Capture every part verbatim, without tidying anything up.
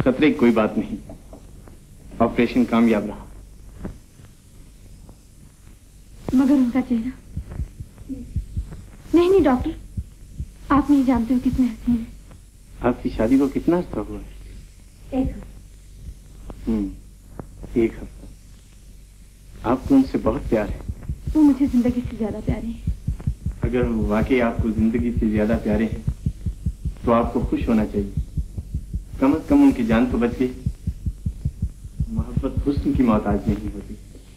खतरे की कोई बात नहीं, ऑपरेशन कामयाब रहा। मगर उनका चेहरा, नहीं नहीं डॉक्टर, आप नहीं जानते हो कितने हसीन हैं। आपकी शादी को कितना अर्सा हुआ है? एक हफ्ता। हम्म, एक हफ्ता। आपको उनसे बहुत प्यार है? वो मुझे जिंदगी से ज्यादा प्यारे हैं। अगर वाकई आपको जिंदगी से ज्यादा प्यारे हैं तो आपको खुश होना चाहिए। कम से कम उनकी जान तो बच गई। मोहब्बत हुस्न की मोहताज नहीं होती।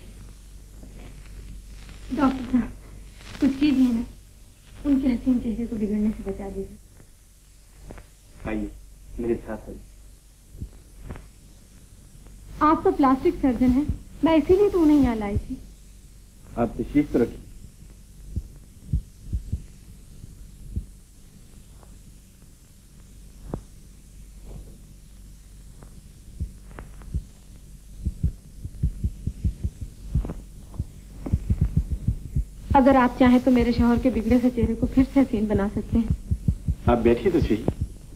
डॉक्टर साहब कुछ कीजिए ना, उनके हसीन चेहरे को बिगड़ने से बचा दीजिए। आइए मेरे साथ आइए। आप तो प्लास्टिक सर्जन हैं, मैं इसीलिए तो उन्हें यहाँ लाई थी। आप तशरीफ तो रखिए। अगर आप चाहें तो मेरे शौहर के बिगड़े से चेहरे को फिर से हसीन बना सकते हैं। आप बैठिए तो सही।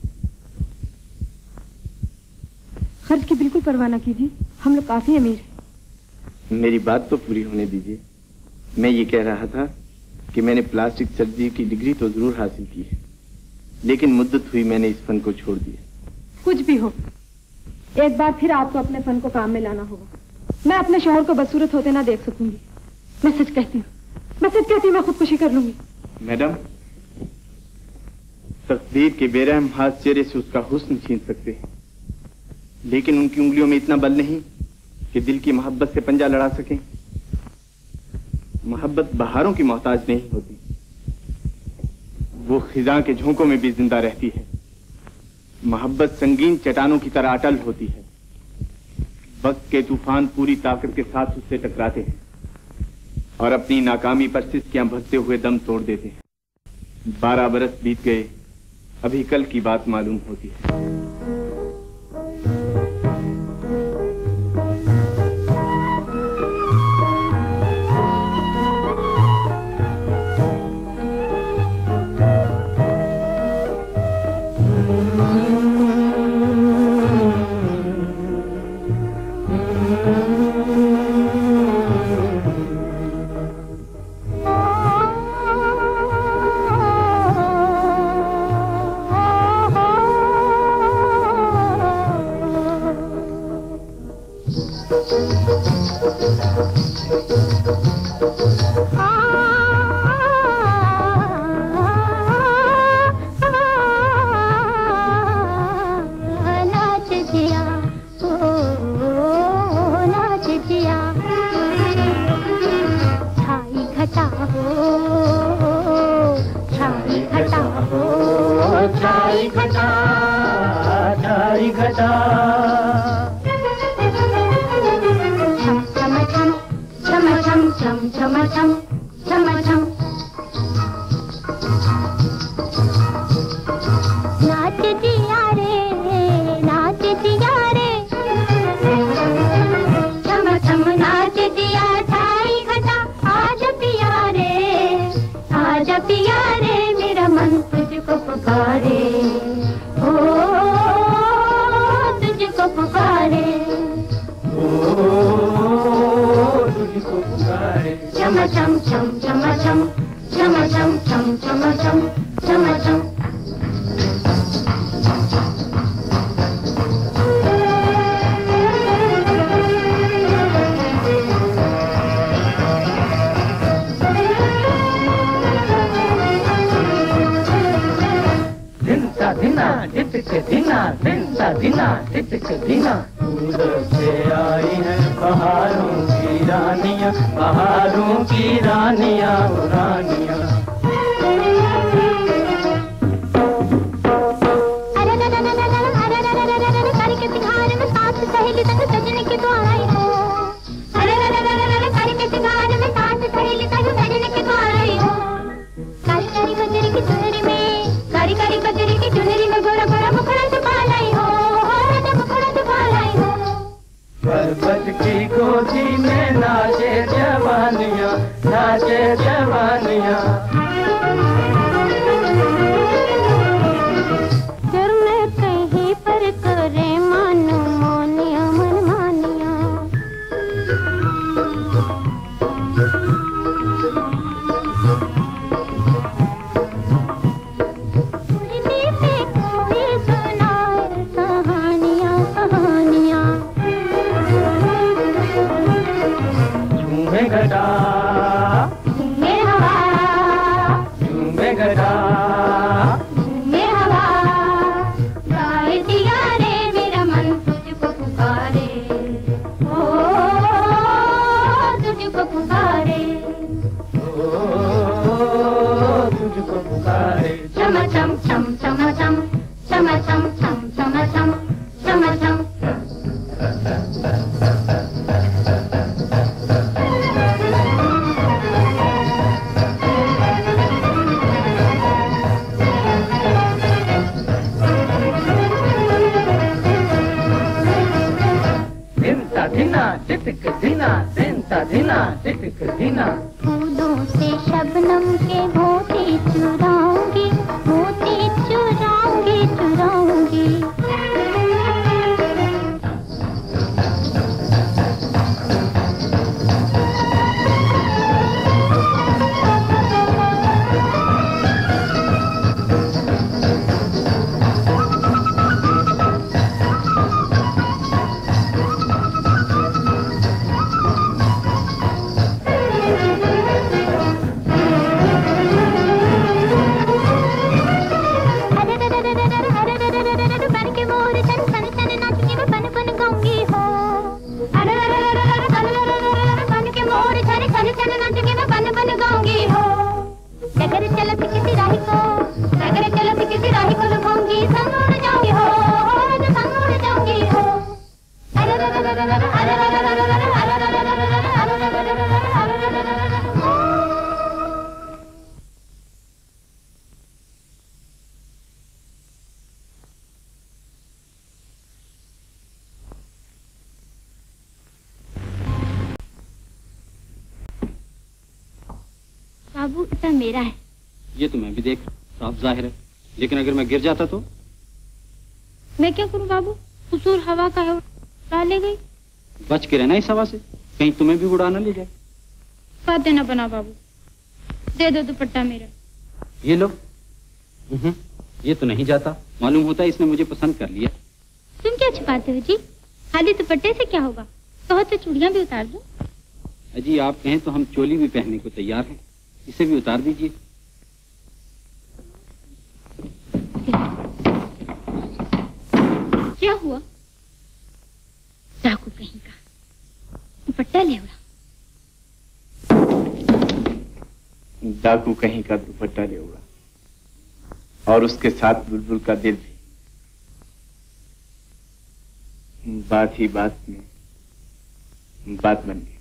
खर्च की बिल्कुल परवाह न कीजिए, हम लोग काफी अमीर हैं। मेरी बात तो पूरी होने दीजिए। मैं ये कह रहा था कि मैंने प्लास्टिक सर्जरी की डिग्री तो जरूर हासिल की है, लेकिन मुद्दत हुई मैंने इस फन को छोड़ दिया। कुछ भी हो, एक बार फिर आपको अपने फन को काम में लाना होगा। मैं अपने शौहर को बदसूरत होते ना देख सकूंगी। मैं सच कहती हूँ, मैं सच कहती हूँ, मैं खुदकुशी कर लूंगी। मैडम, तकदीर के बेरहम हाथ चेहरे से उसका हुस्न छीन सकते हैं, लेकिन उनकी उंगलियों में इतना बल नहीं कि दिल की मोहब्बत से पंजा लड़ा सकें। मोहब्बत बहारों की मोहताज नहीं होती, वो खिजा के झोंकों में भी जिंदा रहती है। मोहब्बत संगीन चट्टानों की तरह अटल होती है। वक्त के तूफान पूरी ताकत के साथ उससे टकराते हैं और अपनी नाकामी पर सिसकियां भरते हुए दम तोड़ देते हैं। बारह बरस बीत गए, अभी कल की बात मालूम होती है। जर मैं कहीं पर करे मन घटा ये हवा गाए दिया रे मेरा मन तुझको पुकारे ओ तुझको पुकारे ओ तुझको पुकारे चम चम चम चम चम चम चम चम चम चम चम चम धिना चिटक धिना दिनता धिना चिटक धिना फूलों से शबनम के मोती चुराऊंगी मोती चुराऊंगी चुराऊंगी बाबू इतना मेरा है। ये तो मैं भी देख साफ जाहिर है, लेकिन अगर मैं गिर जाता तो? मैं क्या करूं बाबू, कसूर हवा का है, उड़ा ले गई। बच के रहना इस हवा से, कहीं तुम्हें भी उड़ा ना ले जाए। बात देना बना बाबू, दे दो दुपट्टा मेरा। ये लो। ये तो नहीं जाता, मालूम होता है इसने मुझे पसंद कर लिया। तुम क्या छिपाते हो जी, खाली दुपट्टे से क्या होगा, कहो तो चूड़ियां भी उतार दो। अजी आप कहें तो हम चोली भी पहनने को तैयार हैं, इसे भी उतार दीजिए। क्या हुआ? डाकू कहीं का, दुपट्टा ले उड़ा। डाकू कहीं का दुपट्टा ले उड़ा, और उसके साथ बुलबुल का दिल भी। बात ही बात में बात बन गई।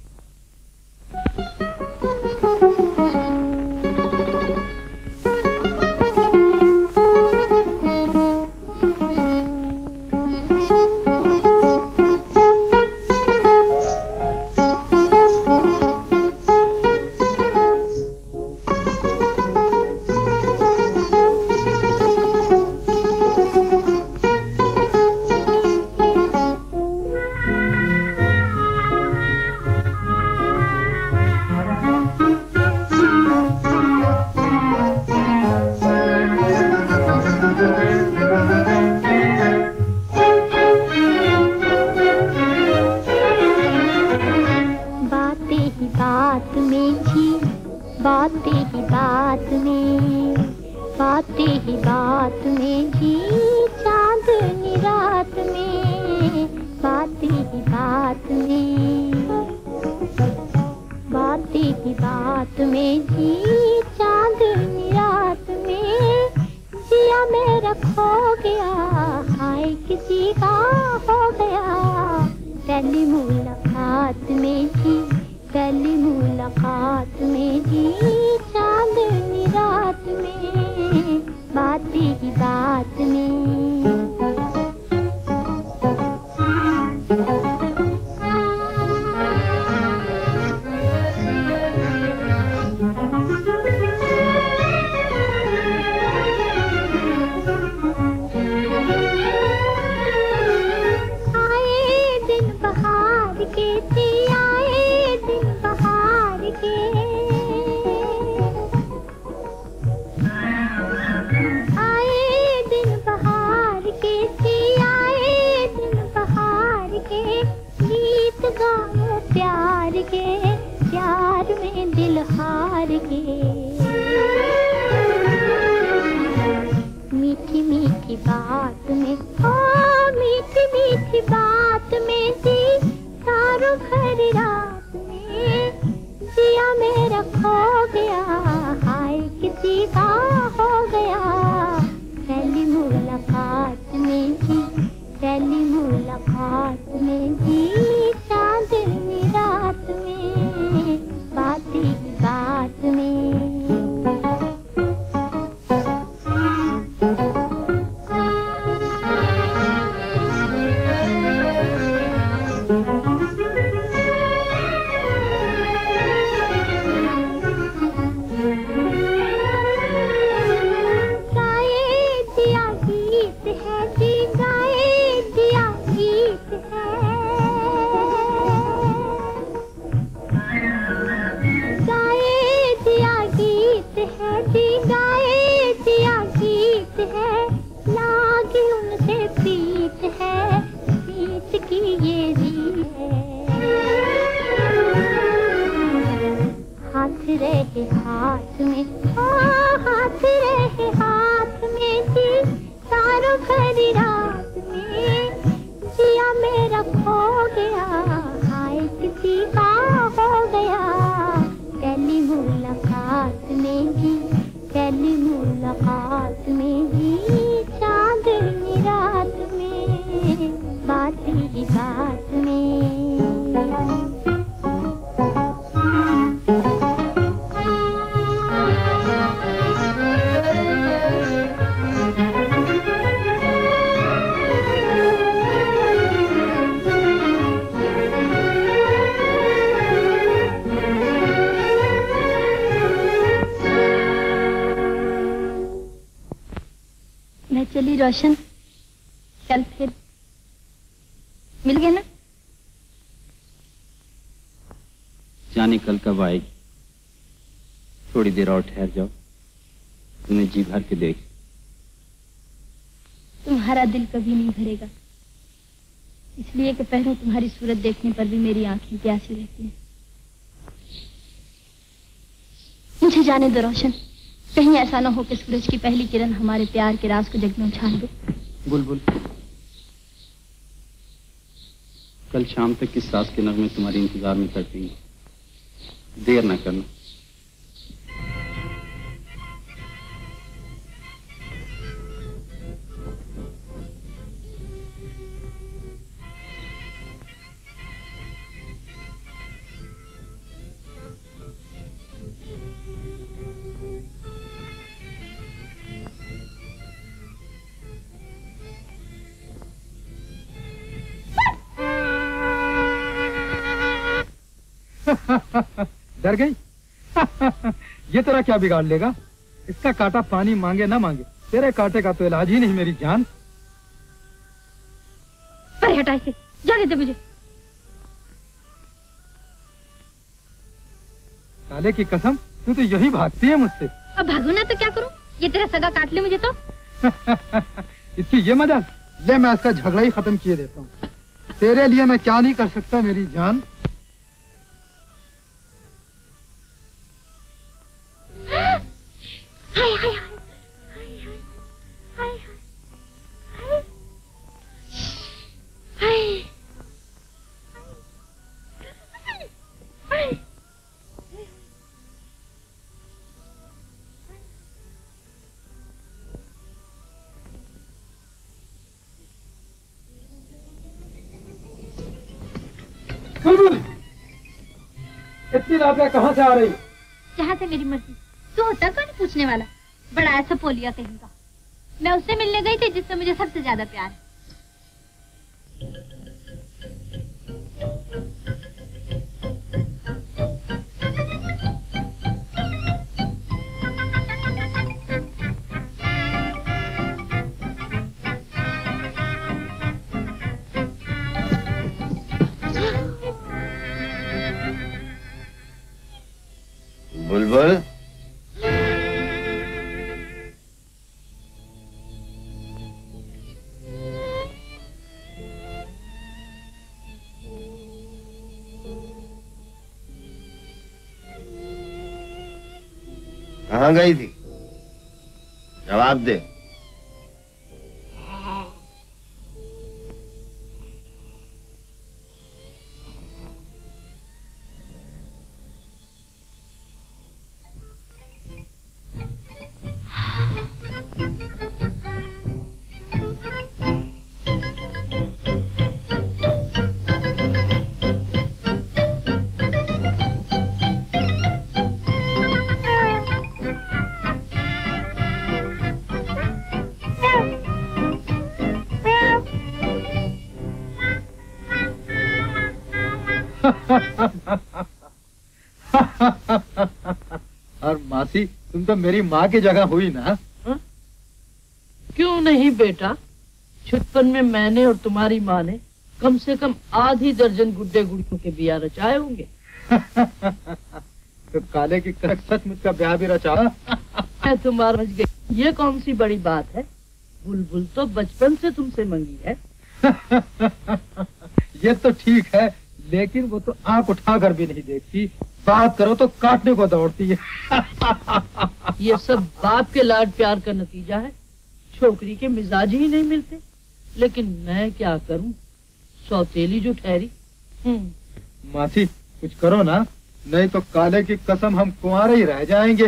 का हो गया। पहली मुलाकात में जी, पहली मुलाकात में जी, चांदनी रात में, बात ही बात में। रहे हाथ में, हाँ हाथ रहे हाथ में जी, सारों भरी रात में, जिया मेरा खो गया, हाय किसी का हो गया। पहली मुलाकात में जी, पहली मुलाकात में जी, चांदनी रात में, बात ही बात में। चली रोशन, कल फिर मिल गए ना? जाने कल कब आएगी। थोड़ी देर और ठहर जाओ, तुम्हें जी भर के देख। तुम्हारा दिल कभी नहीं भरेगा, इसलिए कि पहले तुम्हारी सूरत देखने पर भी मेरी आंखें प्यासी रहती हैं। मुझे जाने दो रोशन, कहीं ऐसा ना हो कि सूरज की पहली किरण हमारे प्यार के राज को जग में उछाल दे। बुलबुल, कल शाम तक किस सास के नगमे तुम्हारे इंतजार में तड़पेंगे, देर ना करना। डर गई? ये तेरा क्या बिगाड़ लेगा? इसका कांटा पानी मांगे ना मांगे, तेरे कांटे का तो इलाज ही नहीं मेरी जान। पर हटा इसे, जाने दे मुझे। साले की कसम, तू तो यही भागती है मुझसे। अब भागू ना तो क्या करूं? ये तेरा सगा काट ले मुझे तो। इसकी ये मजाल, ले मैं इसका झगड़ा ही खत्म किए देता हूँ। तेरे लिए मैं क्या नहीं कर सकता मेरी जान। हाय हाय हाय हाय हाय। बुलबुल, इतनी रात में कहाँ से आ रही? जहाँ से मेरी मर्जी। तू होता कौन पूछने वाला? बड़ा ऐसा पोलिया कहेगा। मैं उससे मिलने गई थी जिससे मुझे सबसे ज्यादा प्यार है। बुलबुल, कहाँ गई थी? जवाब दे। और मासी तुम तो मेरी माँ की जगह हुई ना। हा? क्यों नहीं बेटा, छुटपन में मैंने और तुम्हारी माँ ने कम से कम आधी दर्जन गुड्डे गुड़ियों के बिया रचाए होंगे। तो काले की करक सचमुच का ब्याह भी रचा। मैं तुम्हारा समझ गई, ये कौन सी बड़ी बात है। बुलबुल तो बचपन से तुमसे मंगी है। ये तो ठीक है, लेकिन वो तो आंख उठाकर भी नहीं देखती, बात करो तो काटने को दौड़ती है। ये सब बाप के लाड प्यार का नतीजा है। छोकरी के मिजाज ही नहीं मिलते, लेकिन मैं क्या करूं, सौतेली जो ठहरी। मासी कुछ करो ना, नहीं तो काले की कसम हम कुंवारे ही रह जाएंगे।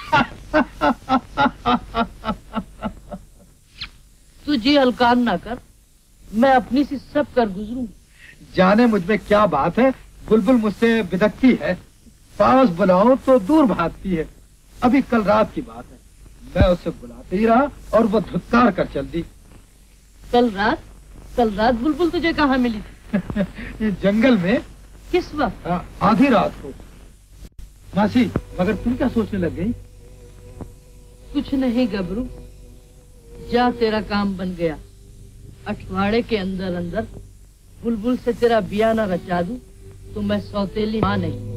तू जी हलकान ना कर, मैं अपनी सी सब कर गुजरूं। जाने मुझ में क्या बात है, बुलबुल मुझसे बिदकती है, पास बुलाऊं तो दूर भागती है। अभी कल रात की बात है, मैं उसे बुलाते ही रहा और वो धुतकार कर चल दी। कल रात? कल रात बुलबुल तुझे कहाँ मिली थी? ये जंगल में। किस वक्त? आधी रात को। मासी मगर तुम क्या सोचने लग गई? कुछ नहीं गबरू, जा तेरा काम बन गया। अठवाड़े के अंदर अंदर बुलबुल से तेरा बिया ना रचा दूं तो मैं सौतेली मां नहीं।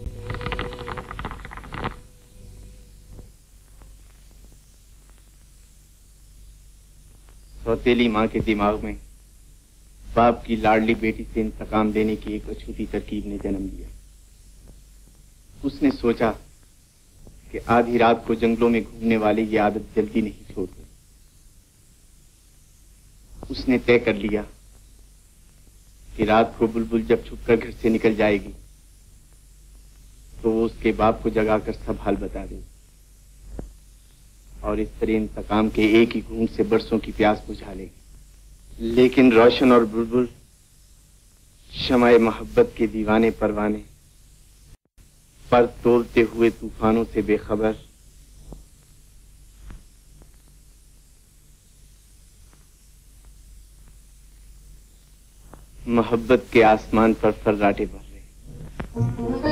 सौतेली माँ के दिमाग में बाप की लाडली बेटी से इंतकाम लेने की एक अछूती तरकीब ने जन्म लिया। उसने सोचा कि आधी रात को जंगलों में घूमने वाली ये आदत जल्दी नहीं छोड़ती। उसने तय कर लिया कि रात को बुलबुल जब छुपकर घर से निकल जाएगी तो वो उसके बाप को जगाकर सब हाल बता देगी और इस तरह इंतकाम के एक ही घूंट से बरसों की प्यास बुझा लेगी। लेकिन रोशन और बुलबुल शमाए मोहब्बत के दीवाने परवाने पर तोलते हुए तूफानों से बेखबर मोहब्बत के आसमान पर फर्राटे भर रहे।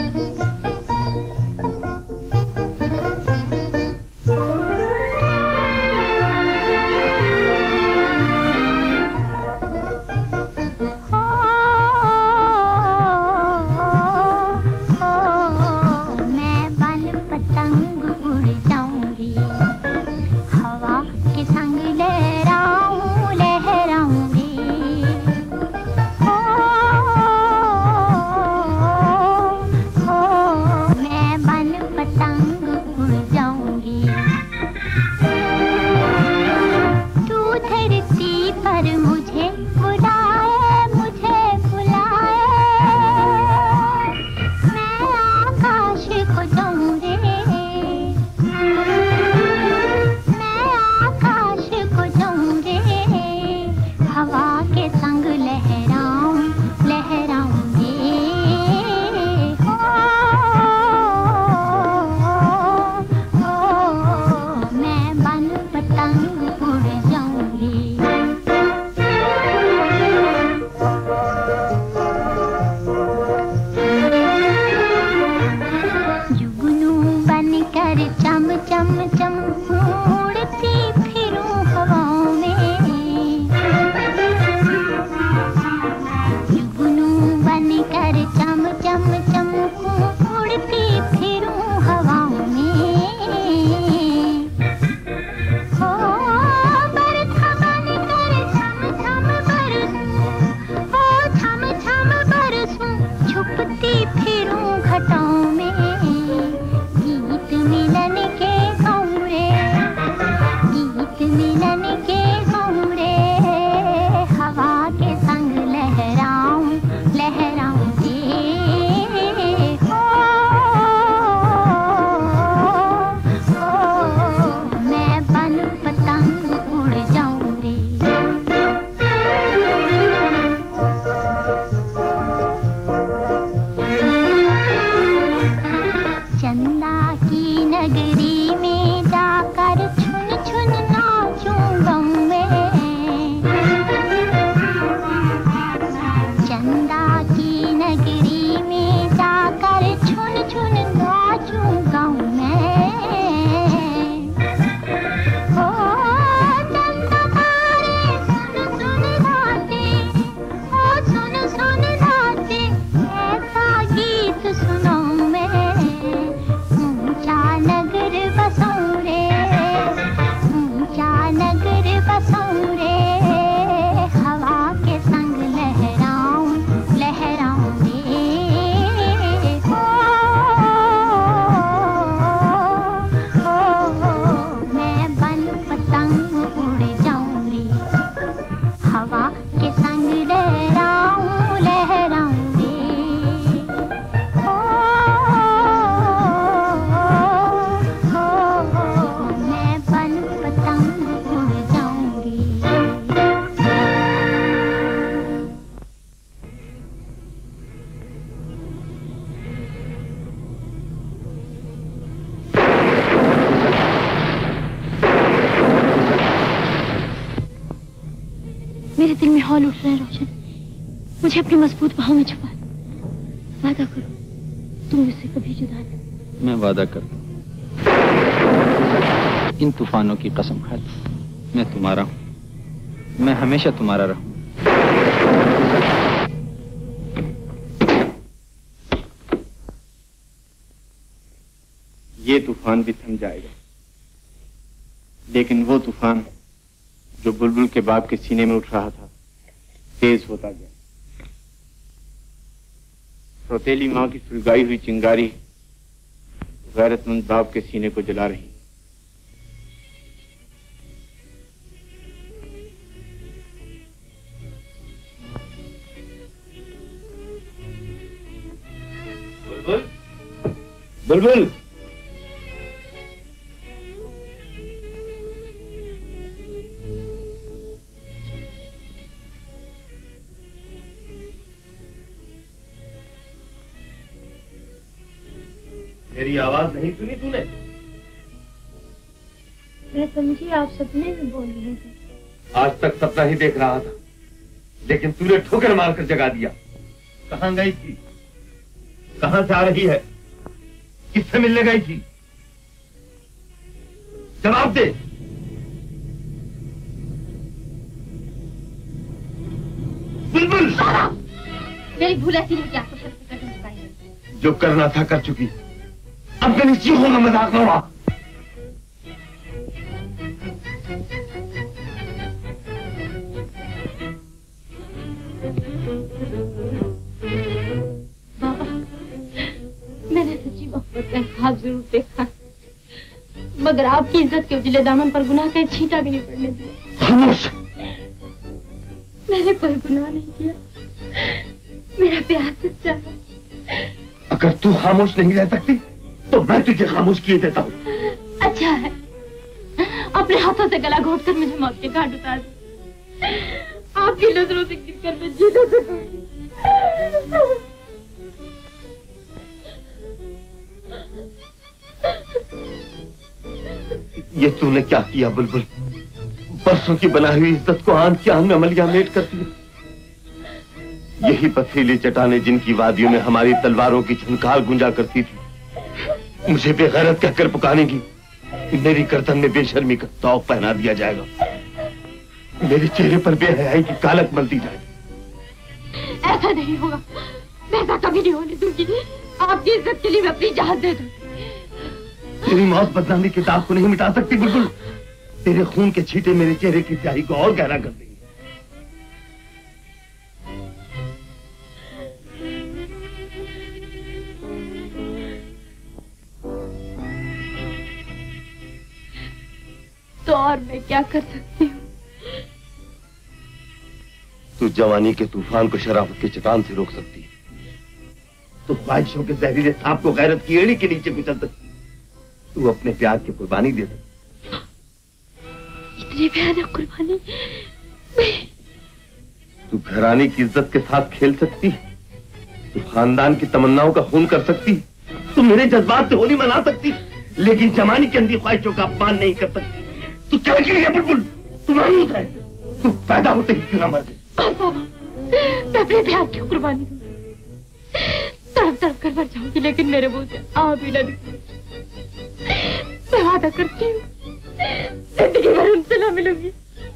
मेरे दिल में हौल उठ रहे हैं रोशन। मुझे अपनी मजबूत बाहों में छुपा दो। वादा करो तुम मुझसे कभी जुदा नहीं। मैं वादा करता हूँ। इन तूफानों की कसम खाती, मैं तुम्हारा हूँ, मैं हमेशा तुम्हारा रहूँ। ये तूफान भी थम जाएगा, लेकिन वो तूफान जो बुलबुल के बाप के सीने में उठ रहा था तेज होता गया। सौतेली माँ की सुलगाई हुई चिंगारी गैरतमंद बाप के सीने को जला रही। बुलबुल, बुलबुल, मेरी आवाज नहीं सुनी तूने? मैं समझी आप सपने में बोल रहे थे। आज तक सपना ही देख रहा था, लेकिन तूने ठोकर मारकर जगा दिया। कहाँ गई थी? कहाँ से आ रही है? किससे मिलने गई थी? जवाब दे। बुलबुल, मेरी भूल ऐसी नहीं कि आपको शर्त पे कदम चुकाई है। जो करना था कर चुकी, अब मेरी चीखों में मजाक न उड़ा। बाबा, मैंने सच्ची मोहब्बत का ख्वाब जरूर देखा, मगर आपकी इज्जत के उजले दामन पर गुनाह का एक छींटा भी नहीं पड़ने दिया। खामोश। मैंने कोई गुनाह नहीं किया, मेरा प्यार सच्चा है। अगर तू खामोश नहीं रह सकती तो मैं तुझे खामोश किए देता हूँ। अच्छा है, अपने हाथों से गला घोट कर मुझे मौत के घाट उतार दो। आपकी नजरों से गिर कर मैं जी ना सकूंगी। ये तूने क्या किया बुलबुल? बरसों की बनाई हुई इज्जत को आन की आन में अमलिया मेट कर दिया। यही पथरीली चट्टानें जिनकी वादियों में हमारी तलवारों की झनकार गुंजा करती थी, मुझे बेगैरत कहकर पुकारेंगी। मेरी गर्दन में बेशर्मी का तौक पहना दिया जाएगा, मेरे चेहरे पर बेहयाई की कालक मल दी जाएगी। ऐसा नहीं होगा, मैं ऐसा कभी नहीं होने दूंगी। आपकी इज्जत के लिए मैं अपनी जान दे दूंगी। तेरी मौत बदनामी के दाग को नहीं मिटा सकती बुलबुल। तेरे खून के छींटे मेरे चेहरे की स्याही को और गहरा कर देंगे। तो और मैं क्या कर सकती हूँ? तू जवानी के तूफान को शराफत के चट्टान से रोक सकती है। तू ख्वाहिशों के जहरीले सांप को गैरत की एड़ी के नीचे कुचल सकती। तू अपने प्यार की कुर्बानी दे सकती। इतनी भयानक कुर्बानी? तू घराने की इज्जत के साथ खेल सकती। तू खानदान की तमन्नाओं का खून कर सकती। तू मेरे जज्बात से होली मना सकती, लेकिन जवानी की अंधी ख्वाहिशों का अपमान नहीं कर सकती। तू क्या की है बुलबुल? तू मायूस है। तू पैदा होते ही क्यों मर गई? मैं अपने प्यार की कुर्बानी दूंगी, तड़प तड़प कर मर जाऊंगी, लेकिन मेरे मुंह से आ भी ना निकले। मैं वादा करती हूँ जिंदगी भर उनसे ना मिलूंगी।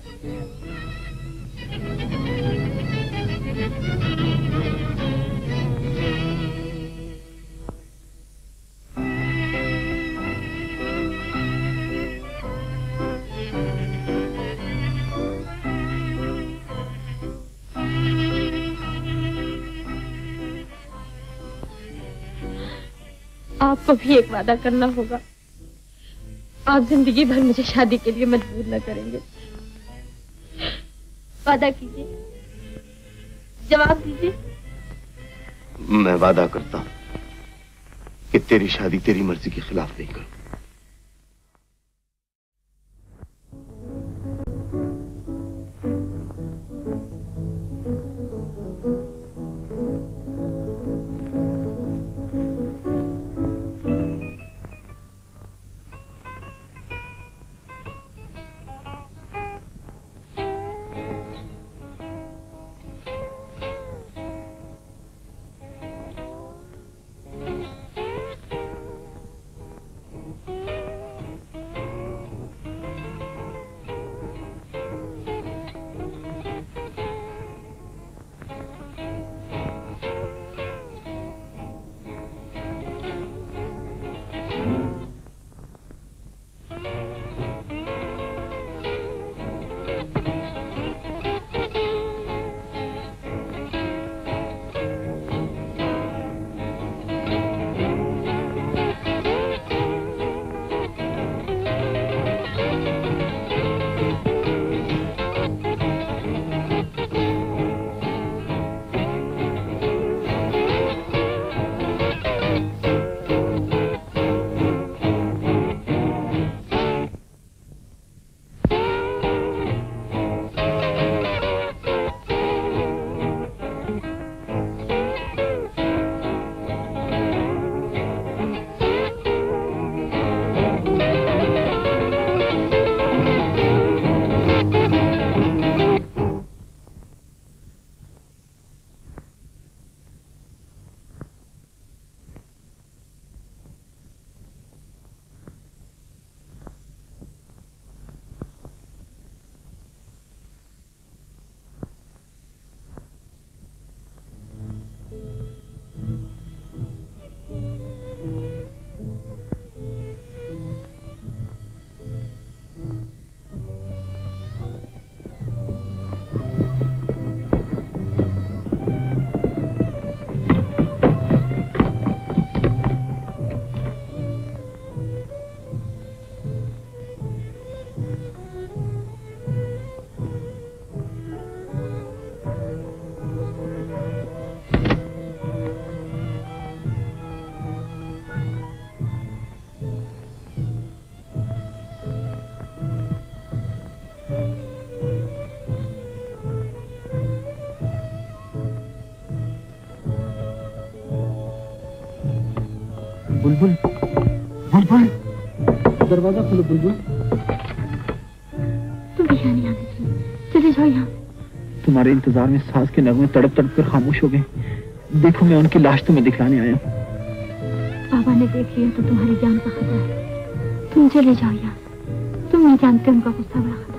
आपको भी एक वादा करना होगा। आप जिंदगी भर मुझे शादी के लिए मजबूर न करेंगे। वादा कीजिए, जवाब दीजिए। मैं वादा करता हूं कि तेरी शादी तेरी मर्जी के खिलाफ नहीं करूं। बुलबुल, बुलबुल, दरवाजा खोलो बुलबुल। तुम यहाँ नहीं आने चाहिए, चले जाओ यहाँ। तुम्हारे इंतजार में सांस के नगमे तड़प तड़प कर खामोश हो गए। देखो मैं उनकी लाश तुम्हें दिखलाने आया हूँ। बाबा ने देख लिया तो तुम्हारी जान का खतरा है। तुम चले जाओ यहाँ। तुम नहीं जानते उनका गुस्सा बड़ा खतरनाक।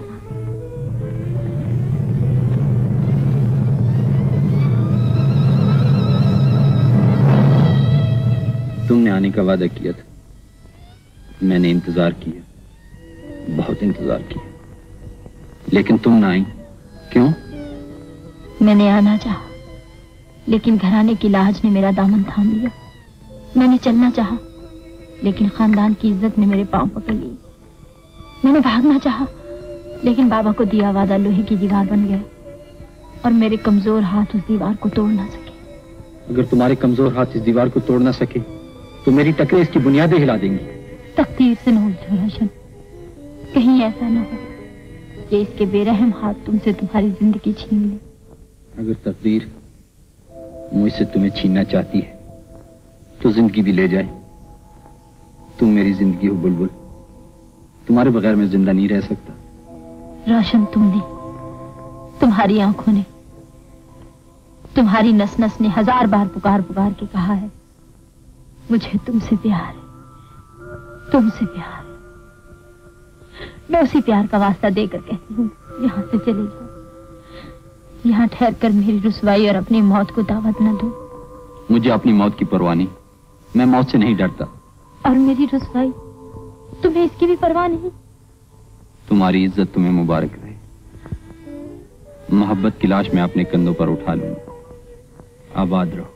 तुमने आने का वादा किया था, मैंने इंतजार किया, बहुत इंतजार किया, लेकिन तुम ना आई। क्यों? मैंने आना चाहा, लेकिन घराने की लाज ने मेरा दामन थाम लिया। मैंने चलना चाहा, लेकिन खानदान की इज्जत ने मेरे पांव पकड़ लिए। मैंने भागना चाहा, लेकिन बाबा को दिया वादा लोहे की दीवार बन गया और मेरे कमजोर हाथ उस दीवार को तोड़ ना सके। अगर तुम्हारे कमजोर हाथ इस दीवार को तोड़ ना सके तो मेरी टकरे इसकी बुनियादें हिला देंगी। तकदीर से न उलझो रोशन, कहीं ऐसा न हो कि इसके बेरहम हाथ तुमसे तुम्हारी जिंदगी छीन ले। अगर तकदीर मुझसे तुम्हें छीनना चाहती है तो जिंदगी भी ले जाए। तुम मेरी जिंदगी हो बुलबुल, तुम्हारे बगैर मैं जिंदा नहीं रह सकता। रोशन तुमने, तुम्हारी आंखों ने, तुम्हारी नस नस ने हजार बार पुकार पुकार के कहा है मुझे तुमसे प्यार है, तुमसे प्यार है। मैं उसी प्यार का वास्ता देकर कहती हूँ यहाँ से चले जाओ। यहाँ ठहर कर मेरी रुसवाई और अपनी मौत को दावत न दो। मुझे अपनी मौत की परवाह नहीं, मैं मौत से नहीं डरता। और मेरी रुसवाई, तुम्हें इसकी भी परवाह नहीं? तुम्हारी इज्जत तुम्हें मुबारक रहे। मोहब्बत की लाश मैं अपने कंधों पर उठा लूंगा। आबाद रहो।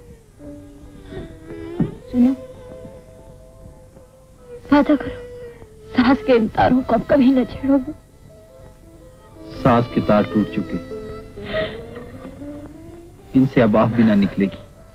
सुनो, वादा करो सांस के इन तारों को अब कभी न छेड़ोगे। सांस के तार टूट चुके, इनसे अब आह भी ना निकलेगी।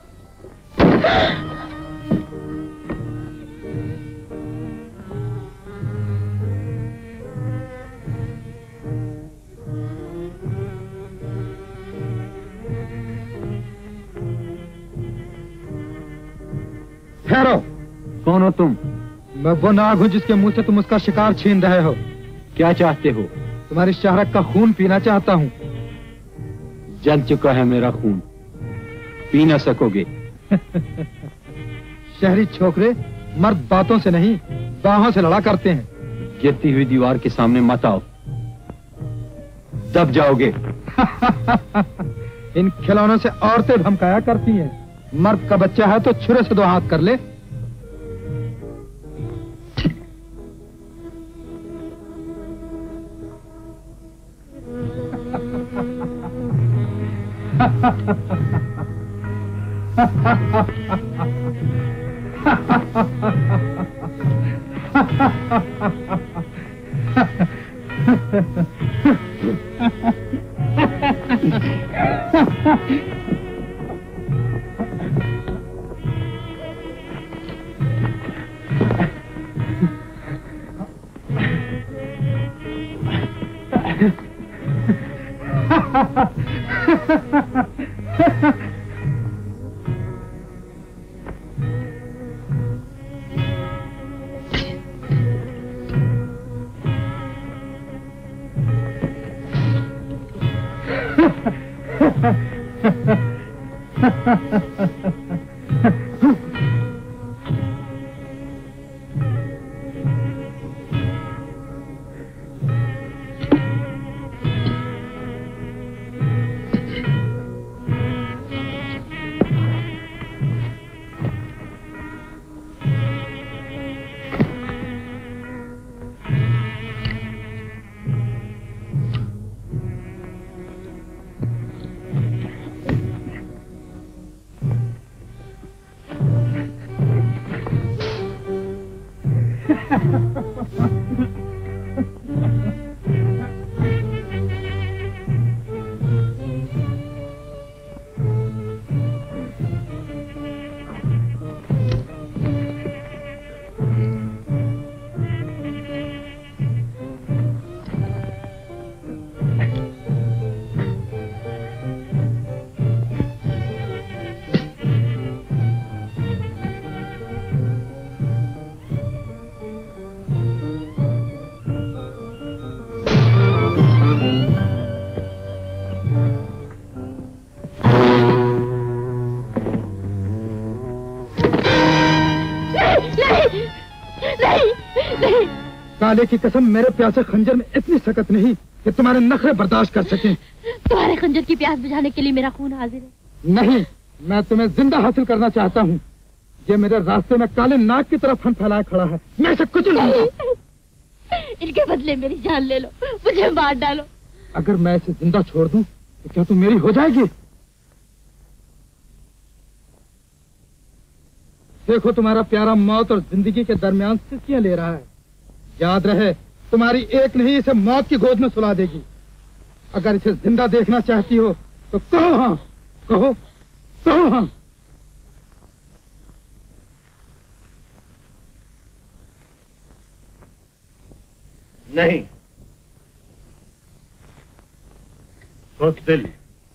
ठहरो। कौन हो तुम? मैं वो नाग हूँ जिसके मुंह से तुम उसका शिकार छीन रहे हो। क्या चाहते हो? तुम्हारी शहरक का खून पीना चाहता हूँ। जल चुका है मेरा खून, पी न सकोगे। शहरी छोकरे मर्द बातों से नहीं बाहों से लड़ा करते हैं। गिरती हुई दीवार के सामने मत आओ, दब जाओगे। इन खिलौनों से औरतें धमकाया करती हैं। मर्द का बच्चा है तो छुरे से दो हाथ कर ले। काले की कसम, मेरे प्यासे खंजर में इतनी सकत नहीं कि तुम्हारे नखरे बर्दाश्त कर सके। तुम्हारे खंजर की प्यास बुझाने के लिए मेरा खून हाजिर है। नहीं, मैं तुम्हें जिंदा हासिल करना चाहता हूँ। ये मेरे रास्ते में काले नाग की तरफ फन फैलाए खड़ा है, मैं इसे कुछ लूंगा। इनके बदले मेरी जान ले लो, मुझे मार डालो। अगर मैं इसे जिंदा छोड़ दूं तो क्या तुम मेरी हो जाएगी? देखो, तुम्हारा प्यारा मौत और जिंदगी के दरमियान सिस्कियां ले रहा है। याद रहे, तुम्हारी एक नहीं इसे मौत की गोद में सुला देगी। अगर इसे जिंदा देखना चाहती हो तो कहो हाँ, कहो कहो हाँ। नहीं, सोच दिल,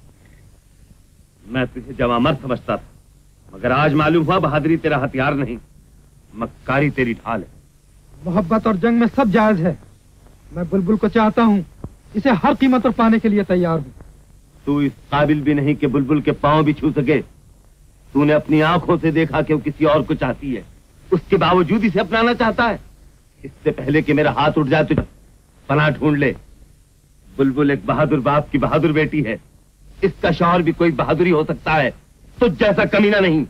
मैं तुझे जवामर समझता था, मगर आज मालूम हुआ बहादुरी तेरा हथियार नहीं, मक्कारी तेरी ढाल है। मोहब्बत और जंग में सब जायज है। मैं बुलबुल को चाहता हूँ, इसे हर कीमत पर पाने के लिए तैयार हूँ। तू इस काबिल भी नहीं कि बुलबुल के पांव भी छू सके। तूने अपनी आंखों से देखा कि वो किसी और को चाहती है, उसके बावजूद इसे अपनाना चाहता है। इससे पहले कि मेरा हाथ उठ जाए तो पनाह ढूंढ ले। बुलबुल एक बहादुर बाप की बहादुर बेटी है, इसका शौहर भी कोई बहादुरी हो सकता है, तुझ जैसा कमीना नहीं।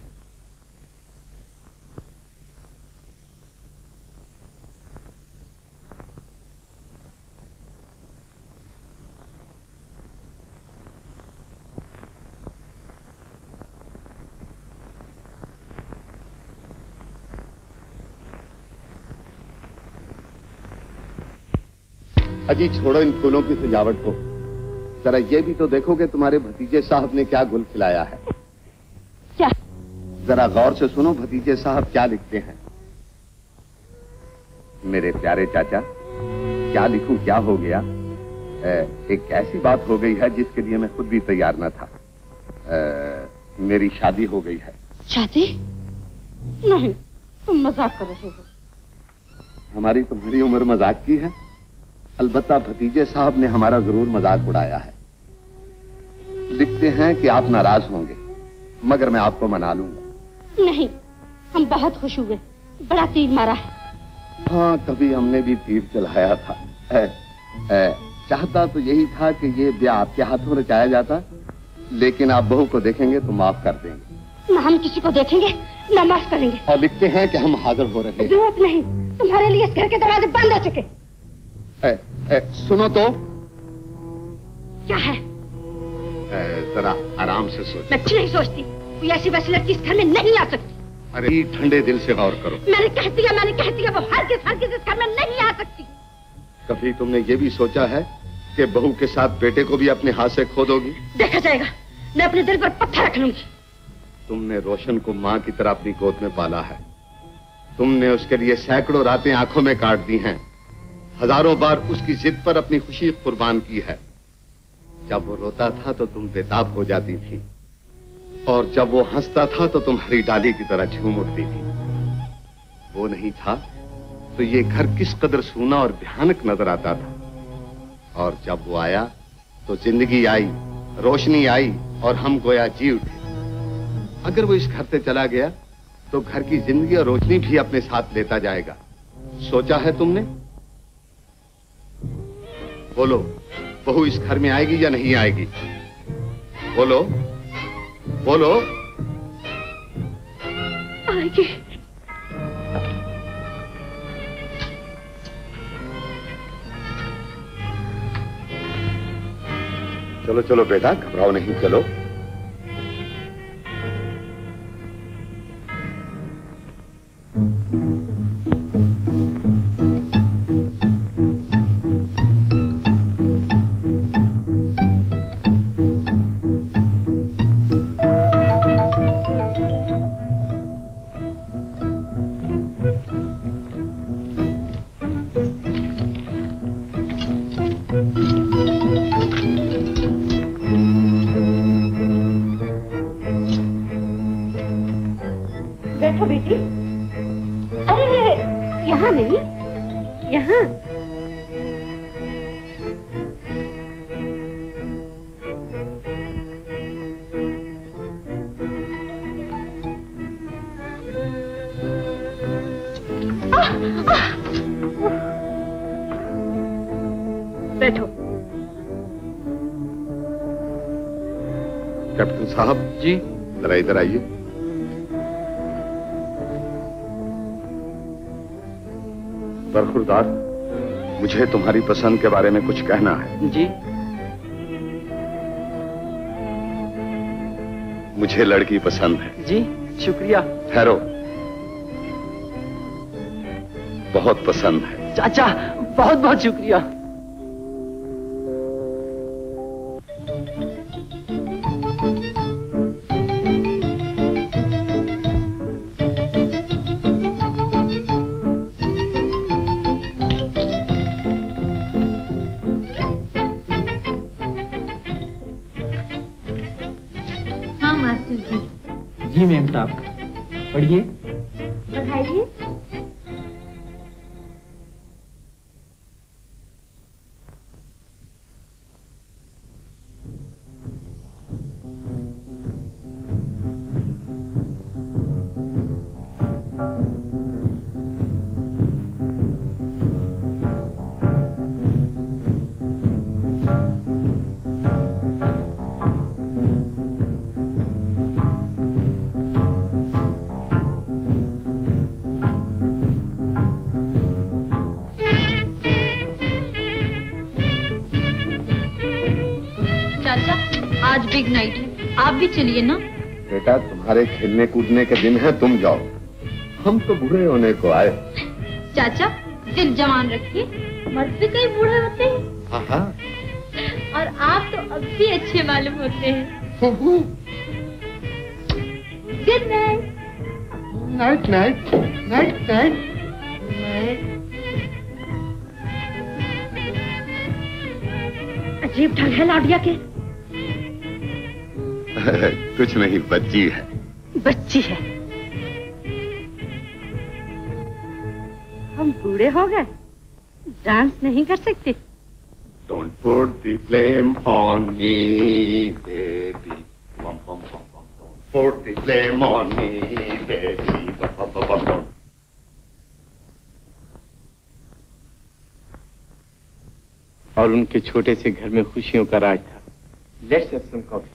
अजी छोड़ो इन फूलों की सजावट को, जरा ये भी तो देखो कि तुम्हारे भतीजे साहब ने क्या गुल खिलाया है। क्या? जरा गौर से सुनो, भतीजे साहब क्या लिखते हैं। मेरे प्यारे चाचा, क्या लिखूं, क्या हो गया। ए, एक ऐसी बात हो गई है जिसके लिए मैं खुद भी तैयार न था। ए, मेरी शादी हो गई है। शादी? नहीं, तुम मजाक कर रहे हो। हमारी तुम्हारी उम्र मजाक की है। अलबत्ता भतीजे साहब ने हमारा जरूर मजाक उड़ाया है। लिखते हैं कि आप नाराज होंगे, मगर मैं आपको मना लूंगा। नहीं, हम बहुत खुश हुए, बड़ा तीर मारा है। हाँ, कभी हमने भी तीर चलाया था। ए, ए, चाहता तो यही था कि ये ब्याह आपके हाथों रचाया जाता, लेकिन आप बहू को देखेंगे तो माफ कर देंगे। न हम किसी को देखेंगे न माफ करेंगे। और लिखते हैं कि हम हाजिर हो रहे हैं। जरूरत नहीं, तुम्हारे लिए इस घर के दरवाजे बंद हो चुके। ए, ए, सुनो तो। क्या है? ए, जरा आराम से सोचो। मैं कुछ नहीं सोचती, कोई ऐसी वैसी लड़की इस घर में नहीं आ सकती। अरे ठंडे दिल से गौर करो। मैंने कह दिया, मैंने कह दिया, वो हरगिज़ हरगिज़ इस घर में नहीं आ सकती। कभी तुमने ये भी सोचा है कि बहू के साथ बेटे को भी अपने हाथ से खो दोगी? देखा जाएगा, मैं अपने दिल पर पत्थर रख लूंगी। तुमने रोशन को माँ की तरह अपनी गोद में पाला है। तुमने उसके लिए सैकड़ों रातें आंखों में काट दी हैं, हजारों बार उसकी जिद पर अपनी खुशी कुर्बान की है। जब वो रोता था तो तुम बेताब हो जाती थी, और जब वो हंसता था तो तुम हरी डाली की तरह झूम उठती थी। वो नहीं था तो ये घर किस कदर सूना और भयानक नजर आता था। और जब वो आया तो जिंदगी आई, रोशनी आई, और हम गोया जी उठे। अगर वो इस घर से चला गया तो घर की जिंदगी और रोशनी भी अपने साथ लेता जाएगा। सोचा है तुमने? बोलो, बहू इस घर में आएगी या नहीं आएगी? बोलो बोलो। आएगी। चलो चलो बेटा, घबराओ नहीं, चलो। बैठो बेटी। अरे यहाँ नहीं, यहाँ। कैप्टन साहब जी जरा इधर आइए। बरखुरदार, मुझे तुम्हारी पसंद के बारे में कुछ कहना है। जी। मुझे लड़की पसंद है। जी शुक्रिया। ठहरो, बहुत पसंद है। चाचा बहुत बहुत शुक्रिया। हाँ मास्टर जी। जी मैम साहब, पढ़िए। पढ़ाइए। आज बिग नाइट है, आप भी चलिए ना। बेटा, तुम्हारे खेलने कूदने के दिन है, तुम जाओ, हम तो बूढ़े होने को आए। चाचा दिल जवान रखिए, मर्द भी कई बूढ़े होते हैं। हाँ हाँ। और आप तो अब भी अच्छे मालूम होते हैं। Good night. Night night night night. अजीब ढंग है लाडिया के। कुछ नहीं, बच्ची है। बच्ची है। हम बूढ़े हो गए, डांस नहीं कर सकते। Don't put the blame on me, baby. Bum, bum, bum, bum. Don't put the blame on me, baby. Bum, bum, bum, bum, bum. और उनके छोटे से घर में खुशियों का राज था। Let's have some coffee.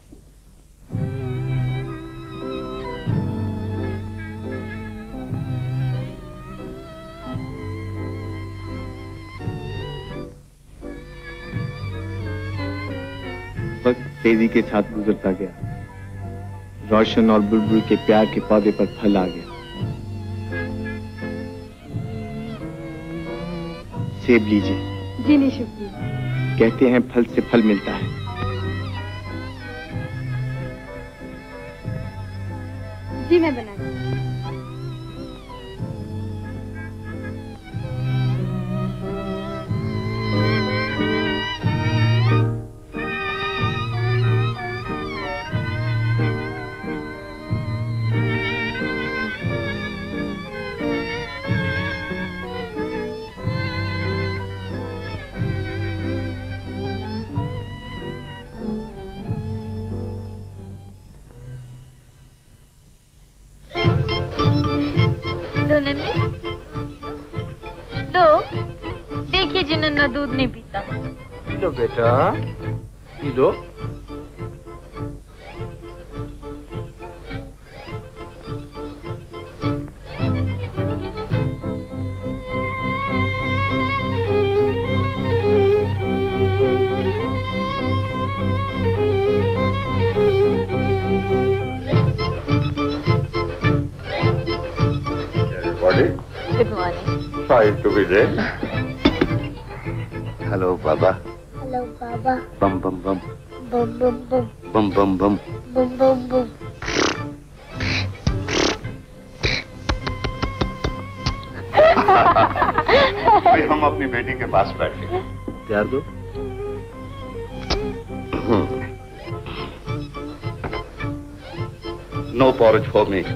वक्त तेजी के साथ गुजरता गया। रोशन और बुलबुल के प्यार के पौधे पर फल आ गया। सेब लीजिए। जी नहीं शुक्रिया। कहते हैं फल से फल मिलता है। जी मैं बना दूँ। दूध नहीं पीता। पी लो बेटा, पी लो। Good morning. Fine to be there. Hello, Baba. Hello, Baba. Bum bum bum. Bum bum bum. Bum bum bum. Bum bum bum. भाई हम अपनी बेटी के पास बैठे। प्यार दो। No porridge for me.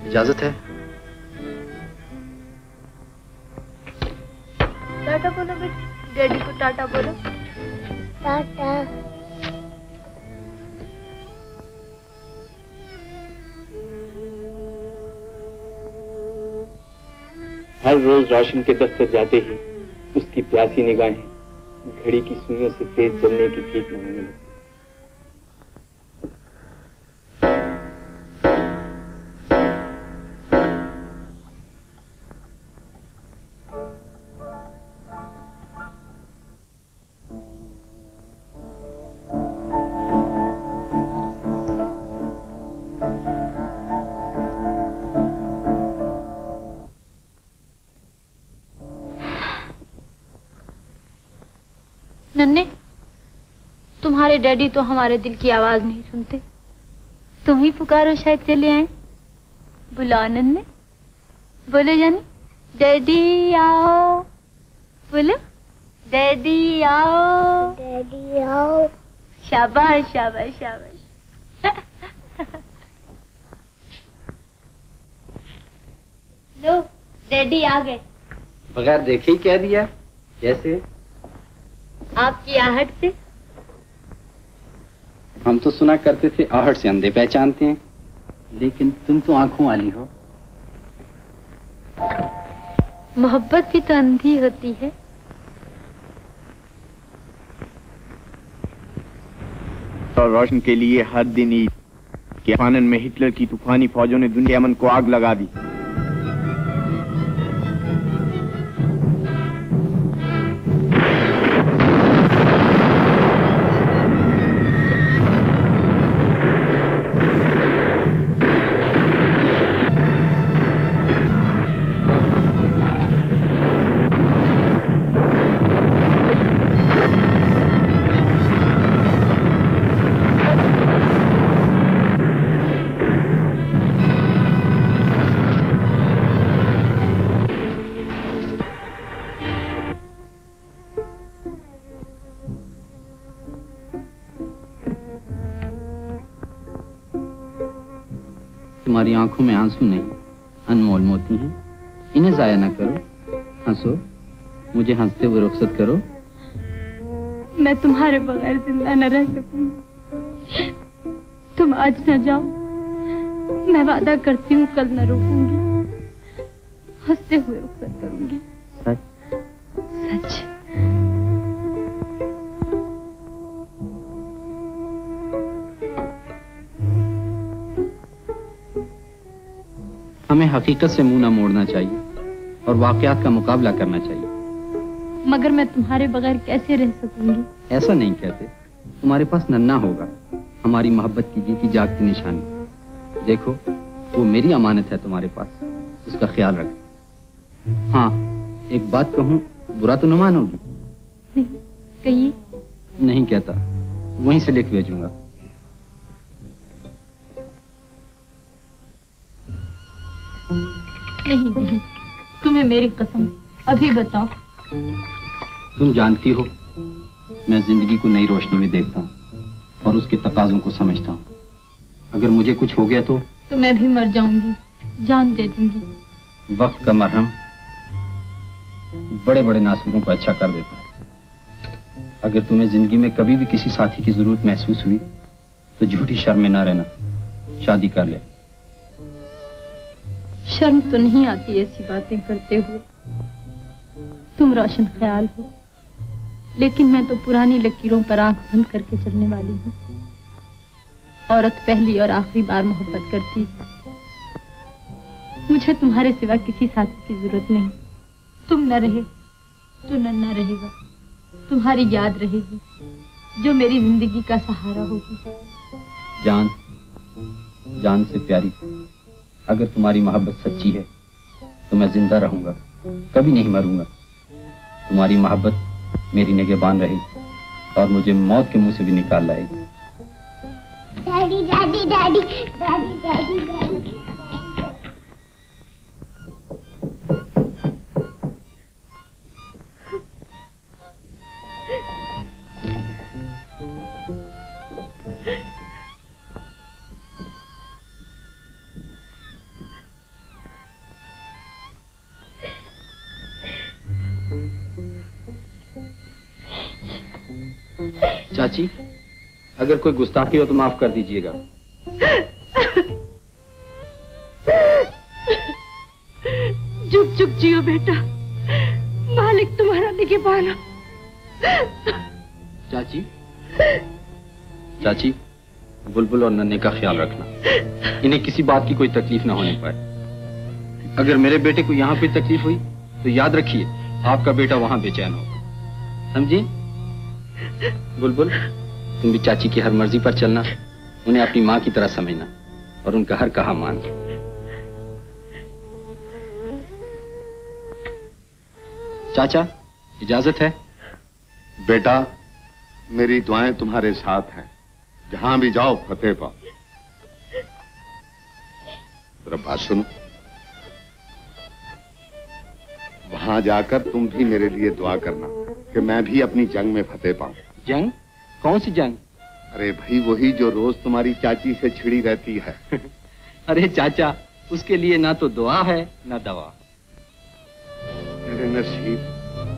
इजाजत है। टाटा बोलो बेटी, डैडी को टाटा बोलो। टाटा। हर रोज रोशन के दफ्तर जाते ही उसकी प्यासी निगाहें घड़ी की सुइयों से तेज चलने की भीख मांगने लगती। नन्हे, तुम्हारे डैडी तो हमारे दिल की आवाज नहीं सुनते, तुम ही पुकारो शायद चले आए। बुलाओ नन्हे, बोलो जानी, डैडी आओ, बोलो डैडी आओ, डैडी आओ। शाबाश शाबाश शाबाश। लो डैडी आ गए। बगैर देखे ही कह दिया, कैसे? आपकी आहट से। हम तो सुना करते थे आहट से अंधे पहचानते हैं, लेकिन तुम तो आंखों वाली हो। मोहब्बत भी तो अंधी होती है। और रोशन के लिए हर दिन ईद के फानन में हिटलर की तूफानी फौजों ने दुनिया अमन को आग लगा दी। तुम्हारी आंखों में आंसू नहीं, अनमोल मोती हैं, इन्हें जाया न करो। हंसो, मुझे हंसते हुए रुखसत करो। मैं तुम्हारे बगैर जिंदा न रह सकूंगी। तुम आज न जाओ, मैं वादा करती हूँ कल न रोकूंगी, हंसते हुए रुखसत करूंगी। सच? सच। हमें हकीकत से मुंह न मोड़ना चाहिए और वाकयात का मुकाबला करना चाहिए। मगर मैं तुम्हारे बगैर कैसे रह सकूंगी? ऐसा नहीं कहते, तुम्हारे पास नन्ना होगा, हमारी मोहब्बत की जीती जागती निशानी। देखो, वो मेरी अमानत है तुम्हारे पास, उसका ख्याल रख। हाँ, एक बात कहूँ, बुरा तो न मानोगी? नहीं, कहिए। नहीं कहता, वहीं से लिख भेजूंगा। नहीं नहीं, तुम्हें मेरी कसम, अभी बताओ। तुम जानती हो, मैं जिंदगी को नई रोशनी में देखता हूँ और उसके तकाजों को समझता हूँ। अगर मुझे कुछ हो गया तो तो मैं भी मर जाऊंगी, जान दे दूंगी। वक्त का मरहम बड़े बड़े नासुरों को अच्छा कर देता है। अगर तुम्हें जिंदगी में कभी भी किसी साथी की जरूरत महसूस हुई तो झूठी शर्म में ना रहना, शादी कर ले। शर्म तो नहीं आती ऐसी बातें करते हुए। तुम रोशन ख्याल हो, लेकिन मैं तो पुरानी लकीरों पर आंख बंद करके चलने वाली हूँ। औरत पहली और आखिरी बार मोहब्बत करती है। मुझे तुम्हारे सिवा किसी साथी की जरूरत नहीं। तुम न रहे तो नन्ना रहेगा, तुम्हारी याद रहेगी जो मेरी जिंदगी का सहारा होगी। जान, जान से प्यारी, अगर तुम्हारी मोहब्बत सच्ची है तो मैं जिंदा रहूंगा, कभी नहीं मरूंगा। तुम्हारी मोहब्बत मेरी निगहबान रहेगी और मुझे मौत के मुंह से भी निकाल लाएगी। Daddy daddy daddy daddy daddy daddy. चाची, अगर कोई गुस्ताखी हो तो माफ कर दीजिएगा। चुप चुप जियो बेटा, मालिक तुम्हारा निगहबान। चाची, चाची, बुलबुल और नन्हे का ख्याल रखना, इन्हें किसी बात की कोई तकलीफ ना होने पाए। अगर मेरे बेटे को यहाँ पे तकलीफ हुई तो याद रखिए आपका बेटा वहां बेचैन होगा, समझी? बुलबुल, तुम भी चाची की हर मर्जी पर चलना, उन्हें अपनी माँ की तरह समझना और उनका हर कहा मानना। चाचा, इजाजत है? बेटा, मेरी दुआएं तुम्हारे साथ हैं, जहां भी जाओ फतेह पाओ। जरा बात सुनो, वहां जाकर तुम भी मेरे लिए दुआ करना कि मैं भी अपनी जंग में फतेह पाऊं। जंग? कौन सी जंग? अरे भाई, वही जो रोज तुम्हारी चाची से छिड़ी रहती है। अरे चाचा, उसके लिए ना तो दुआ है ना दवा। मेरे नसीब।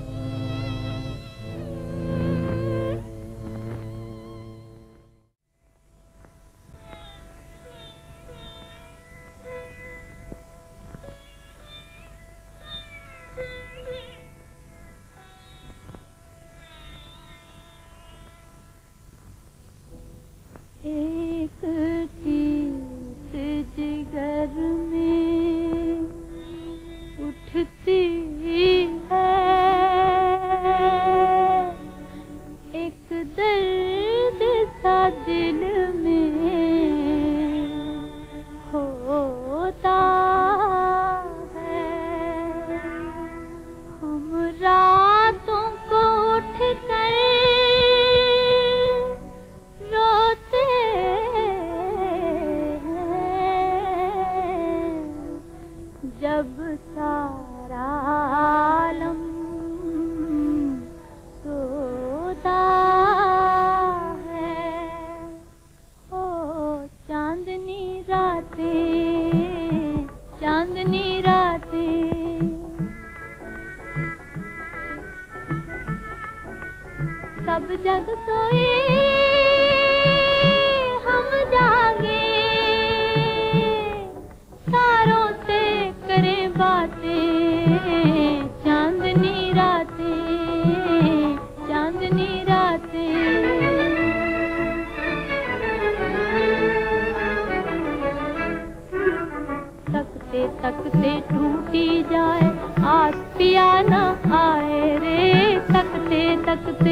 एक चीज जिगर में उठती है, एक दर्द सा दिल में होता है। हम रातों को उठ कर रोते जब सारा आलम सोता है। ओ चांदनी रातें, चांदनी रातें, सब जग सोए हम जागे, तारों से करें बातें। चांदनी रातें, चांदनी रातें, तकते तकते टूटी जाए आस पिया न आए रे। तकते तकते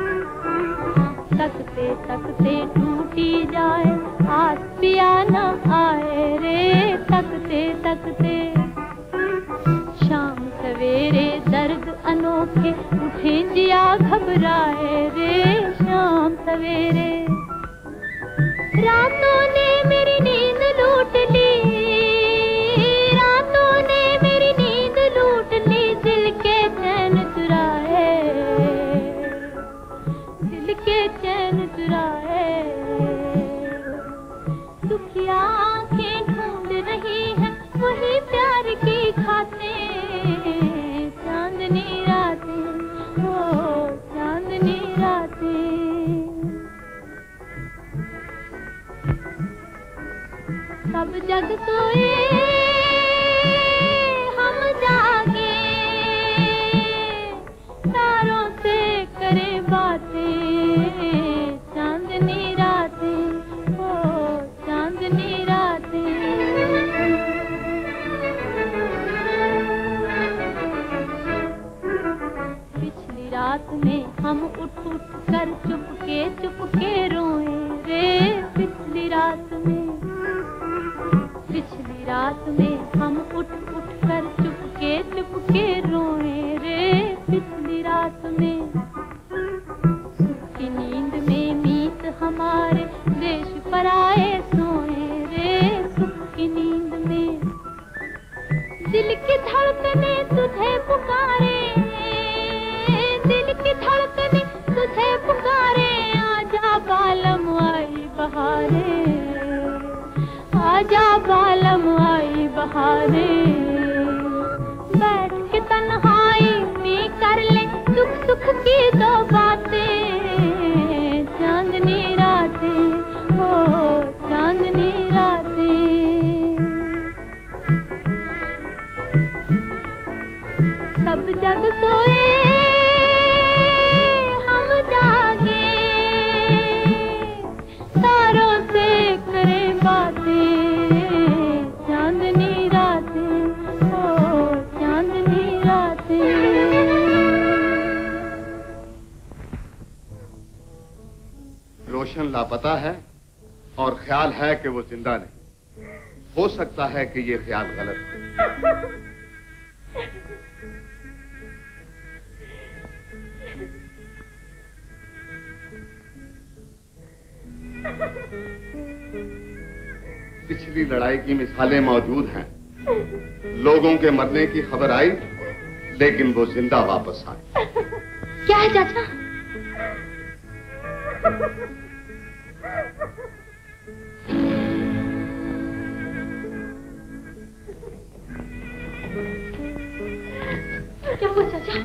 तकते तकते टूटी जाए आस पिया न आए रे। तकते तकते शाम सवेरे दर्द अनोखे उठे जिया घबराए रे। शाम सवेरे रातों ने मेरी नींद लूट ली, रातों ने मेरी नींद लूट ली। दिल के चैन चुराए, दिल के चैन चुराए। दुखिया आंखें ढूंढ रही है वही प्यार की खातें। चांदनी रातें, ओ चांदनी रातें, सब जग सोए हम जागे, तारों से करें बातें। चांदनी रातें, ओ चांदनी रातें, पिछली रात में हम उठ उठ कर चुपके चुपके रोए रे। पिछली रात में, पिछली रात में हम उठ उठ कर चुपके चुपके रोए रे। पिछली रात में सुख की नींद में मीत हमारे देश पर आए सोए रे। सुख की नींद में दिल की धड़कने तुझे पुकारे, दिल की धड़कने तुझे पुकारे। आजा बालम आई बहारे, आजा बालम आई बहारे। बैठ के तन्हाई में कर ले सुख सुख की दो बातें। जग सोए हम जागे, तारों से करें बातें, चांदनी रातें, ओ चांदनी रातें। रोशन लापता है और ख्याल है कि वो जिंदा नहीं। हो सकता है कि ये ख्याल गलत है। पिछली लड़ाई की मिसालें मौजूद हैं। लोगों के मरने की खबर आई, लेकिन वो जिंदा वापस आए। क्या है चाचा? क्या हुआ चाचा?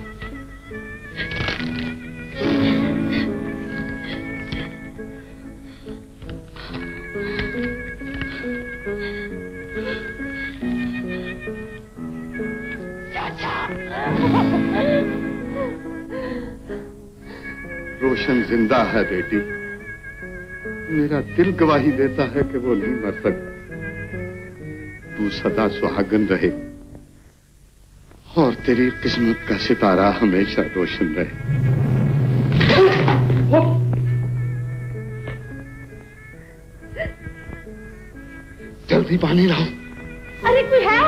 रोशन जिंदा है बेटी। मेरा दिल गवाही देता है कि वो नहीं मर सकता। तू सदा सुहागन रहे और तेरी किस्मत का सितारा हमेशा रोशन रहे। जल्दी पानी लाओ। अरे कोई है?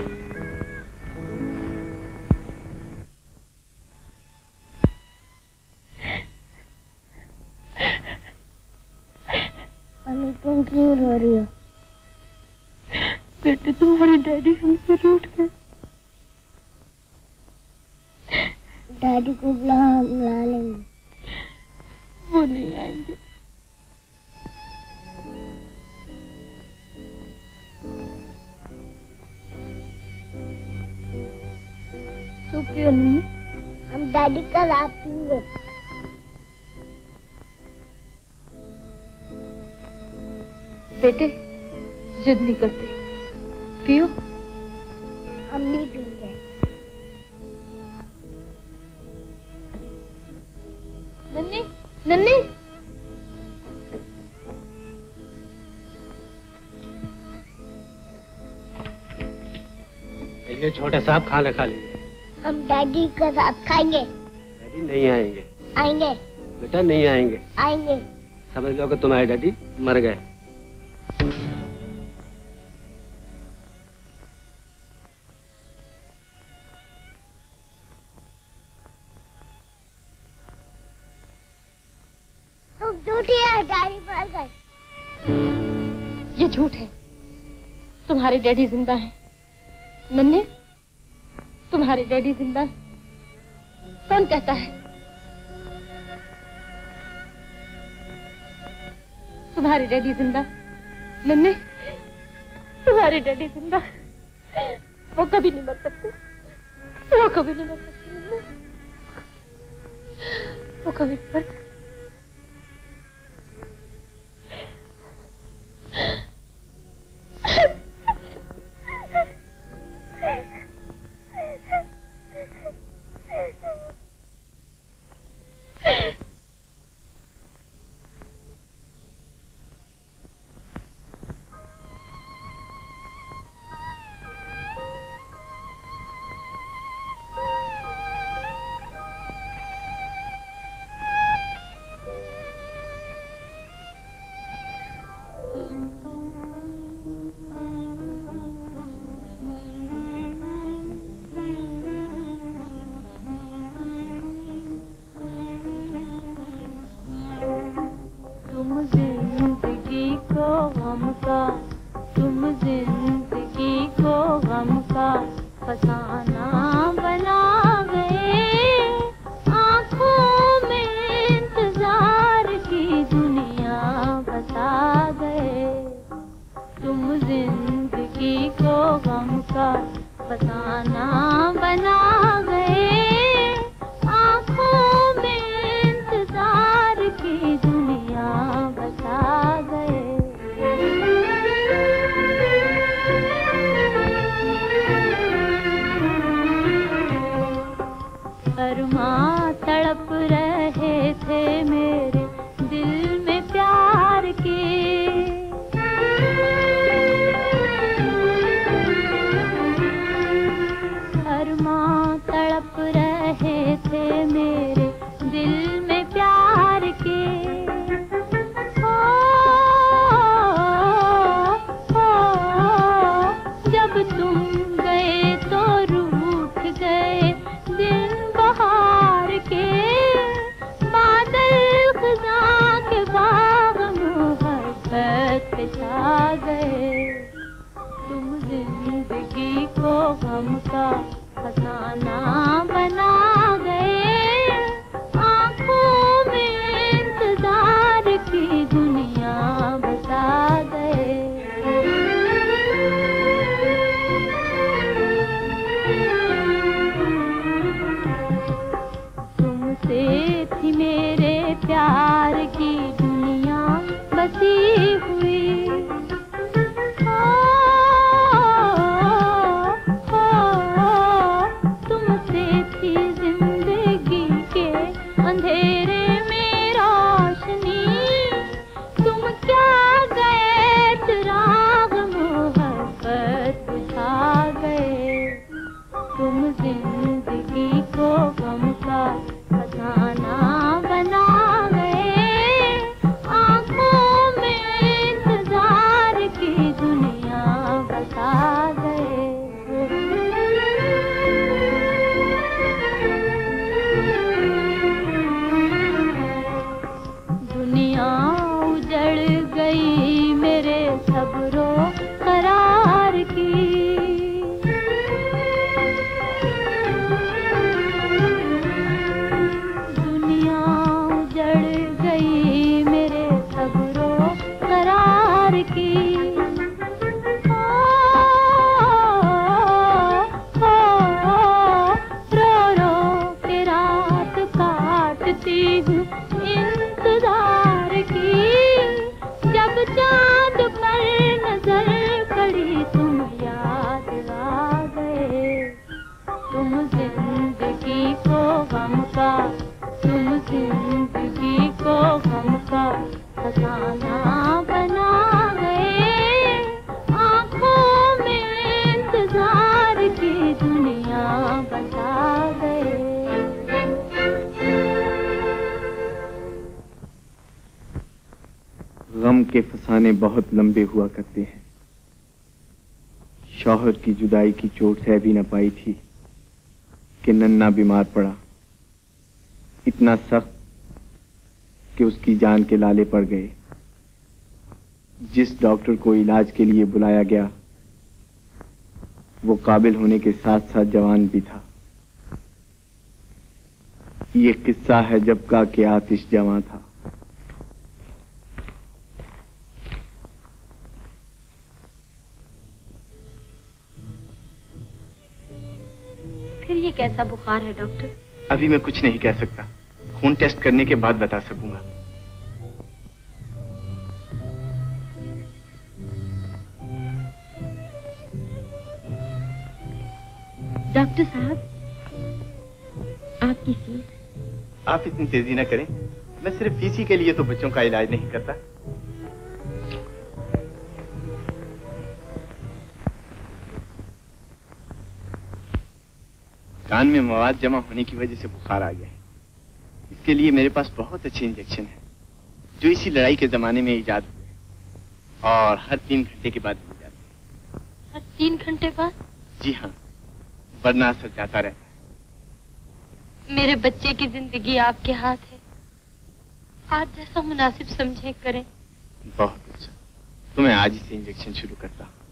मम्मी तुम क्यों रो रही हो? बेटे तुम्हारे डैडी हमसे रूठ गए। डैडी को बुला, हम ला लेंगे। वो नहीं आएंगे। तो क्यों नहीं? हम डैडी का ला पीएंगे। बेटे जिद नहीं करते, पियो। हम नहीं पीएंगे। नन्नी, नन्नी। ये छोटे साहब खाना खा लीजिए। हम डैडी के साथ खाएंगे। डैडी नहीं आएंगे। आएंगे। बेटा नहीं आएंगे। आएंगे। समझ लो कि तुम्हारे डैडी मर गए। डैडी मर गए। ये झूठ है। तुम्हारे डैडी जिंदा हैं। नन्हे, तुम्हारे डैडी जिंदा हैं। कौन कहता है? तुम्हारे डैडी जिंदा। नन्हे, तुम्हारे डैडी जिंदा। वो कभी नहीं मर सकते। वो कभी नहीं मर सकते। वो कभी नहीं मर सकते। जिंदगी को गम का फसाना बना गए, आंखों में इंतजार की दुनिया बसा गए। तुमसे थी मेरे प्यार की दुनिया बसी हुई, गम के फसाने बहुत लंबे हुआ करते हैं। शौहर की जुदाई की चोट सह भी न पाई थी कि नन्ना बीमार पड़ा, इतना सख्त कि उसकी जान के लाले पड़ गए। जिस डॉक्टर को इलाज के लिए बुलाया गया वो काबिल होने के साथ साथ जवान भी था। ये किस्सा है जब का के आतिश जवां था। फिर ये कैसा बुखार है डॉक्टर? अभी मैं कुछ नहीं कह सकता, खून टेस्ट करने के बाद बता सकूंगा। डॉक्टर साहब, आपकी फीस? आप इतनी तेजी न करें, मैं सिर्फ फीस के लिए तो बच्चों का इलाज नहीं करता। कान में मवाद जमा होने की वजह से बुखार आ गया है। इसके लिए मेरे पास बहुत अच्छे इंजेक्शन है जो इसी लड़ाई के जमाने में इजाद हुए और हर तीन घंटे के बाद मिल जाते हैं। हर तीन घंटे बाद? जी हाँ, वरना असर जाता रहता है। मेरे बच्चे की जिंदगी आपके हाथ है, आज जैसा मुनासिब समझे करें। बहुत अच्छा, तो मैं आज ही से इंजेक्शन शुरू करता हूँ।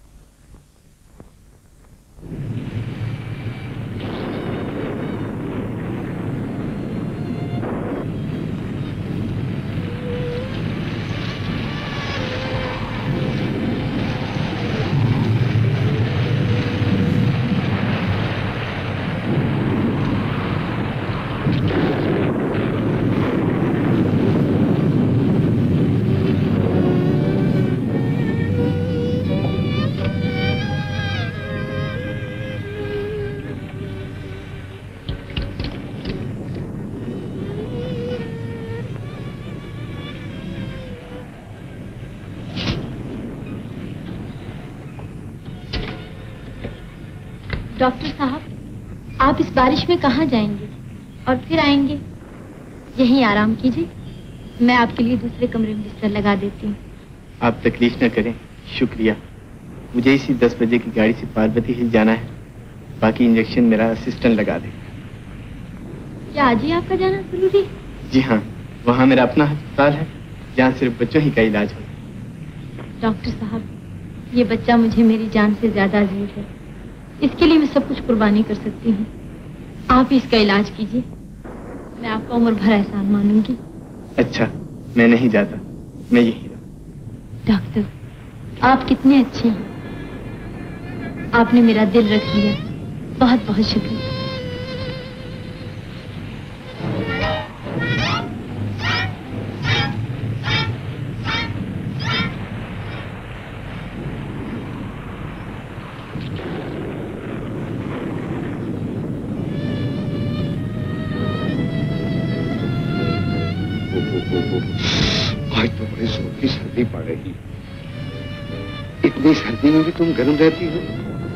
डॉक्टर साहब, आप इस बारिश में कहाँ जाएंगे और फिर आएंगे? यहीं आराम कीजिए, मैं आपके लिए दूसरे कमरे में बिस्तर लगा देती हूँ। आप तकलीफ न करें, शुक्रिया। मुझे इसी दस बजे की गाड़ी से पार्वती हिल जाना है, बाकी इंजेक्शन मेरा असिस्टेंट लगा दे। क्या आज ही आपका जाना जरूरी है? जी हाँ, वहाँ मेरा अपना अस्पताल है जहाँ सिर्फ बच्चों ही का इलाज हो। डॉक्टर साहब, ये बच्चा मुझे मेरी जान से ज्यादा अजीज है। इसके लिए मैं सब कुछ कुर्बानी कर सकती हूँ। आप ही इसका इलाज कीजिए, मैं आपका उम्र भर एहसान मानूंगी। अच्छा, मैं नहीं जाता, मैं यही रहूं। डॉक्टर, आप कितने अच्छे हैं। आपने मेरा दिल रख लिया, बहुत बहुत शुक्रिया। आज तो बड़ी जोर की सर्दी पड़ रही। इतनी सर्दी में भी तुम गर्म रहती हो।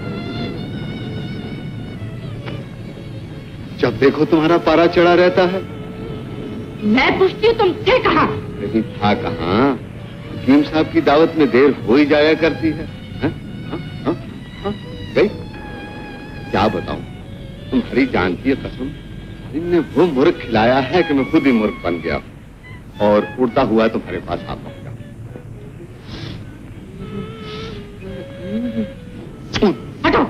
जब देखो तुम्हारा पारा चढ़ा रहता है। मैं पूछती हूँ तुम थे कहाँ? लेकिन था कहाँ? हकीम साहब की दावत में देर हो ही जाया करती है। हा? हा? हा? हा? गई? क्या बताऊं, तुम्हारी जान की कसम, इनने वो मुर्ग खिलाया है कि मैं खुद ही मुर्ग बन गया और उड़ता हुआ तुम्हारे पास आ पहुंचा। हटो।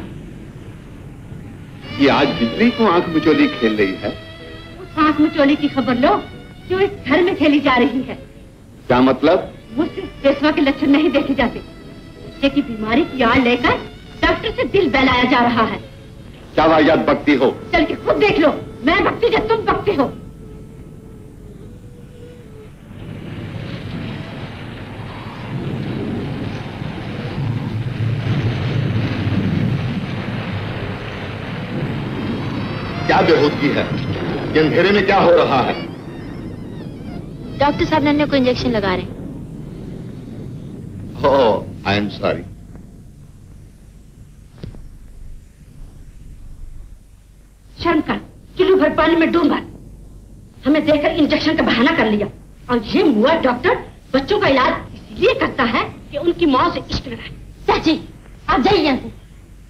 ये आज बिजली को आंख मिचोली खेल रही है। उस आंख मिचोली की खबर लो जो इस घर में खेली जा रही है। क्या मतलब? मुझसे पेशवा के लक्षण नहीं देखे जाते। बच्चे की बीमारी की आड़ लेकर डॉक्टर से दिल बहलाया जा रहा है। क्या वाहियात बकती हो? चल के खुद देख लो। मैं बकती जब तुम बकते हो। क्या बेहूदगी है? ये अंधेरे में क्या हो रहा है? डॉक्टर साहब नन्हे को इंजेक्शन लगा रहे हैं। Oh, I am sorry. शर्म कर, किलो भर पानी में डूब गया। हमें देखकर इंजेक्शन का बहाना कर लिया। और ये मुआ डॉक्टर बच्चों का इलाज इसलिए करता है कि उनकी माँ से इश्क रहे। चाची, आप जाइए यहाँ से।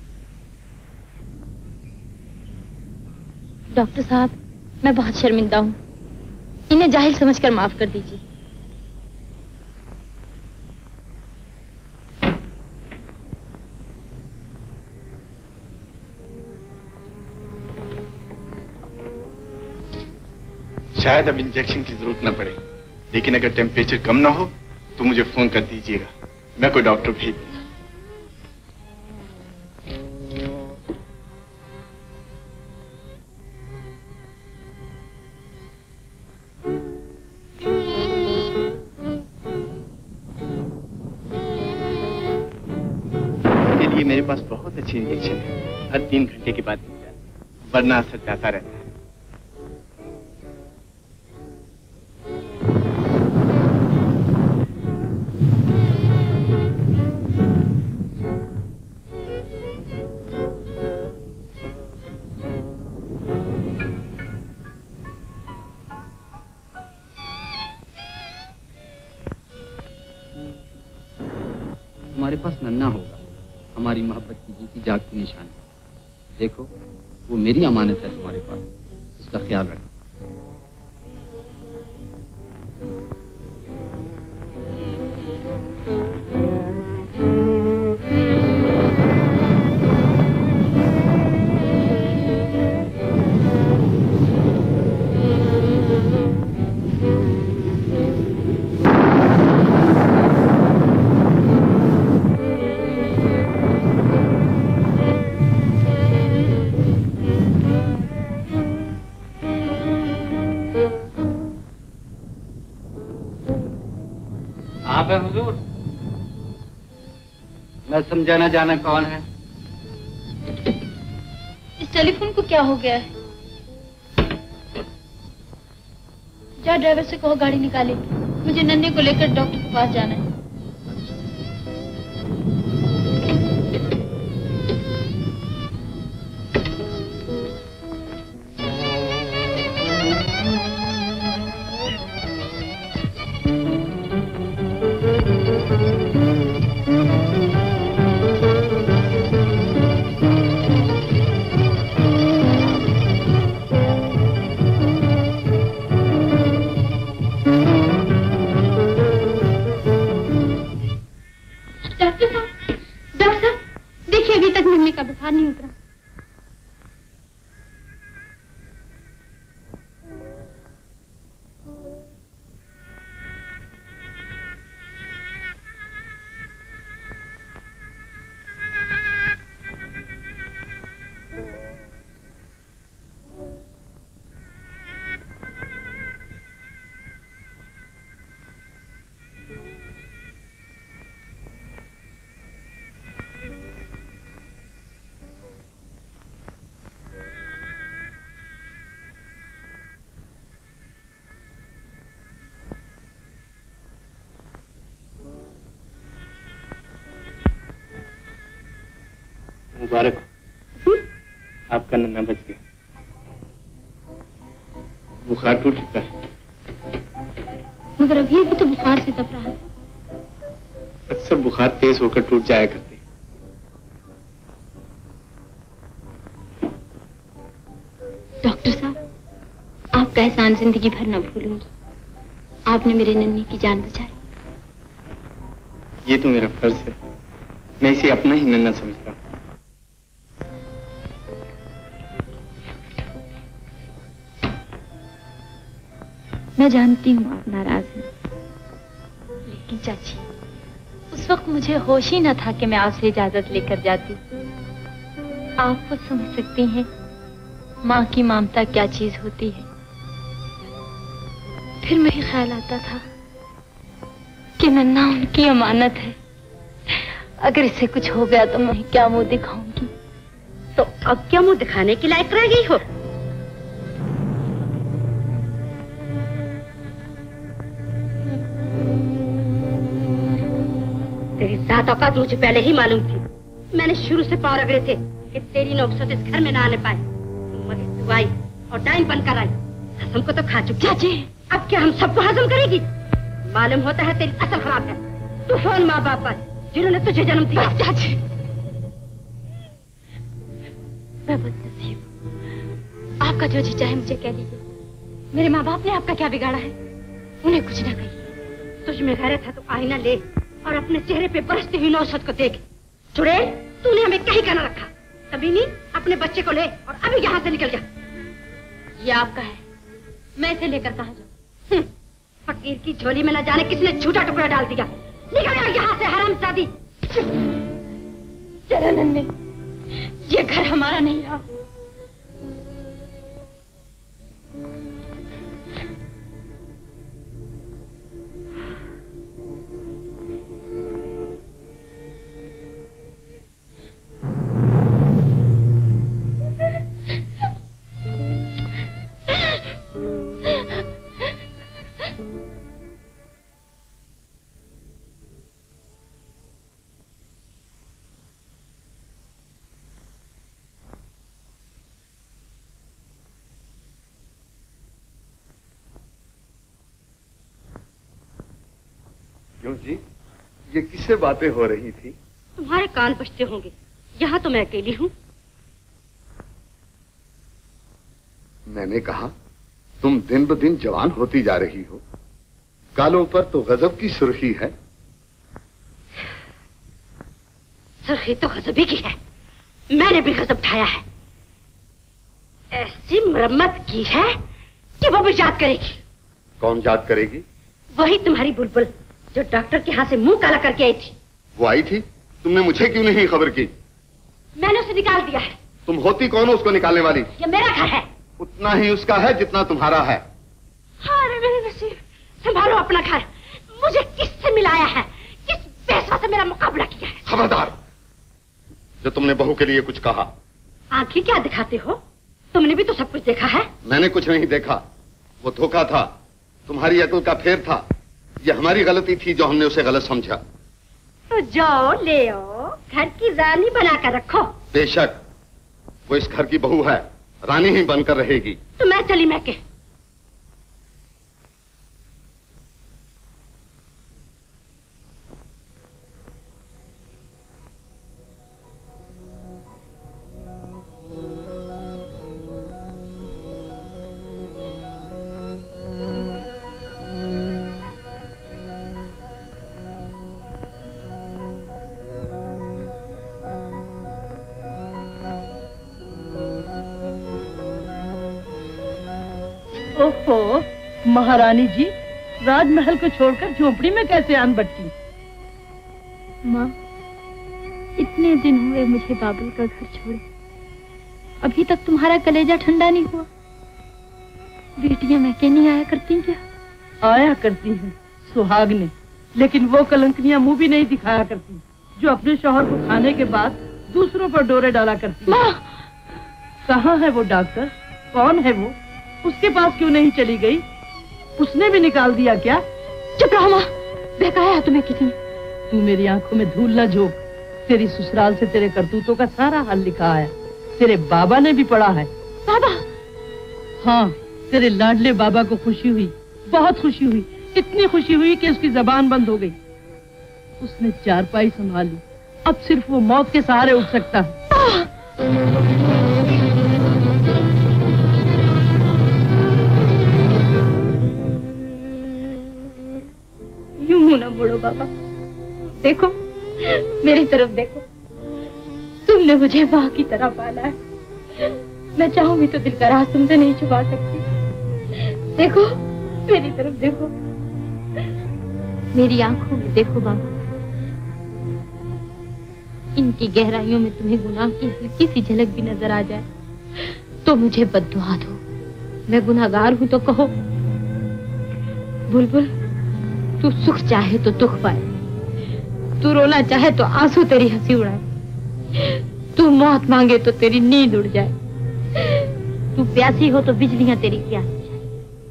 डॉक्टर साहब, मैं बहुत शर्मिंदा हूँ, इन्हें जाहिल समझकर माफ कर दीजिए। शायद अब इंजेक्शन की जरूरत न पड़े, लेकिन अगर टेम्परेचर कम ना हो तो मुझे फोन कर दीजिएगा, मैं कोई डॉक्टर भेज दूंगा। इसके लिए मेरे पास बहुत अच्छी इंजेक्शन है, हर तीन घंटे के बाद दी जाती है, वरना असर जाता रहता है। हमारे पास नन्हा होगा, हमारी मोहब्बत की जीती जागती निशानी। देखो, वो मेरी अमानत है तुम्हारे पास, उसका ख्याल रखो। हुजूर, मैं समझा ना जाना कौन है। इस टेलीफोन को क्या हो गया है? जा ड्राइवर से कहो गाड़ी निकाले, मुझे नन्हे को लेकर डॉक्टर के पास जाना है। सोने का बुखार नहीं उतरा। मुबारक हो, आपका नन्ना बच गया। बुखार टूट चुका है। मगर अभी भी तो बुखार से तप रहा है। अक्सर बुखार तेज होकर टूट जाया करते। डॉक्टर साहब, आपका एहसान जिंदगी भर न भूलूंगी। आपने मेरे नन्ही की जान बचाई। ये तो मेरा फर्ज है। मैं इसे अपना ही नन्ना समझता हूँ। मैं जानती हूँ आप नाराज हैं, लेकिन चाची, उस वक्त मुझे होश ही न था कि मैं आपसे इजाजत लेकर जाती। आप खुद समझ सकती हैं माँ की ममता क्या चीज होती है। फिर मुझे ख्याल आता था कि नन्ना उनकी अमानत है। अगर इसे कुछ हो गया तो मैं क्या मुंह दिखाऊंगी। तो अब क्या मुंह दिखाने के लायक रह गई हो? तेरी जात औकात मुझे पहले ही मालूम थी। मैंने शुरू से पाँव रगड़े थे कि तेरी नौकसत इस घर में ना आने पाए। मगर तू आई और डाइन बनकर आई। हजम को तो खा चुकी। चाची, अब क्या हम सबको हजम करेगी? मालूम होता है तेरी असल खराब है। तूफान माँ बाप पर जिन्होंने तुझे जन्म दिया। चाची, मैं बदनसीब हूँ। आपका जो जी चाहे मुझे कह लीजिए। मेरे माँ बाप ने आपका क्या बिगाड़ा है? उन्हें कुछ ना कहिए। तुझ में गैरत है तो आईना ले और अपने चेहरे पे बरसती हुई नौसत को देख। चुड़ैल, तूने हमें कहीं का ना रखा। कभी नहीं, अपने बच्चे को ले और अभी यहाँ से निकल जा। ये आपका है, मैं इसे लेकर कहाँ जाऊँ? फकीर की झोली में न जाने किसने झूठा टुकड़ा डाल दिया। निकल यहाँ से हरामजादी। चलो नन्हे, ये घर हमारा नहीं रहा। क्यों जी, ये किससे बातें हो रही थी? तुम्हारे कान बजते होंगे। यहाँ तो मैं अकेली हूँ। मैंने कहा तुम दिन ब दिन जवान होती जा रही हो। गालों पर तो गजब की सुर्खी है। सुर्खी तो गजबी की है। मैंने भी गजब ढाया है। ऐसी मरम्मत की है कि वो भी याद करेगी। कौन याद करेगी? वही तुम्हारी बुलबुल, जो डॉक्टर के हाथ से मुंह काला करके आई थी। वो आई थी? तुमने मुझे क्यों नहीं खबर की? मैंने उसे निकाल दिया है। तुम होती कौन हो उसको निकालने वाली? ये मेरा घर है। उतना ही उसका है जितना तुम्हारा है। अरे मेरे नसीब, संभालो अपना घर। मुझे किससे मिलाया है? किस पैसा से मेरा मुकाबला किया है? खबरदार, जो तुमने बहू के लिए कुछ कहा। आंखें क्या दिखाते हो? तुमने भी तो सब कुछ देखा है। मैंने कुछ नहीं देखा। वो धोखा था, तुम्हारी अकल का फेर था। ये हमारी गलती थी जो हमने उसे गलत समझा। तो जाओ ले आओ, घर की रानी बनाकर रखो। बेशक, वो इस घर की बहू है, रानी ही बनकर रहेगी। तो मैं चली मैके। ओहो, महारानी जी राजमहल को छोड़कर झोपड़ी में कैसे आन बट्टी? माँ, इतने दिन हुए मुझे बाबुल का घर छोड़े, अभी तक तुम्हारा कलेजा ठंडा नहीं हुआ? बेटियां मैं के नहीं आया करती क्या? आया करती हैं सुहाग ने, लेकिन वो कलंकनियां मुंह भी नहीं दिखाया करती जो अपने शौहर को खाने के बाद दूसरों पर डोरे डाला करती। माँ! कहाँ है वो डॉक्टर? कौन है वो? उसके पास क्यों नहीं चली गई? उसने भी निकाल दिया क्या? चुप रहो माँ, बहकाया तुम्हें किसी ने? तू मेरी आंखों में धूल न झोंक। तेरी ससुराल से तेरे करतूतों का सारा हाल लिखा है, तेरे बाबा ने भी पढ़ा है। बाबा? हाँ, तेरे लाडले बाबा को खुशी हुई, बहुत खुशी हुई, इतनी खुशी हुई कि उसकी जबान बंद हो गई। उसने चारपाई संभाली, अब सिर्फ वो मौत के सहारे उठ सकता है। यूं मुंह न मोड़ो बाबा, देखो मेरी तरफ देखो। तुमने मुझे माँ की तरह पाला है, मैं चाहूँ भी तो दिल का राज तुमसे नहीं छुपा सकती। देखो मेरी तरफ देखो, मेरी आंखों में देखो बाबा। इनकी गहराइयों में तुम्हें गुनाह की हल्की सी झलक भी नजर आ जाए तो मुझे बद्दुआ दो। मैं गुनाहगार हूं तो कहो। बुलबुल, तू सुख चाहे तो दुख पाए, तू रोना चाहे तो आंसू तेरी हंसी उड़ाए, तू मौत मांगे तो तेरी नींद उड़ जाए, तू प्यासी हो तो बिजलियां तेरी प्यास बुझाए।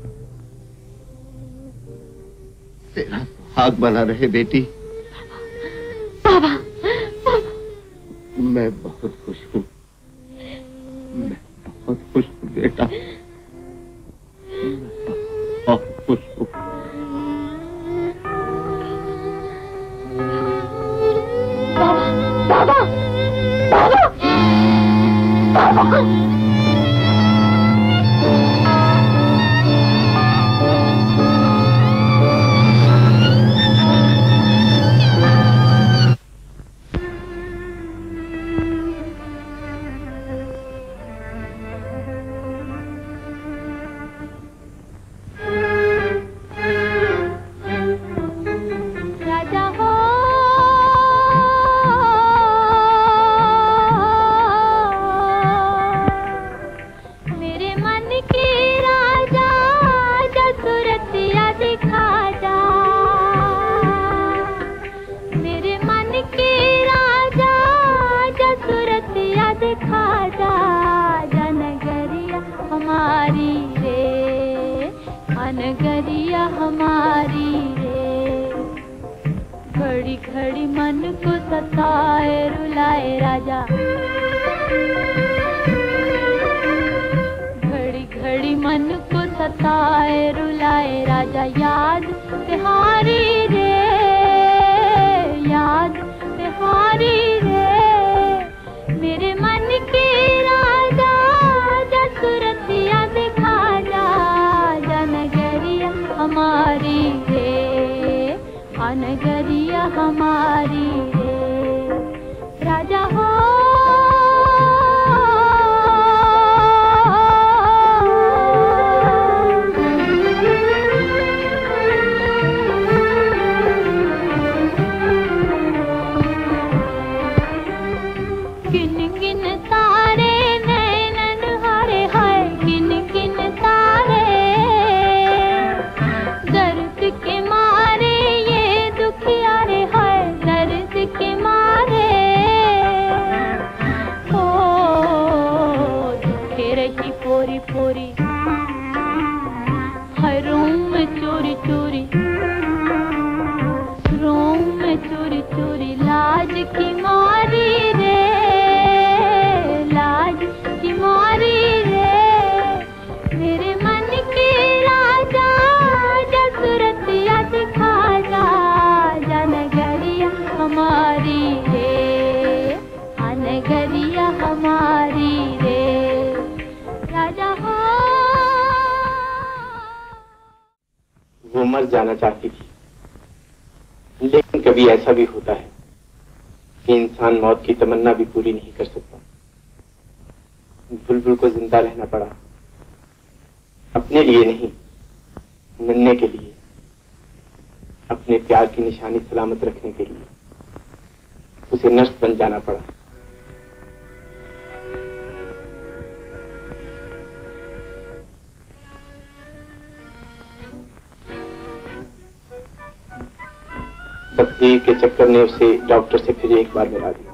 तेरा सुहाग बना रहे बेटी। बाबा, मैं बहुत खुश हूँ, मैं बहुत खुश हूँ बेटा, मैं बहुत खुश हूँ। बाबा, बाबा, बाबा, बाबा। जाना चाहती थी, लेकिन कभी ऐसा भी होता है कि इंसान मौत की तमन्ना भी पूरी नहीं कर सकता। बुलबुल को जिंदा रहना पड़ा, अपने लिए नहीं, नन्हे के लिए, अपने प्यार की निशानी सलामत रखने के लिए उसे नर्स बन जाना पड़ा। तकदीर के चक्कर ने उसे डॉक्टर से फिर एक बार मिला दिया।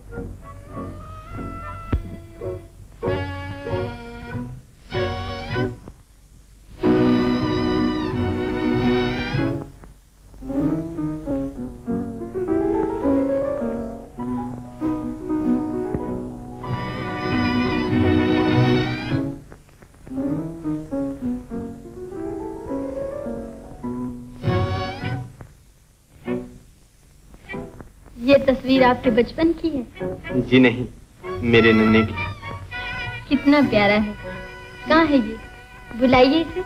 ये तस्वीर आपके बचपन की है? जी नहीं, मेरे नन्हे की। कितना प्यारा है। कहाँ है ये? बुलाइए इसे।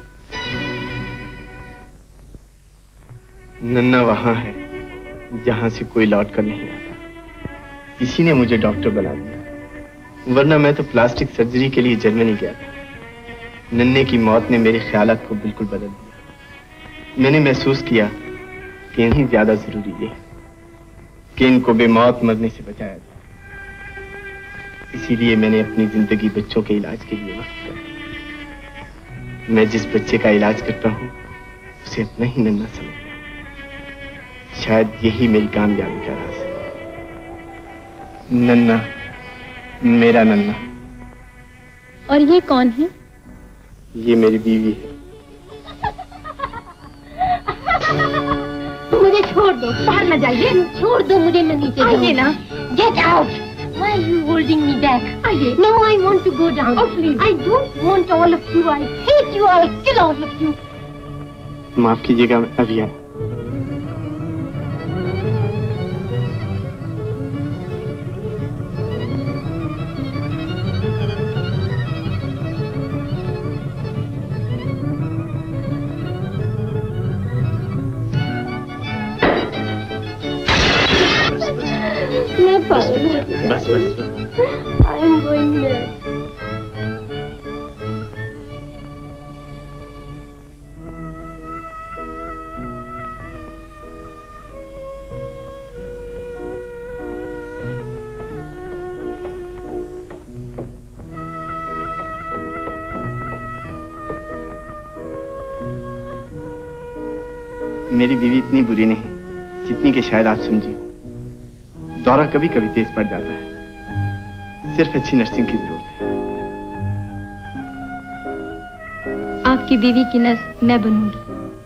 नन्हा वहां है जहां से कोई लौट कर नहीं आता। इसी ने मुझे डॉक्टर बना दिया, वरना मैं तो प्लास्टिक सर्जरी के लिए जर्मनी गया था। नन्हे की मौत ने मेरे ख्यालात को बिल्कुल बदल दिया। मैंने महसूस किया कि इन्हीं ज्यादा जरूरी है कि इनको बेमौत मरने से बचाया जाए। इसीलिए मैंने अपनी जिंदगी बच्चों के इलाज के लिए वक्त कर दी। मैं जिस बच्चे का इलाज करता हूँ उसे अपना ही नन्हा समझता हूँ। शायद यही मेरी कामयाबी का राज है। नन्हा, मेरा नन्हा। और ये कौन है? ये मेरी बीवी है। मुझे छोड़ दो, बाहर न जाइए। छोड़ दो मुझे, मैं नीचे आइए ना। Get out! Why are you holding me back? आइए। No, I want to go down. Oh, please. I don't want all of you. I hate you. I'll kill all of you. माफ कीजिएगा, मैं अभी आया। बस बस बस। I am going there. मेरी बीवी इतनी बुरी नहीं जितनी कि शायद आप समझिए। दौरा कभी कभी तेज पड़ जाता है, सिर्फ अच्छी नर्सिंग की जरूरत है। आपकी बीवी की नर्स मैं बनूंगी।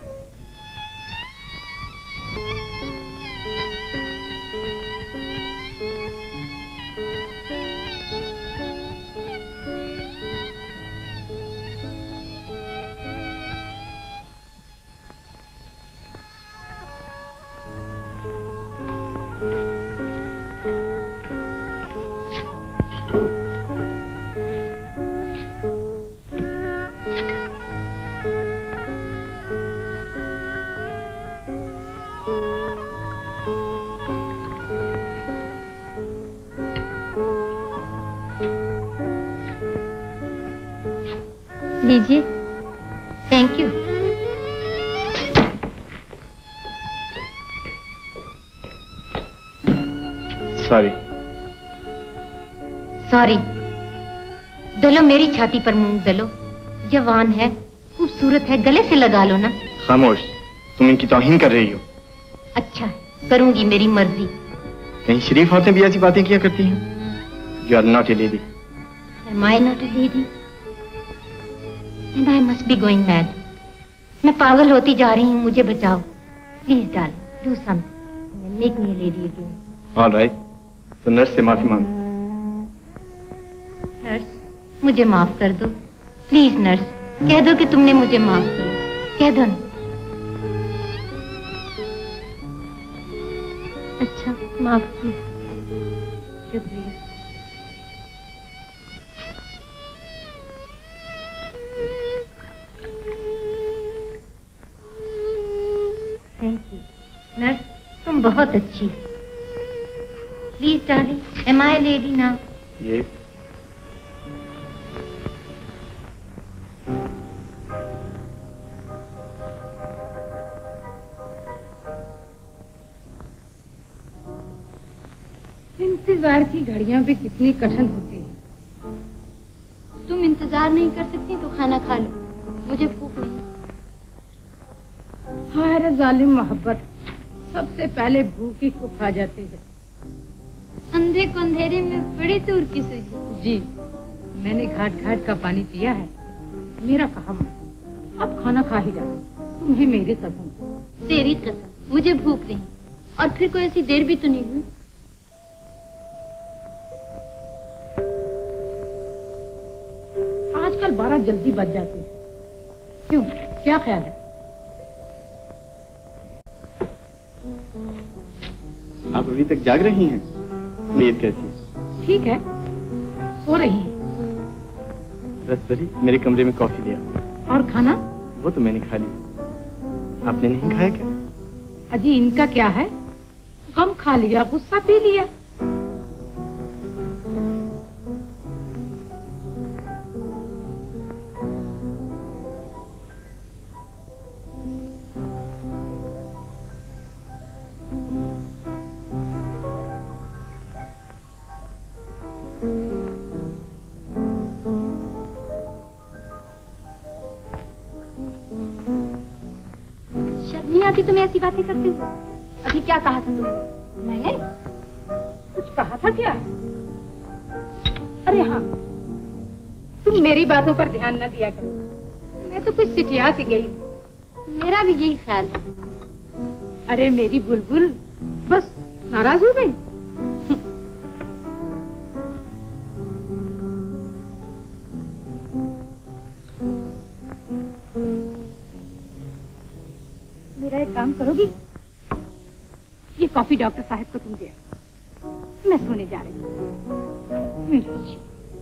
लीजिए। Thank you. सॉरी। सॉरी। दलो मेरी छाती पर मूंग दलो। जवान है, खूबसूरत है, गले से लगा लो ना। खामोश, तुम इनकी तौहीन कर रही हो। अच्छा, करूंगी, मेरी मर्जी। कहीं शरीफ औरतें भी ऐसी बातें किया करती हैं? You are not a lady. Am I not a lady? And I must be going mad. मैं पागल होती जा रही हूँ, मुझे बचाओ। Please darling, do something. Make me a lady again. All right. तो नर्स से माफी मांगो। नर्स, मुझे माफ कर दो। प्लीज नर्स, कह दो कि तुमने मुझे माफ किया। कह दो ना। अच्छा, माफ किया। शुक्रिया। Thank you. नर्स, तुम बहुत अच्छी। Please darling, am I lady now? ये इंतजार की घड़ियां भी कितनी कठिन होती है। तुम इंतजार नहीं कर सकती तो खाना खा लो, मुझे भूख नहीं। हाय रे जालिम मोहब्बत, सबसे पहले भूख ही को खा जाती है। अंधे को अंधेरे में बड़ी दूर की सूझी। जी, मैंने घाट घाट का पानी पिया है, मेरा कहा अब खाना खा ही जाओ। तुम्हें मेरी कसम। तेरी कसम, मुझे भूख नहीं। और फिर कोई ऐसी देर भी तो नहीं हुई। आजकल बारह जल्दी बज जाती है। क्यों, क्या ख्याल है? आप अभी तक जाग रही हैं? नींद कैसी? ठीक है, सो रही है। रसभरी, मेरे कमरे में कॉफी लिया। और खाना? वो तो मैंने खा लिया। आपने नहीं खाया क्या? अजी इनका क्या है, गम खा लिया, गुस्सा पी लिया। आती तुम्हें ऐसी बातें करते हो? अभी क्या कहा था तुमने? मैंने कुछ कहा था क्या? अरे हाँ, तुम मेरी बातों पर ध्यान न दिया करो। मैं तो कुछ सिटिया सी गई। मेरा भी यही ख्याल है। अरे मेरी बुलबुल, बस नाराज हो गई? मेरा एक काम करोगी? ये कॉफी डॉक्टर साहब को तुम दे। मैं सोने जा रही हूँ। मेरी अच्छी।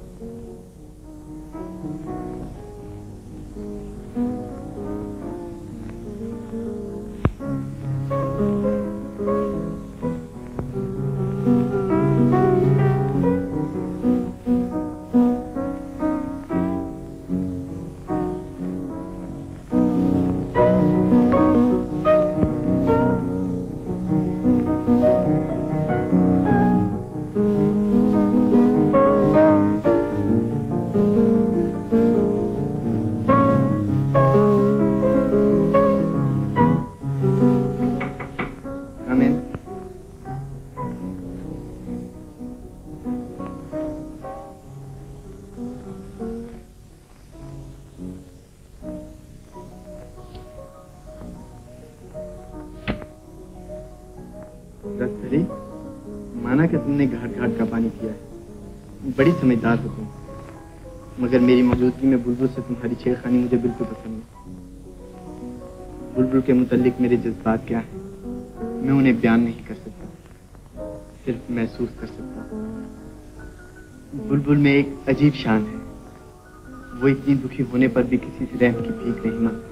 तुमने घाट घाट का पानी पिया है, बड़ी समझदार हो तुम। मगर मेरी मौजूदगी में बुलबुल से तुम्हारी छेड़खानी मुझे बिल्कुल पसंद नहीं। बुलबुल के मुताल्लिक मेरे जज्बात क्या हैं, मैं उन्हें बयान नहीं कर सकता, सिर्फ महसूस कर सकता। बुलबुल में एक अजीब शान है, वो इतनी दुखी होने पर भी किसी से रहम की भीख नहीं मांगती।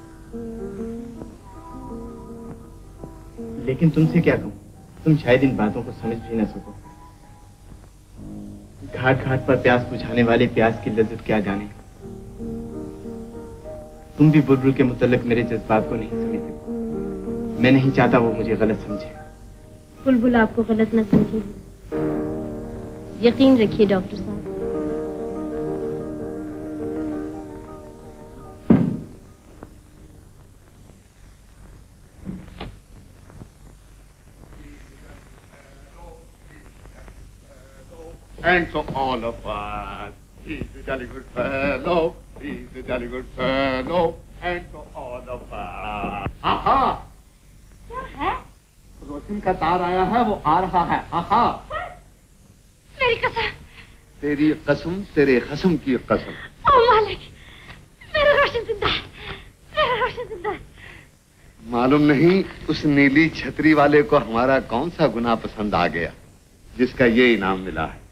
लेकिन तुमसे क्या कहूं, तुम शायद इन बातों को समझ भी न सको। घाट घाट पर प्यास बुझाने वाले प्यास की लज्जत क्या जाने। तुम भी बुलबुल के मुताल्लिक मेरे जज्बात को नहीं समझ सकते। मैं नहीं चाहता वो मुझे गलत समझे। बुलबुल आपको गलत न समझे, यकीन रखिए डॉक्टर साहब। And to all of us, he's a jolly good fellow, he's a jolly good fellow, and to all of us. आहा, क्या है? रोशन का तार आया है, वो आ रहा है। आहा, मेरी कसम, तेरी कसम, तेरे कसम की कसम। ओ मालिक, मेरा रोशन जिंदा है, मेरा रोशन जिंदा है। मालूम नहीं उस नीली छतरी वाले को हमारा कौन सा गुनाह पसंद आ गया, जिसका ये इनाम मिला है।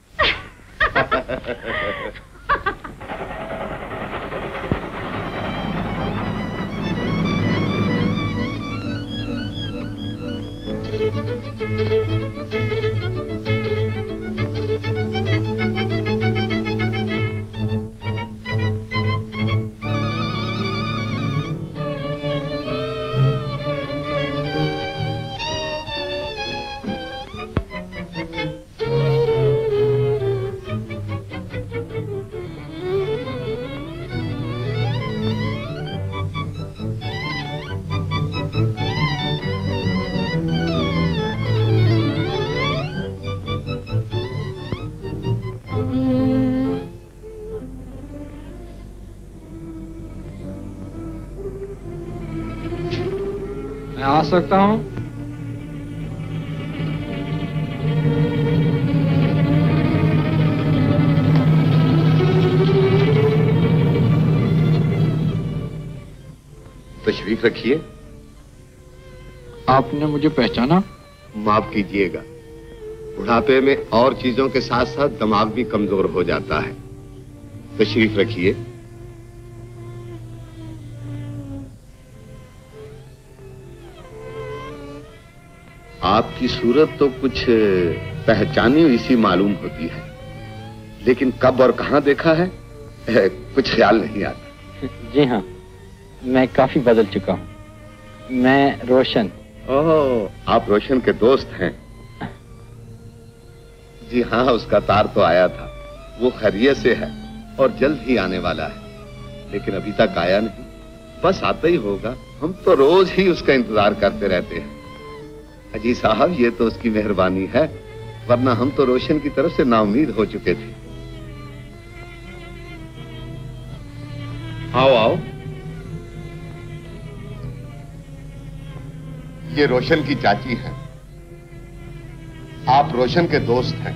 आ सकता हूँ? तशरीफ रखिए। आपने मुझे पहचाना? माफ कीजिएगा, बुढ़ापे में और चीजों के साथ साथ दिमाग भी कमजोर हो जाता है। तशरीफ रखिए। आपकी सूरत तो कुछ पहचानी हुई सी मालूम होती है, लेकिन कब और कहां देखा है कुछ ख्याल नहीं आता। जी हाँ, मैं काफी बदल चुका हूँ। मैं रोशन। ओह, आप रोशन के दोस्त हैं? जी हाँ, उसका तार तो आया था। वो खैरियत से है और जल्द ही आने वाला है, लेकिन अभी तक आया नहीं। बस आता ही होगा, हम तो रोज ही उसका इंतजार करते रहते हैं। अजी साहब, ये तो उसकी मेहरबानी है, वरना हम तो रोशन की तरफ से नाउम्मीद हो चुके थे। आओ आओ। ये रोशन की चाची हैं। आप रोशन के दोस्त हैं।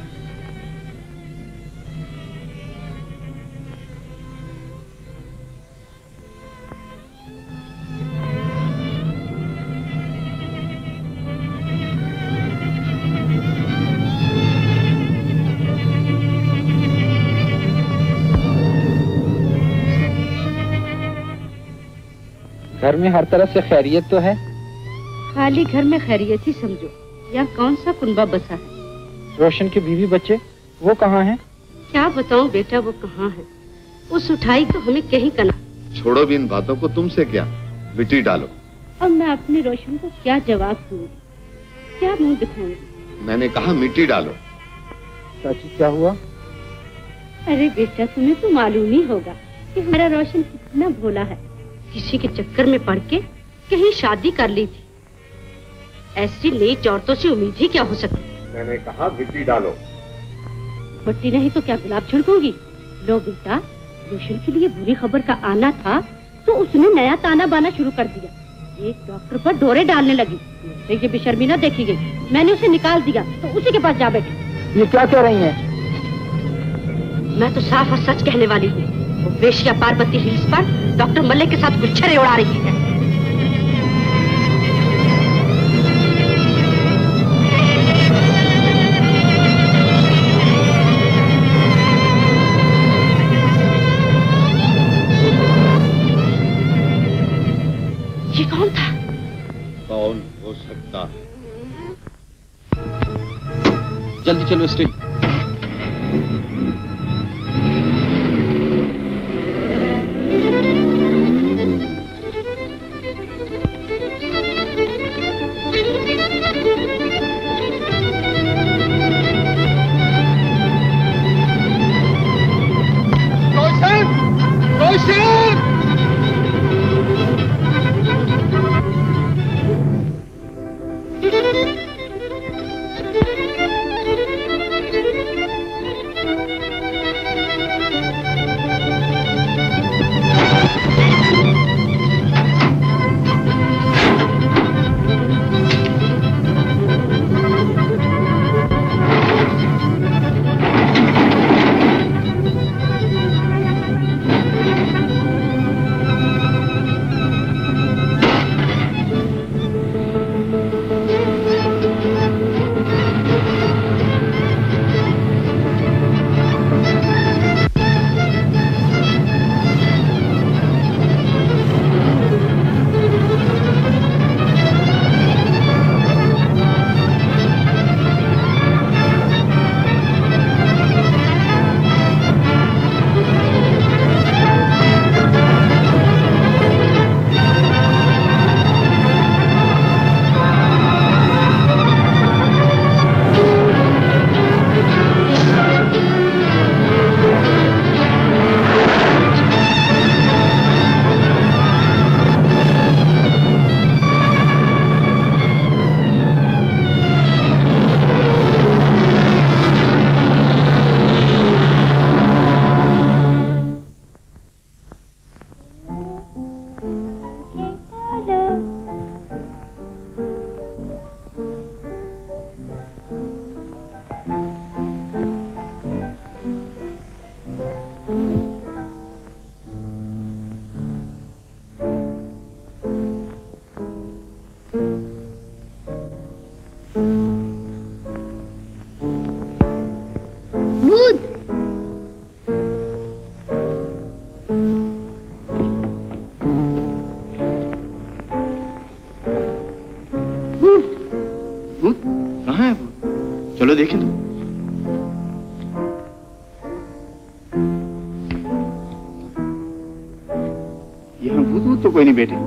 घर में हर तरफ से खैरियत तो है? खाली घर में खैरियत ही समझो। यहाँ कौन सा कुनबा बसा है? रोशन के बीवी बच्चे वो कहाँ हैं? क्या बताऊं बेटा, वो कहाँ है? उस उठाई तो हमें कहीं करना। छोड़ो भी इन बातों को, तुमसे क्या, मिट्टी डालो। अब मैं अपने रोशन को क्या जवाब दूंगी, क्या मुंह दिखाऊंगी? मैंने कहा मिट्टी डालो। चाची क्या हुआ? अरे बेटा, तुम्हें तो मालूम ही होगा कि हमारा रोशन कितना भोला है। किसी के चक्कर में पड़ के कहीं शादी कर ली थी। ऐसी नीच औरतों से उम्मीद ही क्या हो सकती? मैंने कहा मिट्टी डालो। मिट्टी नहीं तो क्या गुलाब छिड़कूंगी? लो बेटा, रोशन के लिए बुरी खबर का आना था तो उसने नया ताना बाना शुरू कर दिया। एक डॉक्टर पर डोरे डालने लगी। मुझसे ये बेशर्मी न देखी गई। मैंने उसे निकाल दिया तो उसी के पास जा बैठी। ये क्या कह रही हैं? मैं तो साफ और सच कहने वाली हूँ। वो वेश्या पार्वती हिल्स पर डॉक्टर मल्ले के साथ गुच्छरे उड़ा रही है। ये कौन था? कौन हो सकता है? जल्दी चलो स्टे। चलो देखें तो। यहाँ भूत भूत तो कोई नहीं बैठे,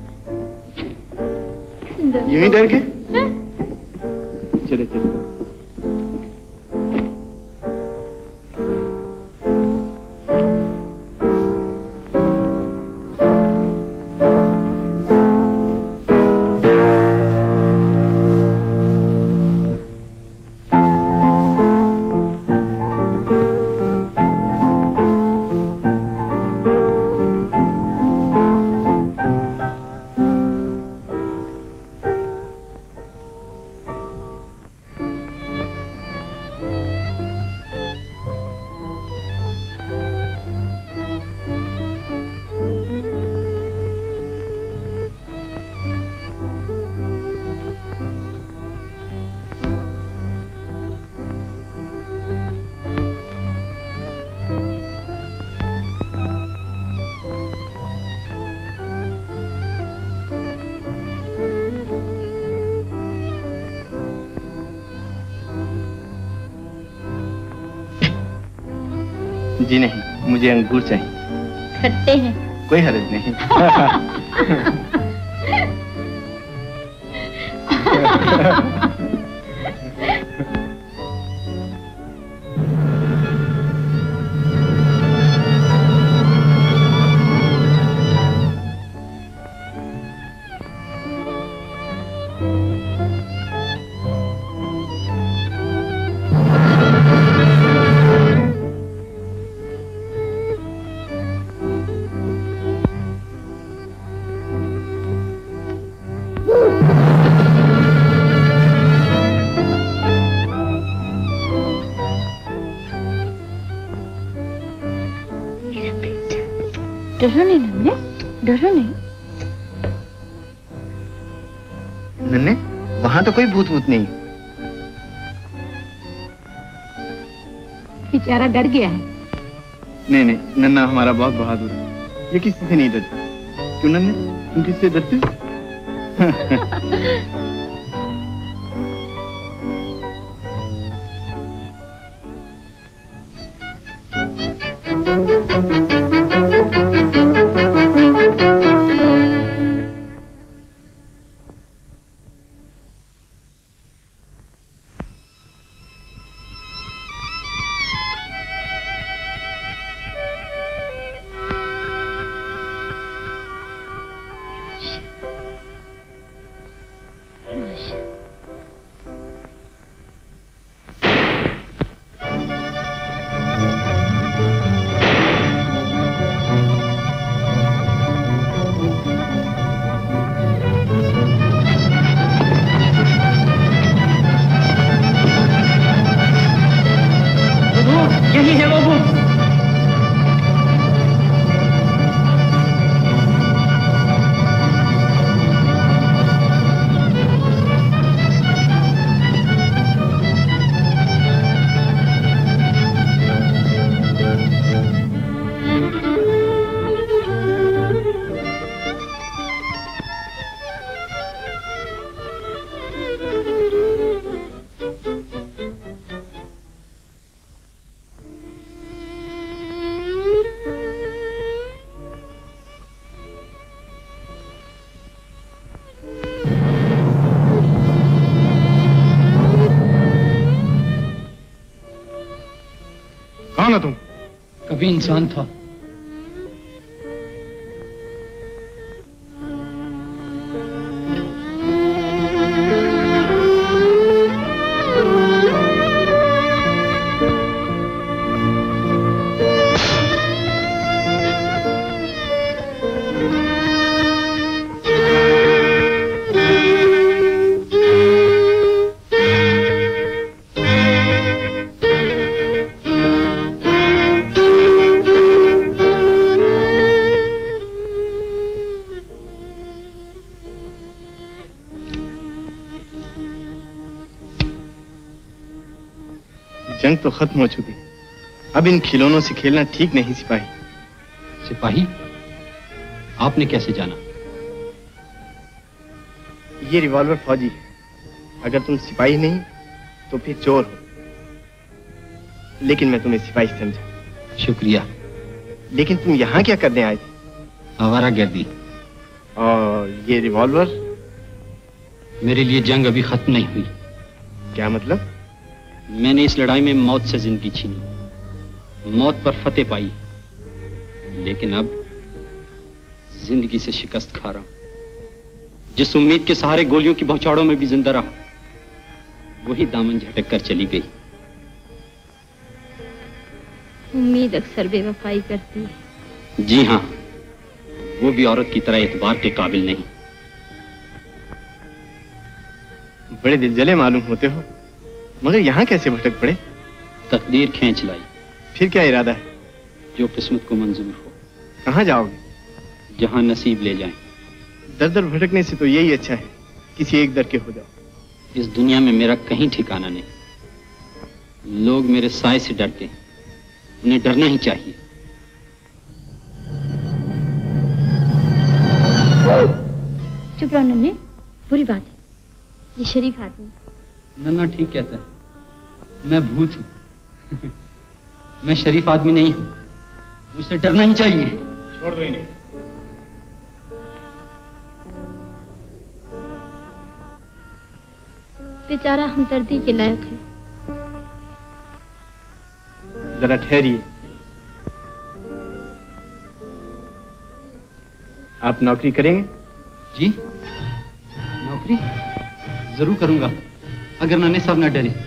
यूं ही डर गए। चले चले। जी नहीं, मुझे अंगूर चाहिए। खट्टे हैं। कोई हर्ज नहीं। डरो नहीं नन्हे, डरो नहीं। नन्हे, वहां तो कोई भूत भूत नहीं। बेचारा डर गया है। नहीं नहीं, नन्ना हमारा बहुत बहादुर है, ये किसी से नहीं डरता। क्यों नन्हे, तुम किससे डरते हो? तुम कभी इंसान था। जंग तो खत्म हो चुकी, अब इन खिलौनों से खेलना ठीक नहीं। सिपाही सिपाही आपने कैसे जाना? ये रिवॉल्वर फौजी है, अगर तुम सिपाही नहीं तो फिर चोर हो। लेकिन मैं तुम्हें सिपाही समझा। शुक्रिया। लेकिन तुम यहाँ क्या करने आए थे? आवारागर्दी। और ये रिवॉल्वर? मेरे लिए जंग अभी खत्म नहीं हुई। क्या मतलब? मैंने इस लड़ाई में मौत से जिंदगी छीनी, मौत पर फतेह पाई, लेकिन अब जिंदगी से शिकस्त खा रहा हूं। जिस उम्मीद के सहारे गोलियों की भौचाड़ों में भी जिंदा रहा, वही दामन झटक कर चली गई। उम्मीद अक्सर बेवफाई करती है। जी हाँ, वो भी औरत की तरह एतबार के काबिल नहीं। बड़े दिलजले मालूम होते हो, मगर यहाँ कैसे भटक पड़े? तकदीर खींच लाई। फिर क्या इरादा है? जो किस्मत को मंजूर हो। कहाँ जाओगे? जहाँ नसीब ले जाए। दर दर भटकने से तो यही अच्छा है, किसी एक दर के हो जाओ। इस दुनिया में मेरा कहीं ठिकाना नहीं। लोग मेरे साए से डरते हैं, उन्हें डरना ही चाहिए। चुप रहो नन्हे, बुरी बात है। ये शरीफ आदमी। नन्ना ठीक कहता है, मैं भूत हूँ। मैं शरीफ आदमी नहीं हूँ, मुझसे डरना ही चाहिए। छोड़ दो इन्हें। बेचारा हमदर्दी के लायक है। जरा ठहरिए। आप नौकरी करेंगे? जी, नौकरी जरूर करूंगा, अगर नन्हे साहब न डरे।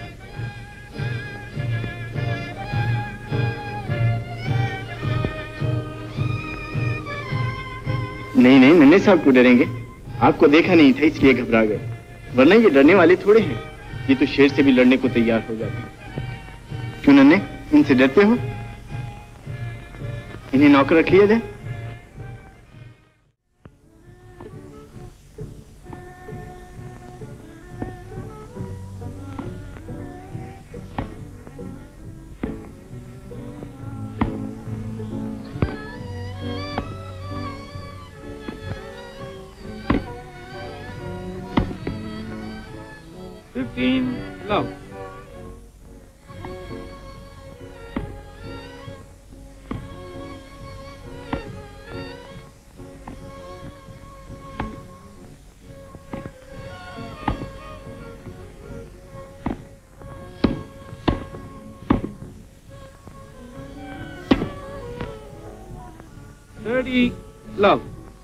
नहीं नहीं, नन्हे साहब क्यों डरेंगे? आपको देखा नहीं था इसलिए घबरा गए, वरना ये डरने वाले थोड़े हैं। ये तो शेर से भी लड़ने को तैयार हो जाते हैं। क्यों नन्हे, इनसे डरते हो? इन्हें नौकर रख लिया जाए। Fifteen, love. Thirty, love.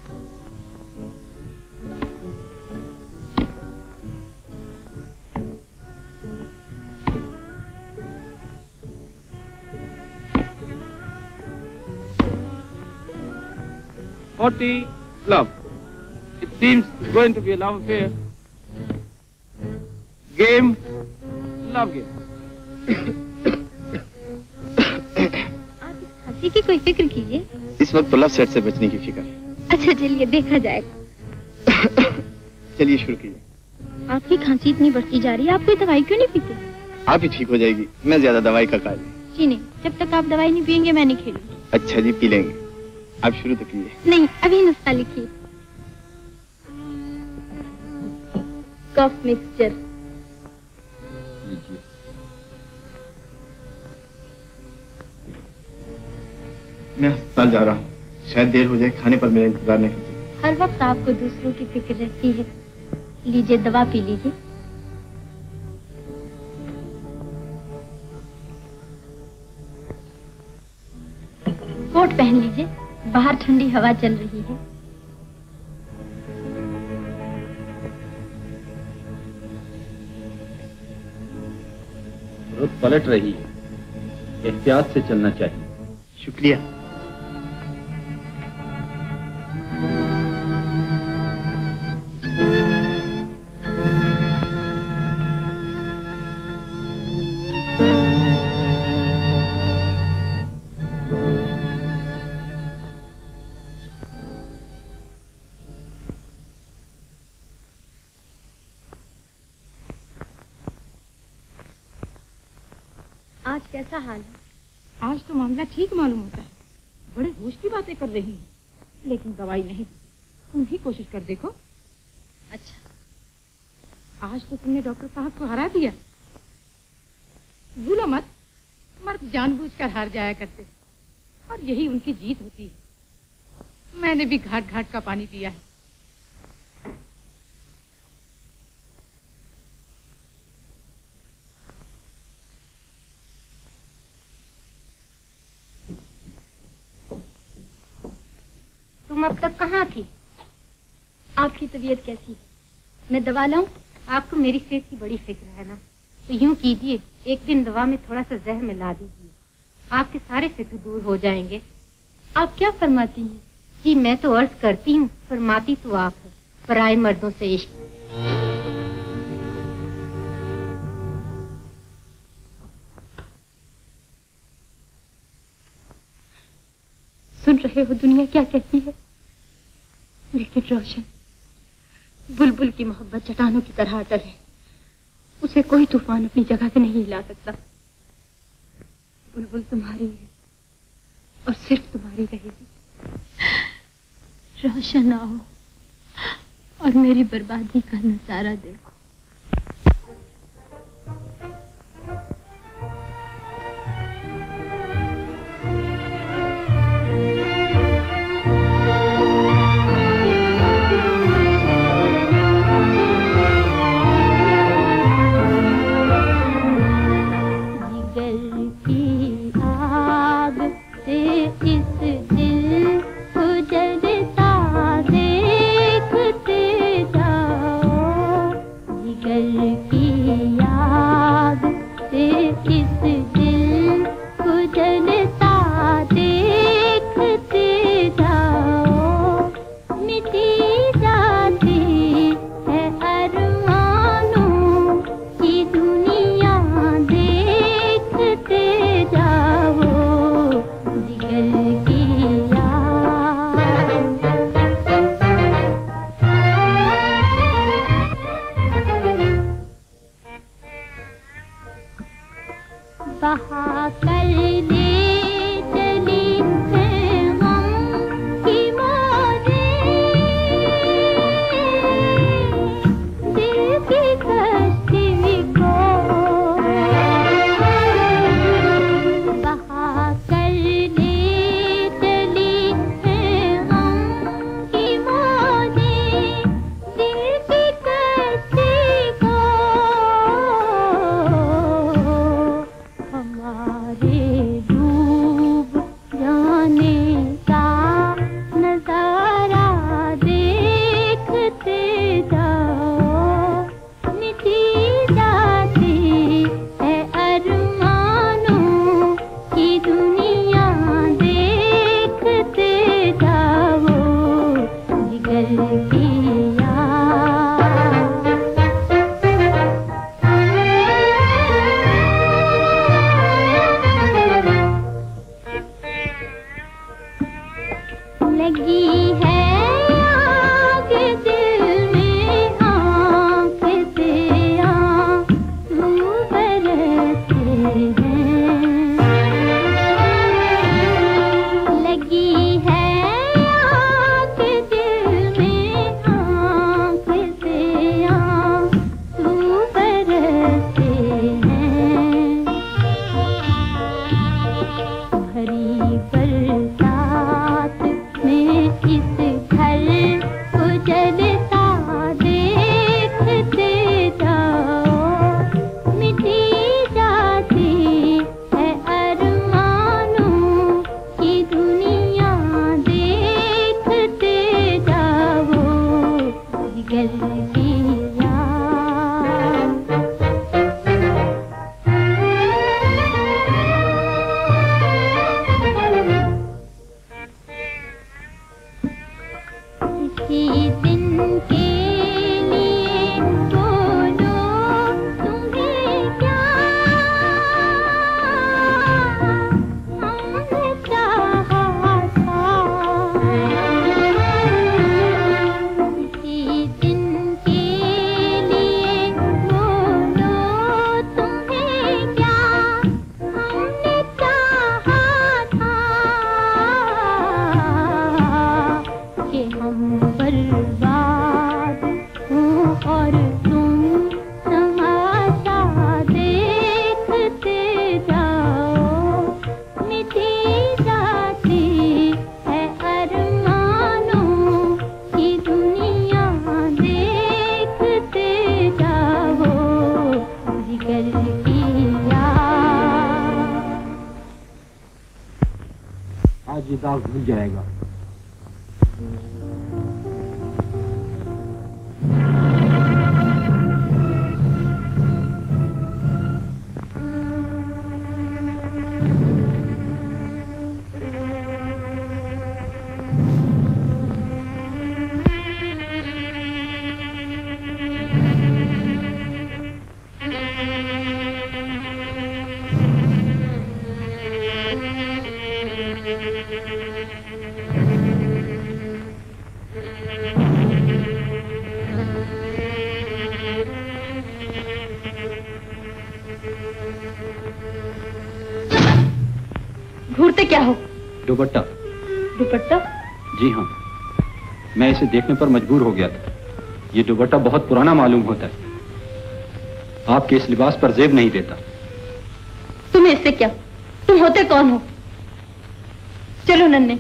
Forty, love. It seems it's going to be a love affair. Game, love game. आप इस खांसी की कोई फिक्र कीजिए। इस वक्त तो लव सेट से बचने की फिक्र है। अच्छा चलिए, देखा जाएगा। चलिए शुरू कीजिए। आपकी खांसी इतनी बढ़ती जा रही है, आप कोई दवाई क्यों नहीं पीते? आप ही ठीक हो जाएगी, मैं ज्यादा दवाई का काज। जी नहीं, जब तक आप दवाई नहीं पियेंगे मैं नहीं खेलूंगी। अच्छा जी, पी लेंगे। आप शुरू तो कीजिए। नहीं, अभी नुस्खा लिखिए। Cough mixture. मैं अस्पताल जा रहा हूँ, शायद देर हो जाए। खाने पर मेरा इंतजार नहीं कीजिए। हर वक्त आपको दूसरों की फिक्र रहती है। लीजिए, दवा पी लीजिए। कोट पहन लीजिए, बाहर ठंडी हवा चल रही है। रुत पलट रही है, एहतियात से चलना चाहिए। शुक्रिया। आज कैसा हाल है? आज तो मामला ठीक मालूम होता है। बड़े होश की बातें कर रही है, लेकिन दवाई नहीं। तुम ही कोशिश कर देखो। अच्छा, आज तो तुमने डॉक्टर साहब को हरा दिया। भूलो मत, मर्द जानबूझकर हार जाया करते और यही उनकी जीत होती है। मैंने भी घाट घाट का पानी पिया है। तुम अब तक कहाँ थी? आपकी तबीयत कैसी है? मैं दवा लाऊं? आपको मेरी सेहत की बड़ी फिक्र है ना, तो यूं कीजिए, एक दिन दवा में थोड़ा सा जहर मिला दीजिए, आपके सारे फिक्र दूर हो जाएंगे। आप क्या फरमाती हैं? जी मैं तो अर्ज करती हूँ, फरमाती तो आप है, पराए मर्दों से इश्क। सुन रहे हो दुनिया क्या कहती है, लेकिन रोशन, बुलबुल की मोहब्बत चट्टानों की तरह अटल है। उसे कोई तूफान अपनी जगह से नहीं हिला सकता। बुलबुल तुम्हारी है और सिर्फ तुम्हारी रहेगी। रोशन आओ और मेरी बर्बादी का नजारा देखो। बरसात में इस दिमाग भूल जाएगा। घूरते क्या हो? दुपट्टा। दुपट्टा? जी हाँ, मैं इसे देखने पर मजबूर हो गया था। ये दुपट्टा बहुत पुराना मालूम होता है, आपके इस लिबास पर जेब नहीं देता। तुम्हें इससे क्या? तुम होते कौन हो? चलो नन्हे।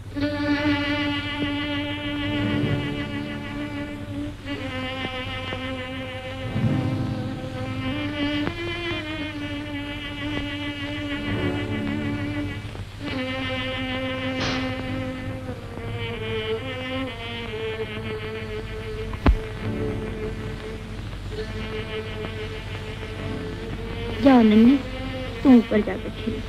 जाओ नन्हे, तुम ऊपर जाकर खेलो।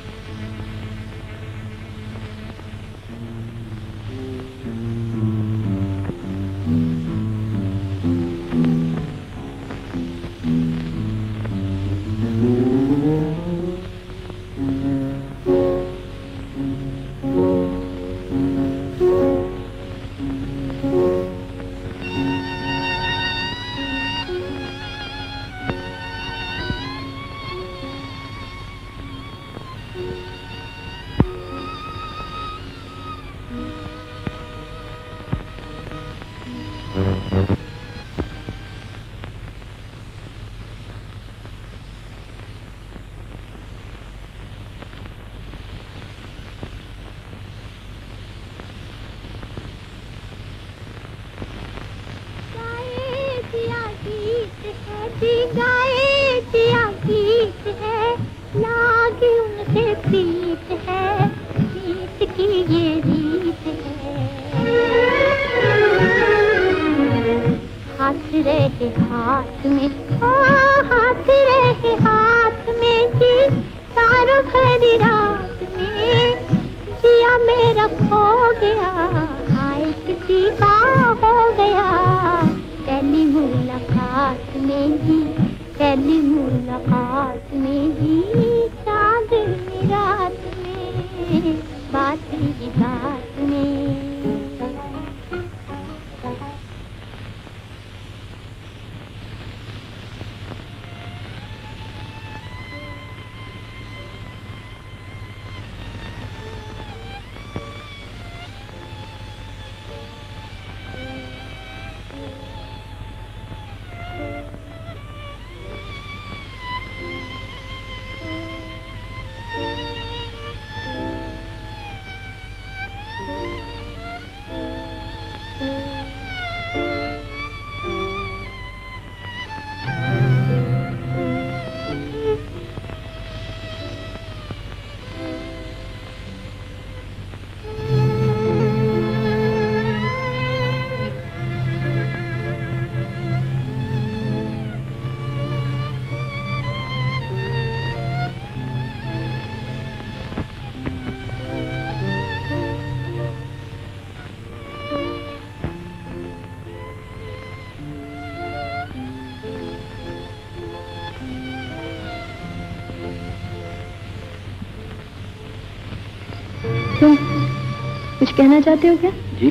कहना चाहते हो क्या? जी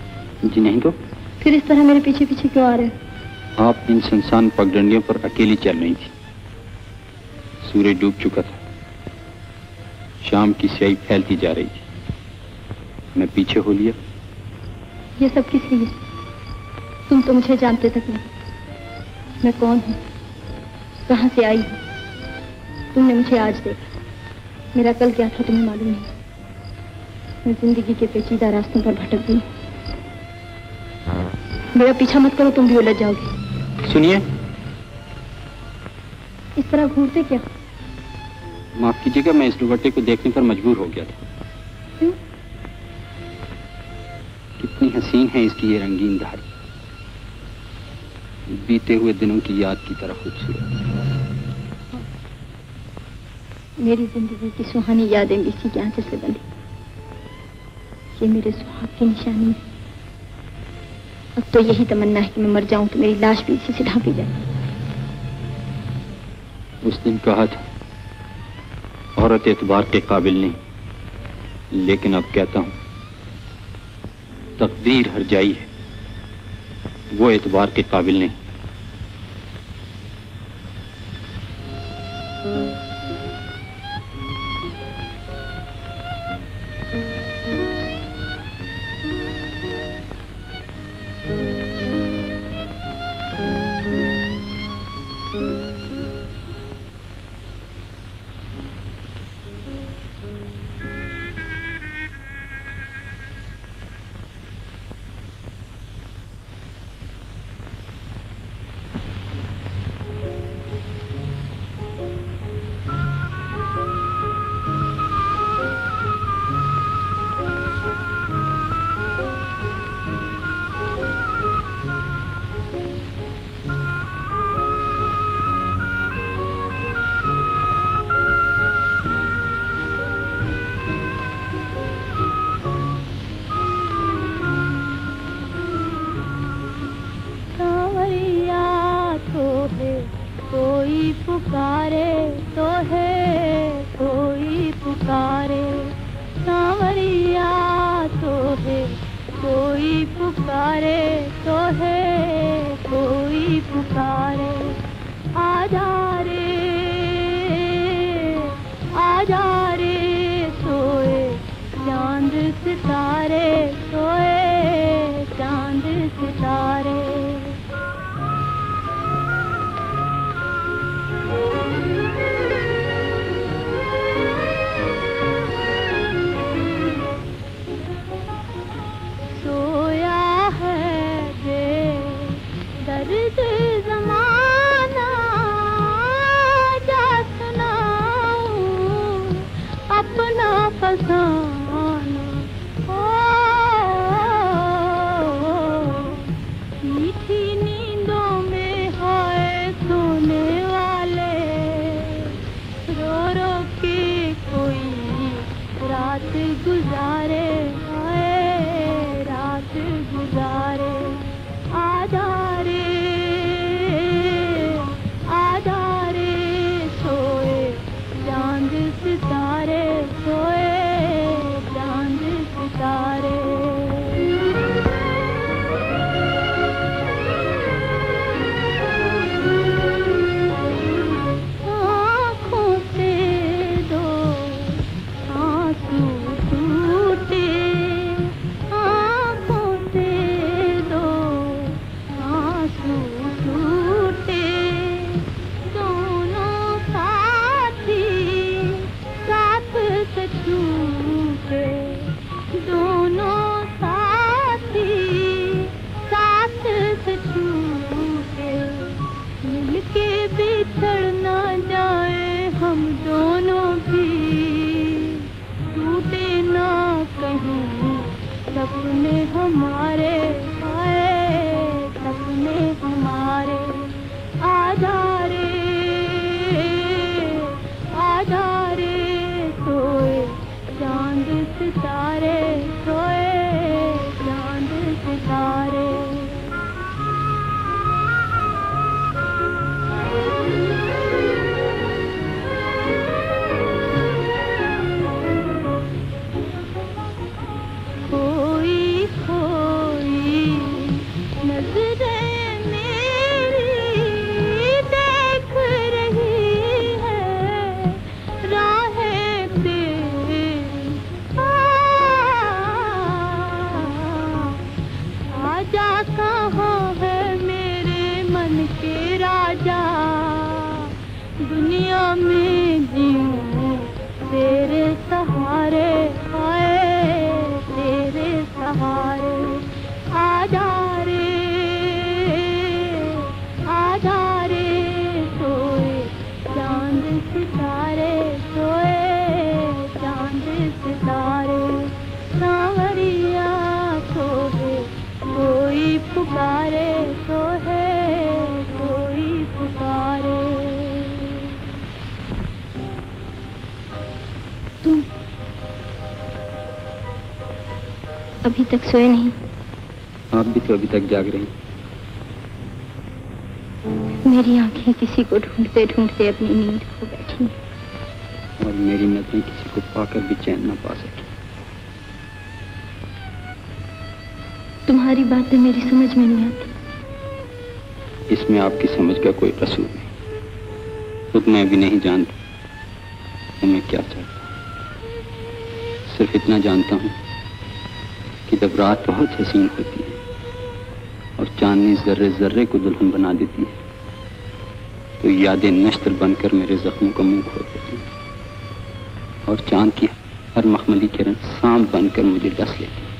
जी नहीं तो फिर इस तरह मेरे पीछे पीछे क्यों आ रहे हो? आप इन सुनसान पगडंडियों पर अकेली चल रही थी। सूरज डूब चुका था, शाम की स्याही फैलती जा रही थी। मैं पीछे हो लिया। ये सब किस लिए? तुम तो मुझे जानते तक नहीं। मैं कौन हूँ, कहाँ से आई हूँ? तुमने मुझे आज देखा, मेरा कल क्या था तुम्हें मालूम नहीं। मैं जिंदगी के पेचीदा रास्तों पर भटक गई। मेरा पीछा मत करो, तुम भी उलझ जाओगे। सुनिए, इस तरह घूरते क्या? माफ कीजिएगा, मैं इस दुपट्टे को देखने पर मजबूर हो गया था। क्यों? कितनी हसीन है इसकी ये रंगीन धारी, बीते हुए दिनों की याद की तरह खूबसूरत। मेरी जिंदगी की सुहानी यादें भी इसी आंचल से बंधी। ये मेरे सुहाग की निशानी है। अब तो यही तमन्ना है कि मैं मर जाऊं तो मेरी लाश भी इसी से ढांपी जाए। उस दिन कहा था औरत एतबार के काबिल नहीं, लेकिन अब कहता हूं तकदीर हर जाई है, वो एतबार के काबिल नहीं। सितारे सांवरिया को इशारे तो है कोई पुकारे। तुम अभी तक सोए नहीं? आप भी तो अभी तक जाग रही हैं। मेरी आंखें किसी को ढूंढते ढूंढते अपनी नींद खो बैठी और मेरी नजरें किसी को पाकर भी चैन न पा सकी। तुम्हारी बातें मेरी समझ में नहीं आती। इसमें आपकी समझ का कोई कसूर नहीं। खुद मैं भी नहीं जानता कि मैं क्या चाहता हूँ। सिर्फ इतना जानता हूँ कि जब रात बहुत हसीन होती है और चांदनी जर्रे जर्रे को दुल्हन बना देती है तो यादें नश्तर बनकर मेरे जख्मों का मुंह खोल देती हैं और चांद की हर मखमली किरण सांप बनकर मुझे डस लेती है।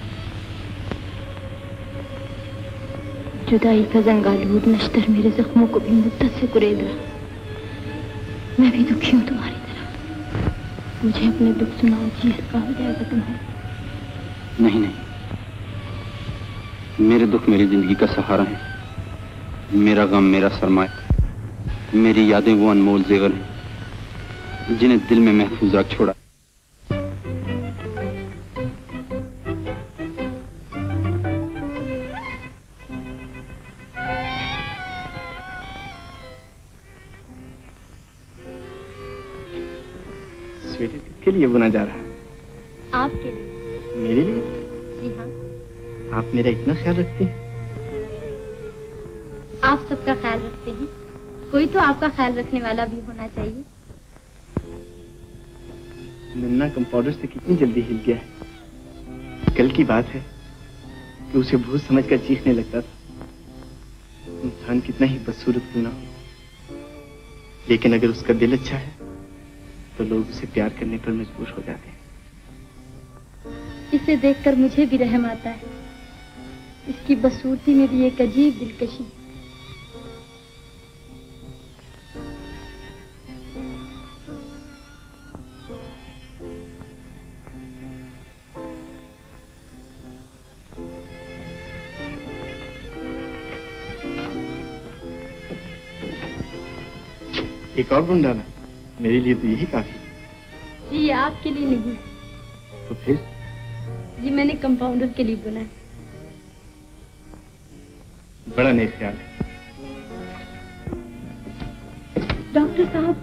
जुदाई का जंगालूद नश्तर मेरे जख्मों को भी मुद्दत से कुरेद रहा। मैं भी दुखी हूँ तुम्हारी तरह। मुझे अपने दुख सुनाओ जी, हल्का हो जाएगा तुम्हारा। नहीं नहीं, मेरे दुख मेरी जिंदगी का सहारा है। मेरा गम मेरा सरमाया, मेरी यादें वो अनमोल जेवर हैं जिन्हें दिल में महफूज रख छोड़ा। स्वेटर किसके लिए बुना जा रहा है? आपके लिए। मेरे लिए? जी हाँ। आप मेरा इतना ख्याल रखते हैं? आप सबका ख्याल रखते हैं, कोई तो आपका ख्याल रखने वाला भी होना चाहिए। मुन्ना कंपाउंडर से कितनी जल्दी हिल गया है। कल की बात है कि उसे भूत समझकर चीखने लगता था। इंसान कितना ही बदसूरत क्यों ना हो, लेकिन अगर उसका दिल अच्छा है तो लोग उसे प्यार करने पर मजबूर हो जाते हैं। इसे देखकर मुझे भी रहम आता है। इसकी बदसूरती में भी एक अजीब दिलकशी। एक और बुन डाला? मेरे लिए तो यही काफी। जी आपके लिए नहीं। तो फिर? जी मैंने कंपाउंडर के लिए बुना है। बड़ा नेक ख्याल है। डॉक्टर साहब,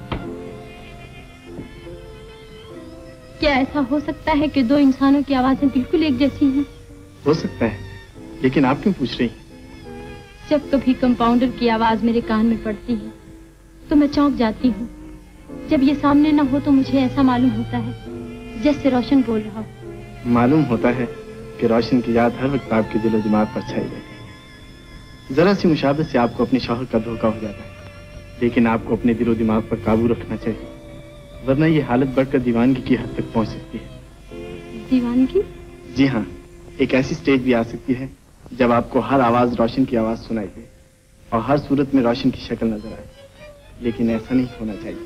क्या ऐसा हो सकता है कि दो इंसानों की आवाजें बिल्कुल एक जैसी हैं? हो सकता है, लेकिन आप क्यों पूछ रही? जब कभी कंपाउंडर की आवाज मेरे कान में पड़ती है तो मैं चौंक जाती हूँ। जब ये सामने न हो तो मुझे ऐसा मालूम होता है जैसे रोशन बोल रहा हो। मालूम होता है कि रोशन की याद हर वक्त आपके दिलो दिमाग पर छाई रहती है। जरा सी मुशाबत से आपको अपने शौहर का धोखा हो जाता है, लेकिन आपको अपने दिलो दिमाग पर काबू रखना चाहिए, वरना ये हालत बढ़कर दीवानगी की हद तक पहुंच सकती है। दीवानगी? जी हाँ, एक ऐसी स्टेज भी आ सकती है जब आपको हर आवाज रोशन की आवाज सुनाई दे और हर सूरत में रोशन की शक्ल नजर आए, लेकिन ऐसा नहीं होना चाहिए।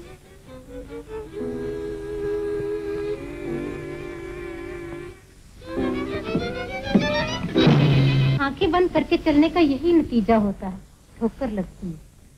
आंखें बंद करके चलने का यही नतीजा होता है, ठोकर लगती है।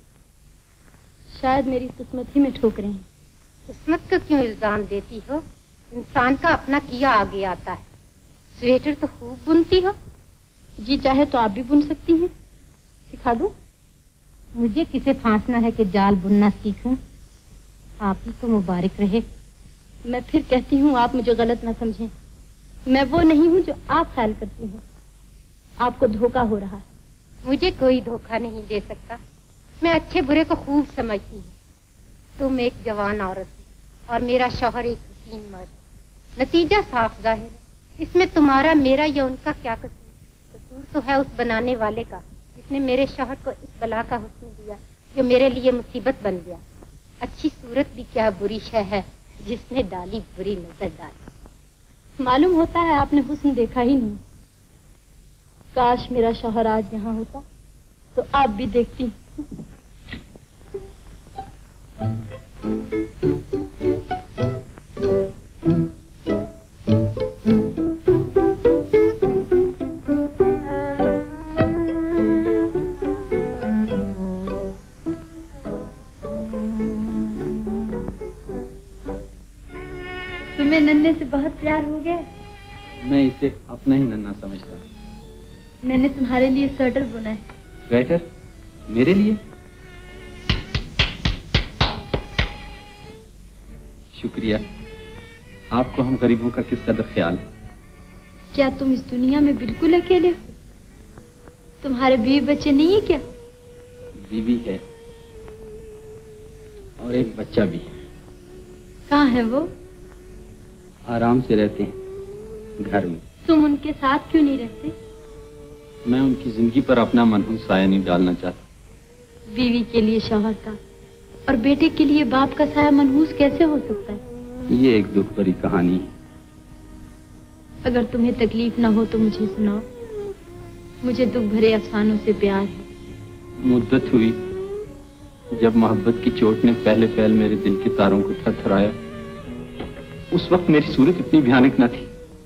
शायद मेरी किस्मत ही में ठोकरें हैं। किस्मत का क्यों इल्जाम देती हो? इंसान का अपना किया आगे आता है। स्वेटर तो खूब बुनती हो। जी चाहे तो आप भी बुन सकती हैं, सिखा दूं? मुझे किसे फांसना है कि जाल बुनना सीखूं? आप ही को मुबारक रहे। मैं फिर कहती हूँ, आप मुझे गलत ना समझें। मैं वो नहीं हूँ जो आप ख्याल करती हैं। आपको धोखा हो रहा है। मुझे कोई धोखा नहीं दे सकता। मैं अच्छे बुरे को खूब समझती हूँ। तुम एक जवान औरत हो और मेरा शौहर एक हसीन मर्द। नतीजा साफ जाहिर है। इसमें तुम्हारा, मेरा या उनका क्या कसूर? कसूर तो है उस बनाने वाले का जिसने मेरे शौहर को इस बला का हुस्न दिया जो मेरे लिए मुसीबत बन गया। अच्छी सूरत भी क्या बुरी शय है जिसने डाली बुरी नजर डाली। मालूम होता है आपने हुस्न देखा ही नहीं। काश मेरा शौहर आज यहाँ होता तो आप भी देखती। प्यार हो गया? मैं इसे अपना ही नन्हा समझता। मैंने तुम्हारे लिए स्वेटर बुना है। स्वेटर? मेरे लिए? शुक्रिया। आपको हम गरीबों का किस कदर ख्याल है। क्या तुम इस दुनिया में बिल्कुल अकेले हो? तुम्हारे बीवी बच्चे नहीं है क्या? बीवी है और एक बच्चा भी है। कहाँ है वो? आराम से रहते हैं घर में। तुम उनके साथ क्यों नहीं रहते? मैं उनकी जिंदगी पर अपना मनहूस साया नहीं डालना चाहता। बीवी के लिए शौहर का और बेटे के लिए बाप का साया मनहूस कैसे हो सकता है? ये एक दुख भरी कहानी है। अगर तुम्हें तकलीफ ना हो तो मुझे सुनाओ। मुझे दुख भरे अफसानों से प्यार है। मुद्दत हुई जब मोहब्बत की चोट ने पहले पहल मेरे दिल के तारों को थरथराया। उस वक्त मेरी सूरत इतनी भयानक न थी।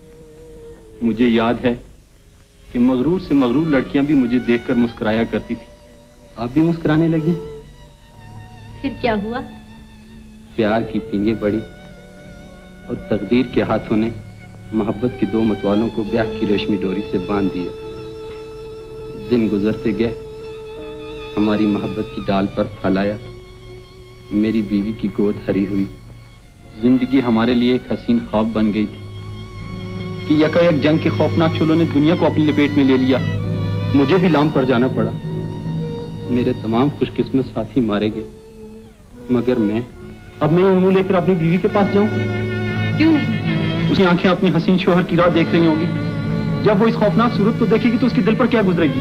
मुझे याद है कि मगरूर से मगरूर लड़कियां भी मुझे देखकर मुस्कुराया करती थी। आप भी मुस्कुराने लगी। फिर क्या हुआ? प्यार की पींगे पड़ी और तकदीर के हाथों ने मोहब्बत के दो मतवालों को ब्याह की रेशमी डोरी से बांध दिया। दिन गुजरते गए, हमारी मोहब्बत की डाल पर फल आया। मेरी बीवी की गोद हरी हुई। जिंदगी हमारे लिए एक हसीन ख्वाब बन गई थी कि यकायक जंग के खौफनाक शोलों ने दुनिया को अपनी लपेट में ले लिया। मुझे भी लाम पर जाना पड़ा। मेरे तमाम खुशकिस्मत साथी मारे गए, मगर मैं अब मैं ये मुंह लेकर अपनी बीवी के पास जाऊं? क्यों नहीं? उसकी आंखें अपनी हसीन शोहर की राह देख रही होंगी। जब वो इस खौफनाक सूरत को देखेगी तो उसके दिल पर क्या गुजरेगी?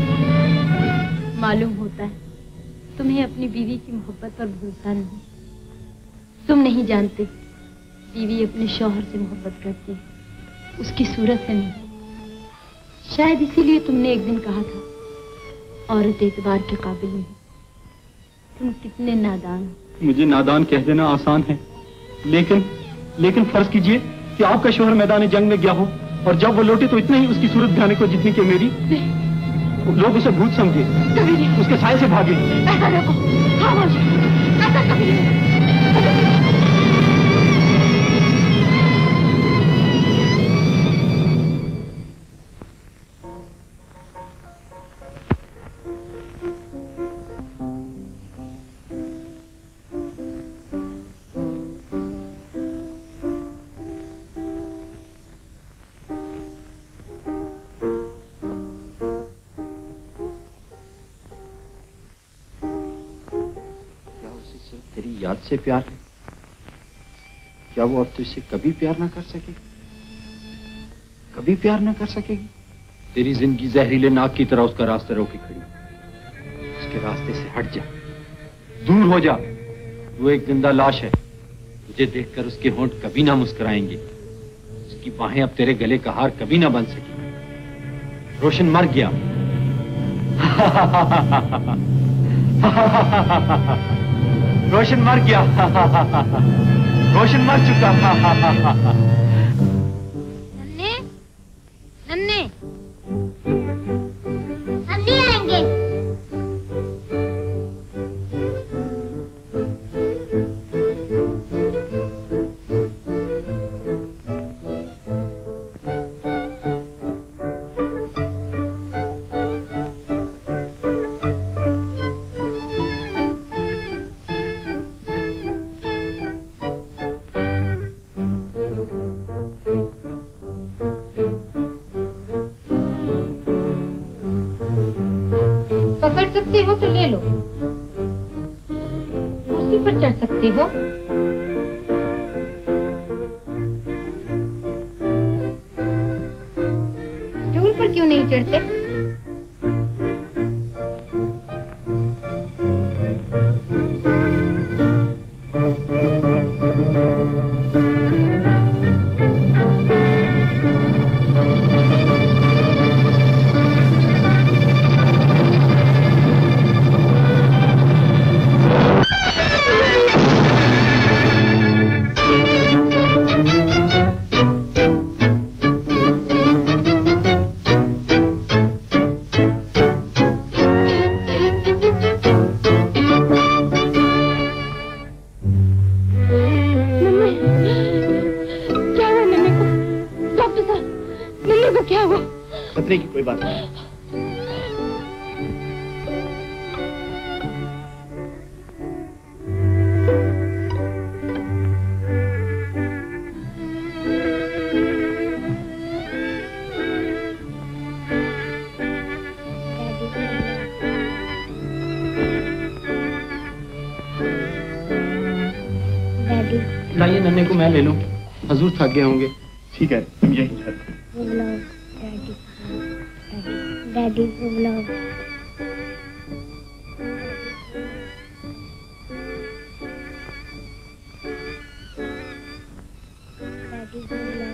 मालूम होता है तुम्हें अपनी बीवी की मोहब्बत पर भरोसा नहीं। तुम नहीं जानते बीवी अपने शौहर से मोहब्बत करती है, उसकी सूरत से नहीं। शायद इसीलिए तुमने एक दिन कहा था औरत एतबार के काबिल नहीं। तुम कितने नादान हो। मुझे नादान कह देना आसान है, लेकिन लेकिन फर्ज कीजिए कि आपका शौहर मैदान जंग में गया हो और जब वो लौटे तो इतना ही उसकी सूरत भयानक हो जितनी कि मेरी। लोग उसे भूत समझे, उसके साए से भागे। ऐसा देखो, खामोश, ऐसा कभी नहीं। याद से प्यार है? क्या वो अब तुझसे कभी प्यार ना कर सकेगी? कभी प्यार ना कर सकेगी? तेरी जिंदगी जहरीले नाक की तरह उसका रास्ता रोके खड़ी। उसके रास्ते से हट जा, दूर हो जा। वो एक जिंदा लाश है। तुझे देखकर उसके होंठ कभी ना मुस्कुराएंगे। उसकी बाहें अब तेरे गले का हार कभी ना बन सकेगी। रोशन मर गया। रोशन मर गया। रोशन मर चुका। नन्हे, नन्हे, हम नहीं आएंगे। पकड़ सकते हो तो ले लो। कुर्सी पर चढ़ सकते हो। स्टूल पर क्यों नहीं चढ़ते? खतरे की कोई बात नहीं। लाइए नन्हे को मैं ले लूं, हजूर थक गए होंगे। ठीक है, तुम यहीं ठहरो। डैडी बुलाओ। डैडी बुलाओ।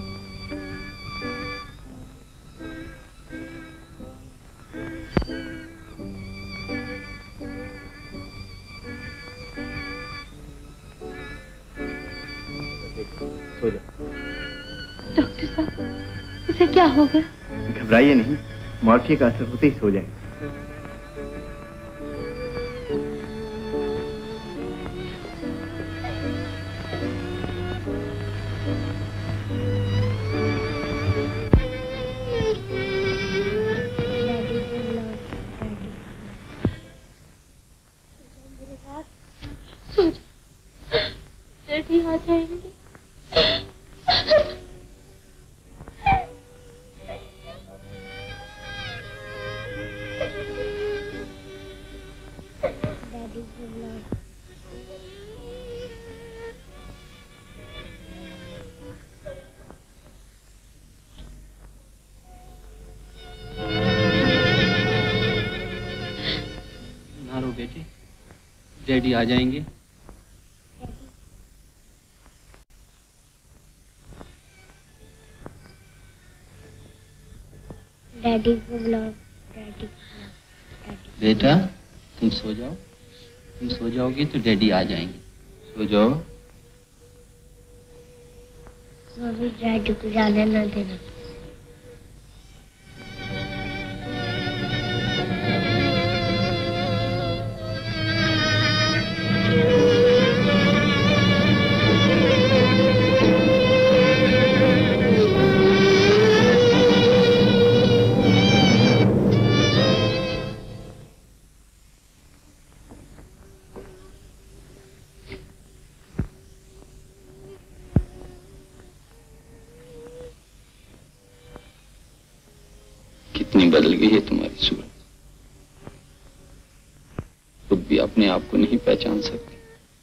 सो जाओ। डॉक्टर साहब, उसे क्या होगा? घबराइए नहीं, मॉर्फिया का असर होते ही सो जाएगा। सो जाओ, डैडी आ जाएंगे। डैडी आ जाएंगे। डैडी को बुलाओ। डैडी बेटा तुम सो जाओ, तुम सो जाओगे तो डैडी आ जाएंगे। सो जाओ। मम्मी डैडी को जाने ना देना। बदल गई है तुम्हारी सूरत, खुद भी अपने आप को नहीं पहचान सकती।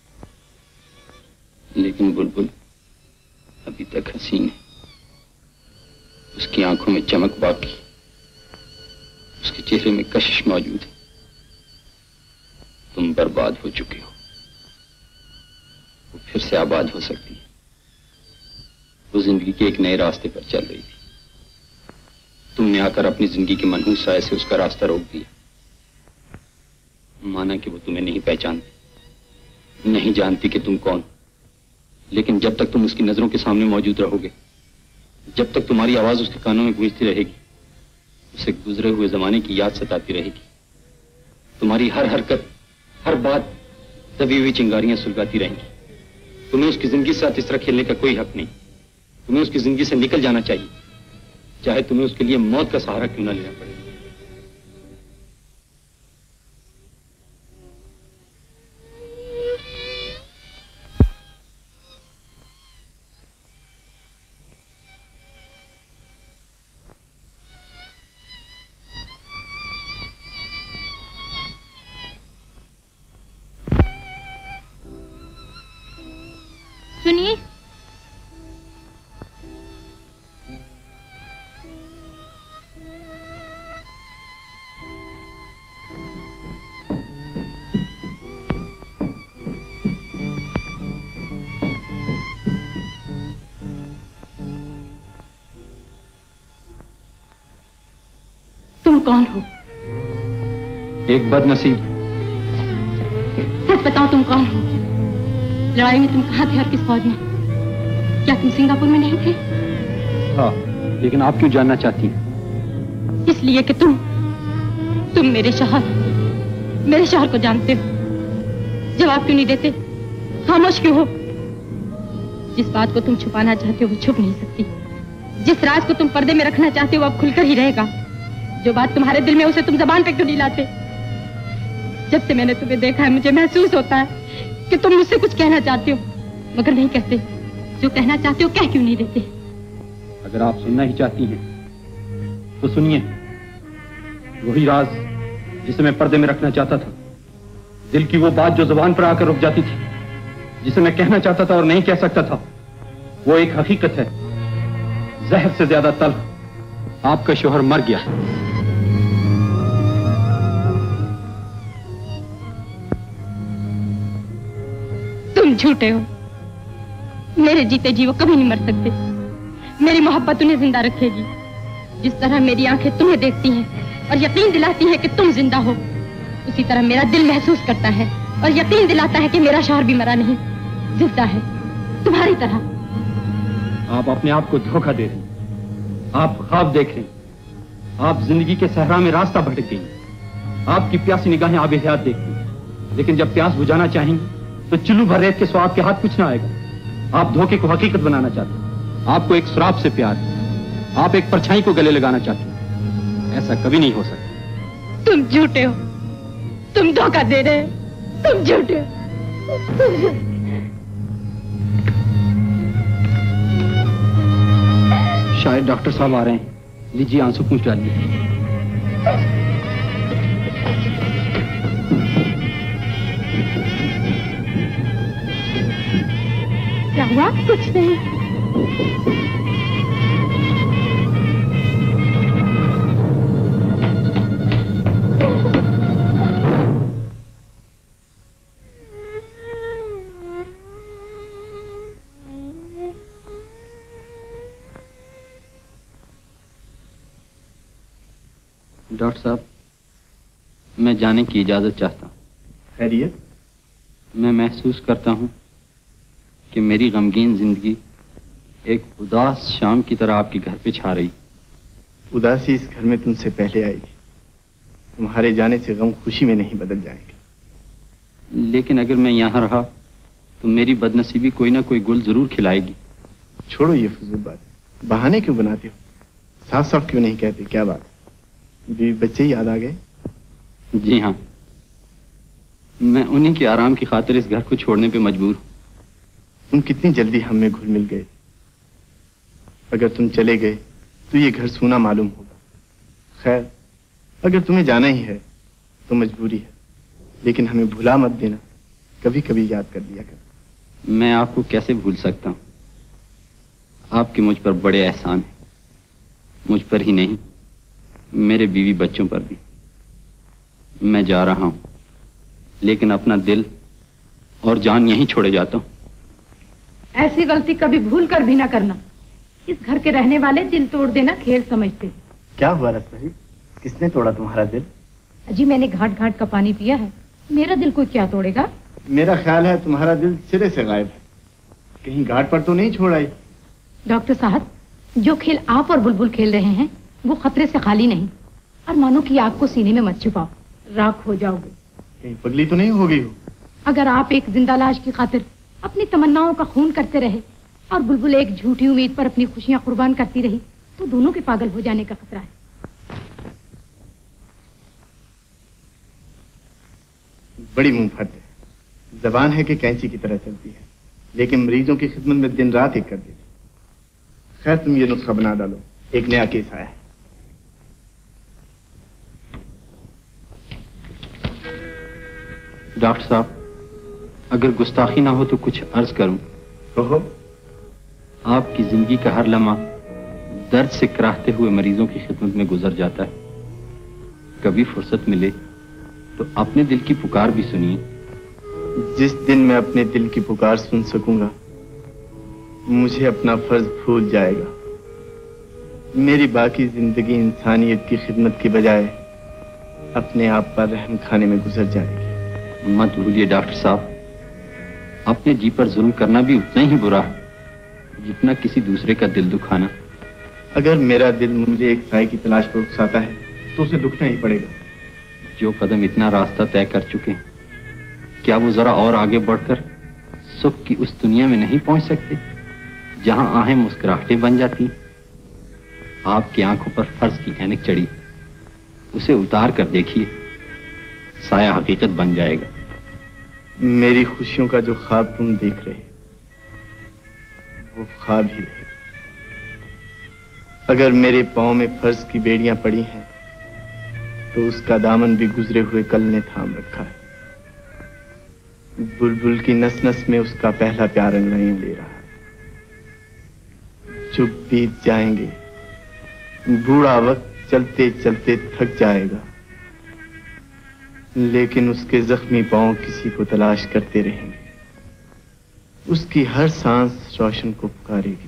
लेकिन बुलबुल अभी तक हसीन है, उसकी आंखों में चमक बाकी, उसके चेहरे में कशिश मौजूद है। तुम बर्बाद हो चुके हो, वो फिर से आबाद हो सकती है। वो जिंदगी के एक नए रास्ते पर चल रही थी, तुमने आकर अपनी जिंदगी के मनहूस साए से उसका रास्ता रोक दिया। माना कि वो तुम्हें नहीं पहचानती, नहीं जानती कि तुम कौन, लेकिन जब तक तुम उसकी नजरों के सामने मौजूद रहोगे, जब तक तुम्हारी आवाज उसके कानों में गूंजती रहेगी, उसे गुजरे हुए जमाने की याद सताती रहेगी। तुम्हारी हर हरकत, हर बात दबी हुई चिंगारियां सुलगाती रहेंगी। तुम्हें उसकी जिंदगी के साथ इस तरह खेलने का कोई हक नहीं। तुम्हें उसकी जिंदगी से निकल जाना चाहिए, चाहे तुम्हें उसके लिए मौत का सहारा क्यों ना लेना पड़े। सुनिए, तुम कौन हो? एक बदनसीब। सच बताओ, तुम कौन हो? लड़ाई में तुम कहाँ थे और किस फौज में? क्या तुम सिंगापुर में नहीं थे? हाँ, लेकिन आप क्यों जानना चाहती हैं? इसलिए कि तुम तुम मेरे शौहर मेरे शौहर को जानते हो। जवाब क्यों नहीं देते? खामोश क्यों हो? जिस बात को तुम छुपाना चाहते हो वो छुप नहीं सकती। जिस राज को तुम पर्दे में रखना चाहते हो वो अब खुलकर ही रहेगा। जो बात तुम्हारे दिल में उसे तुम जबान पे क्यों नहीं लाते? जब से मैंने तुम्हें देखा है मुझे महसूस होता है कि तुम मुझसे कुछ कहना चाहते हो मगर नहीं कहते। जो कहना चाहते हो कह क्यों नहीं देते? अगर आप सुनना ही चाहती हैं तो सुनिए। वही राज जिसे मैं पर्दे में रखना चाहता था, दिल की वो बात जो जुबान पर आकर रुक जाती थी, जिसे मैं कहना चाहता था और नहीं कह सकता था, वो एक हकीकत है जहर से ज्यादा तल्ख। आपका शोहर मर गया। तुम झूठे हो। मेरे जीते जी वो कभी नहीं मर सकते। मेरी मोहब्बत उन्हें जिंदा रखेगी। जिस तरह मेरी आंखें तुम्हें देखती हैं और यकीन दिलाती हैं कि तुम जिंदा हो, उसी तरह मेरा दिल महसूस करता है और यकीन दिलाता है कि मेरा शौहर भी मरा नहीं, जिंदा है, तुम्हारी तरह। आप अपने आप को धोखा दे रही हैं। आप ख्वाब देख रही हैं। आप जिंदगी के सहरा में रास्ता भटक गई। आपकी प्यासी निगाहें आबे हयात देखती, लेकिन जब प्यास बुझाना चाहेंगी तो चुल्लू भर रेत के स्वाद के हाथ कुछ ना आएगा। आप धोखे को हकीकत बनाना चाहते हैं। आपको एक शराब से प्यार है। आप एक परछाई को गले लगाना चाहते हैं। ऐसा कभी नहीं हो सकता। तुम झूठे हो। तुम धोखा दे रहे हो। तुम झूठे हो। शायद डॉक्टर साहब आ रहे हैं। लीजिए आंसू पूछ डालिए। क्या हुआ? कुछ नहीं। डॉक्टर साहब, मैं जाने की इजाजत चाहता हूँ। खैरियत? मैं महसूस करता हूँ कि मेरी गमगीन जिंदगी एक उदास शाम की तरह आपके घर पे छा रही। उदासी इस घर में तुमसे पहले आई थी। तुम्हारे जाने से गम खुशी में नहीं बदल जाएगा। लेकिन अगर मैं यहाँ रहा तो मेरी बदनसीबी कोई ना कोई गुल जरूर खिलाएगी। छोड़ो ये फजूल बात। बहाने क्यों बनाते हो? साफ साफ क्यों नहीं कहते? क्या बात? बीवी बच्चे याद आ गए? जी हाँ, मैं उन्हीं के आराम की खातिर इस घर को छोड़ने पे मजबूर हूँ। तुम कितनी जल्दी हम में घुल मिल गए। अगर तुम चले गए तो ये घर सूना मालूम होगा। खैर, अगर तुम्हें जाना ही है तो मजबूरी है, लेकिन हमें भुला मत देना। कभी कभी याद कर दिया कर। मैं आपको कैसे भूल सकता हूँ? आपके मुझ पर बड़े एहसान हैं। मुझ पर ही नहीं, मेरे बीवी बच्चों पर भी। मैं जा रहा हूँ, लेकिन अपना दिल और जान यहीं छोड़े जाता हूँ। ऐसी गलती कभी भूल कर भी ना करना। इस घर के रहने वाले दिल तोड़ देना खेल समझते। क्या हुआ रसभरी? किसने तोड़ा तुम्हारा दिल? अजी, मैंने घाट घाट का पानी पिया है। मेरा दिल कोई क्या तोड़ेगा? मेरा ख्याल है तुम्हारा दिल सिरे से गायब है। कहीं घाट पर तो नहीं छोड़ आई? डॉक्टर साहब, जो खेल आप और बुलबुल खेल रहे हैं वो खतरे से खाली नहीं। और मानो की आग को सीने में मत छुपाओ, राख हो जाओगे। कहीं पगली तो नहीं हो गई हो? अगर आप एक जिंदा लाश की खातिर अपनी तमन्नाओं का खून करते रहे और बुलबुल एक झूठी उम्मीद पर अपनी खुशियां कुर्बान करती रही तो दोनों के पागल हो जाने का खतरा है। बड़ी मुंहफट है। जबान है कि कैंची की तरह चलती है, लेकिन मरीजों की खिदमत में दिन रात एक कर देती। खैर, तुम ये नुस्खा बना डालो। एक नया केस आया है। डॉक्टर साहब, अगर गुस्ताखी ना हो तो कुछ अर्ज करूं। कहो। आपकी जिंदगी का हर लम्हा दर्द से कराहते हुए मरीजों की खिदमत में गुजर जाता है। कभी फुर्सत मिले तो अपने दिल की पुकार भी सुनिए। जिस दिन मैं अपने दिल की पुकार सुन सकूंगा, मुझे अपना फर्ज भूल जाएगा। मेरी बाकी जिंदगी इंसानियत की खिदमत की बजाय अपने आप पर रहम खाने में गुजर जाएगी। मत भूलिए डॉक्टर साहब, अपने जी पर जुल्म करना भी उतना ही बुरा है जितना किसी दूसरे का दिल दुखाना। अगर मेरा दिल मुझे एक साए की तलाश पर उकसाता है तो उसे दुखना ही पड़ेगा। जो कदम इतना रास्ता तय कर चुके हैं, क्या वो जरा और आगे बढ़कर सुख की उस दुनिया में नहीं पहुंच सकते जहां आहें मुस्कुराहटें बन जाती? आपकी आंखों पर फर्ज की ऐनक चढ़ी, उसे उतार कर देखिए, साया हकीकत बन जाएगा। मेरी खुशियों का जो ख्वाब तुम देख रहे वो ख्वाब ही है। अगर मेरे पांव में फर्ज की बेड़ियां पड़ी हैं तो उसका दामन भी गुजरे हुए कल ने थाम रखा है। बुलबुल की नस नस में उसका पहला प्यार अंगड़ाई ले रहा है। चुप बीत जाएंगे, बूढ़ा वक्त चलते चलते थक जाएगा, लेकिन उसके जख्मी पांव किसी को तलाश करते रहेंगे। उसकी हर सांस रोशन को पुकारेगी।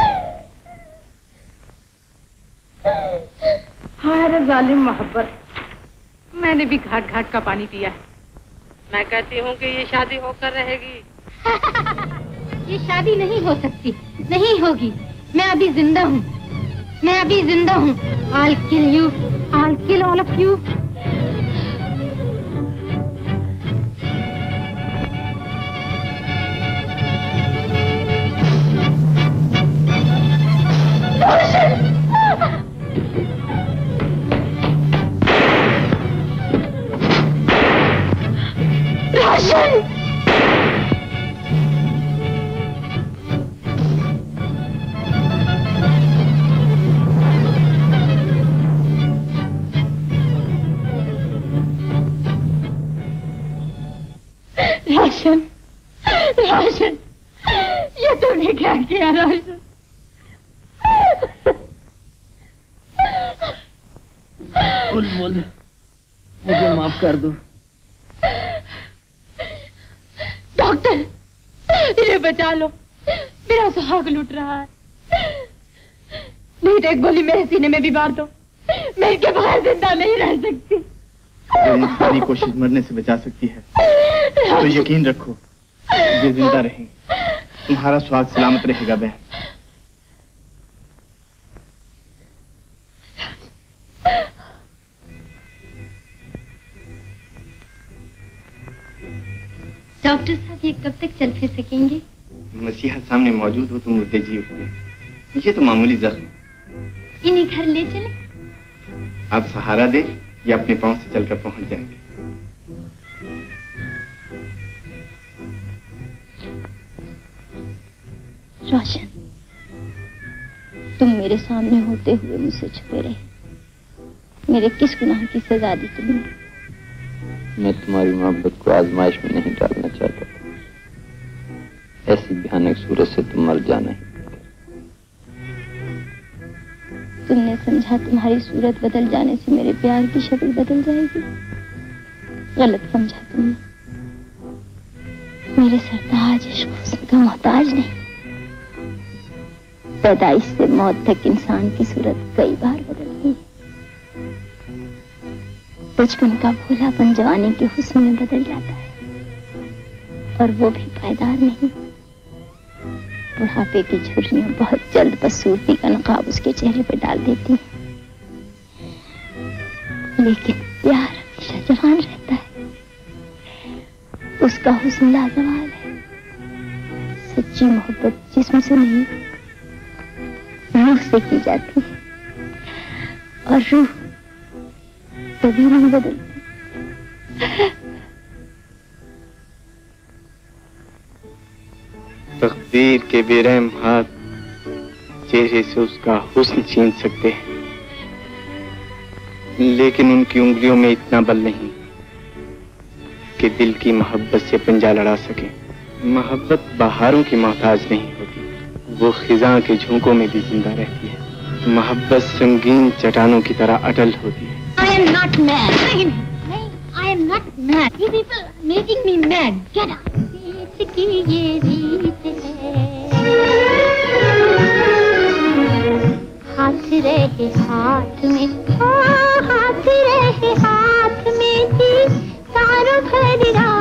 हाय रे जालिम मोहब्बत, मैंने भी घाट घाट का पानी पिया है। मैं कहती हूँ कि ये शादी होकर रहेगी। ये शादी नहीं हो सकती, नहीं होगी। मैं अभी जिंदा हूँ, मैं अभी जिंदा हूँ। I'll kill you, I'll kill all of you. रोशन! रोशन, रोशन, ये तुमने क्या किया रोशन? बुलबुल, मुझे माफ कर दो। डॉक्टर, इन्हें बचा लो, मेरा सुहाग लूट रहा है। नहीं तो एक गोली मेरे सीने में भी मार दो, मैं इनके बगैर जिंदा नहीं रह सकती। अगर मुझे कोशिश मरने से बचा सकती है तो यकीन रखो वे जिंदा रहेंगे। तुम्हारा सुहाग सलामत रहेगा बहन। डॉक्टर साहब, ये कब तक चल फिर सकेंगे? मसीहा सामने मौजूद हो तो मुर्दे जी उठते। ये तो मामूली जख्म। इन्हें घर ले चले? आप सहारा दे या अपने पांव से चलकर पहुंच जाएंगे। रोशन, तुम मेरे सामने होते हुए मुझसे छुपे रहे। मेरे किस गुनाह की सजा दी तुमने? मैं तुम्हारी मोहब्बत को आजमाइश में नहीं डालना चाहता। ऐसी भयानक सूरत से तुम मर जाना ही। तुमने समझा तुम्हारी सूरत बदल जाने से मेरे प्यार की शक्ल बदल जाएगी। गलत समझा तुमने। मेरे सरताज इश्क हुस्न का मोहताज नहीं। पैदाइश से मौत तक इंसान की सूरत कई बार बदल गई। बचपन का भोलापन जवानी के हुस्न में बदल जाता है, और वो भी पायदार नहीं। बुढ़ापे की झुर्रियां बहुत जल्द बदसूरती का नकाब उसके चेहरे पर डाल देती हैं, लेकिन प्यार हमेशा जवान रहता है। उसका हुस्न लाजवाब है। सच्ची मोहब्बत जिस्म से नहीं रूह से की जाती है, और रूह कभी नहीं बदलती। तकदीर के बेरहम हाथ चेहरे से उसका हुस्न छीन सकते हैं, लेकिन उनकी उंगलियों में इतना बल नहीं कि दिल की मोहब्बत से पंजा लड़ा सके। मोहब्बत बहारों की मोहताज नहीं होती, वो खिजा के झोंकों में भी जिंदा रहती है। मोहब्बत संगीन चट्टानों की तरह अटल होती है। I am not mad. नहीं, नहीं, I am not mad. You people are making me mad. Get up. की ये रीत है, हाथ रहे हाथ में, हाँ हाथ रहे हाथ में ही सारों भर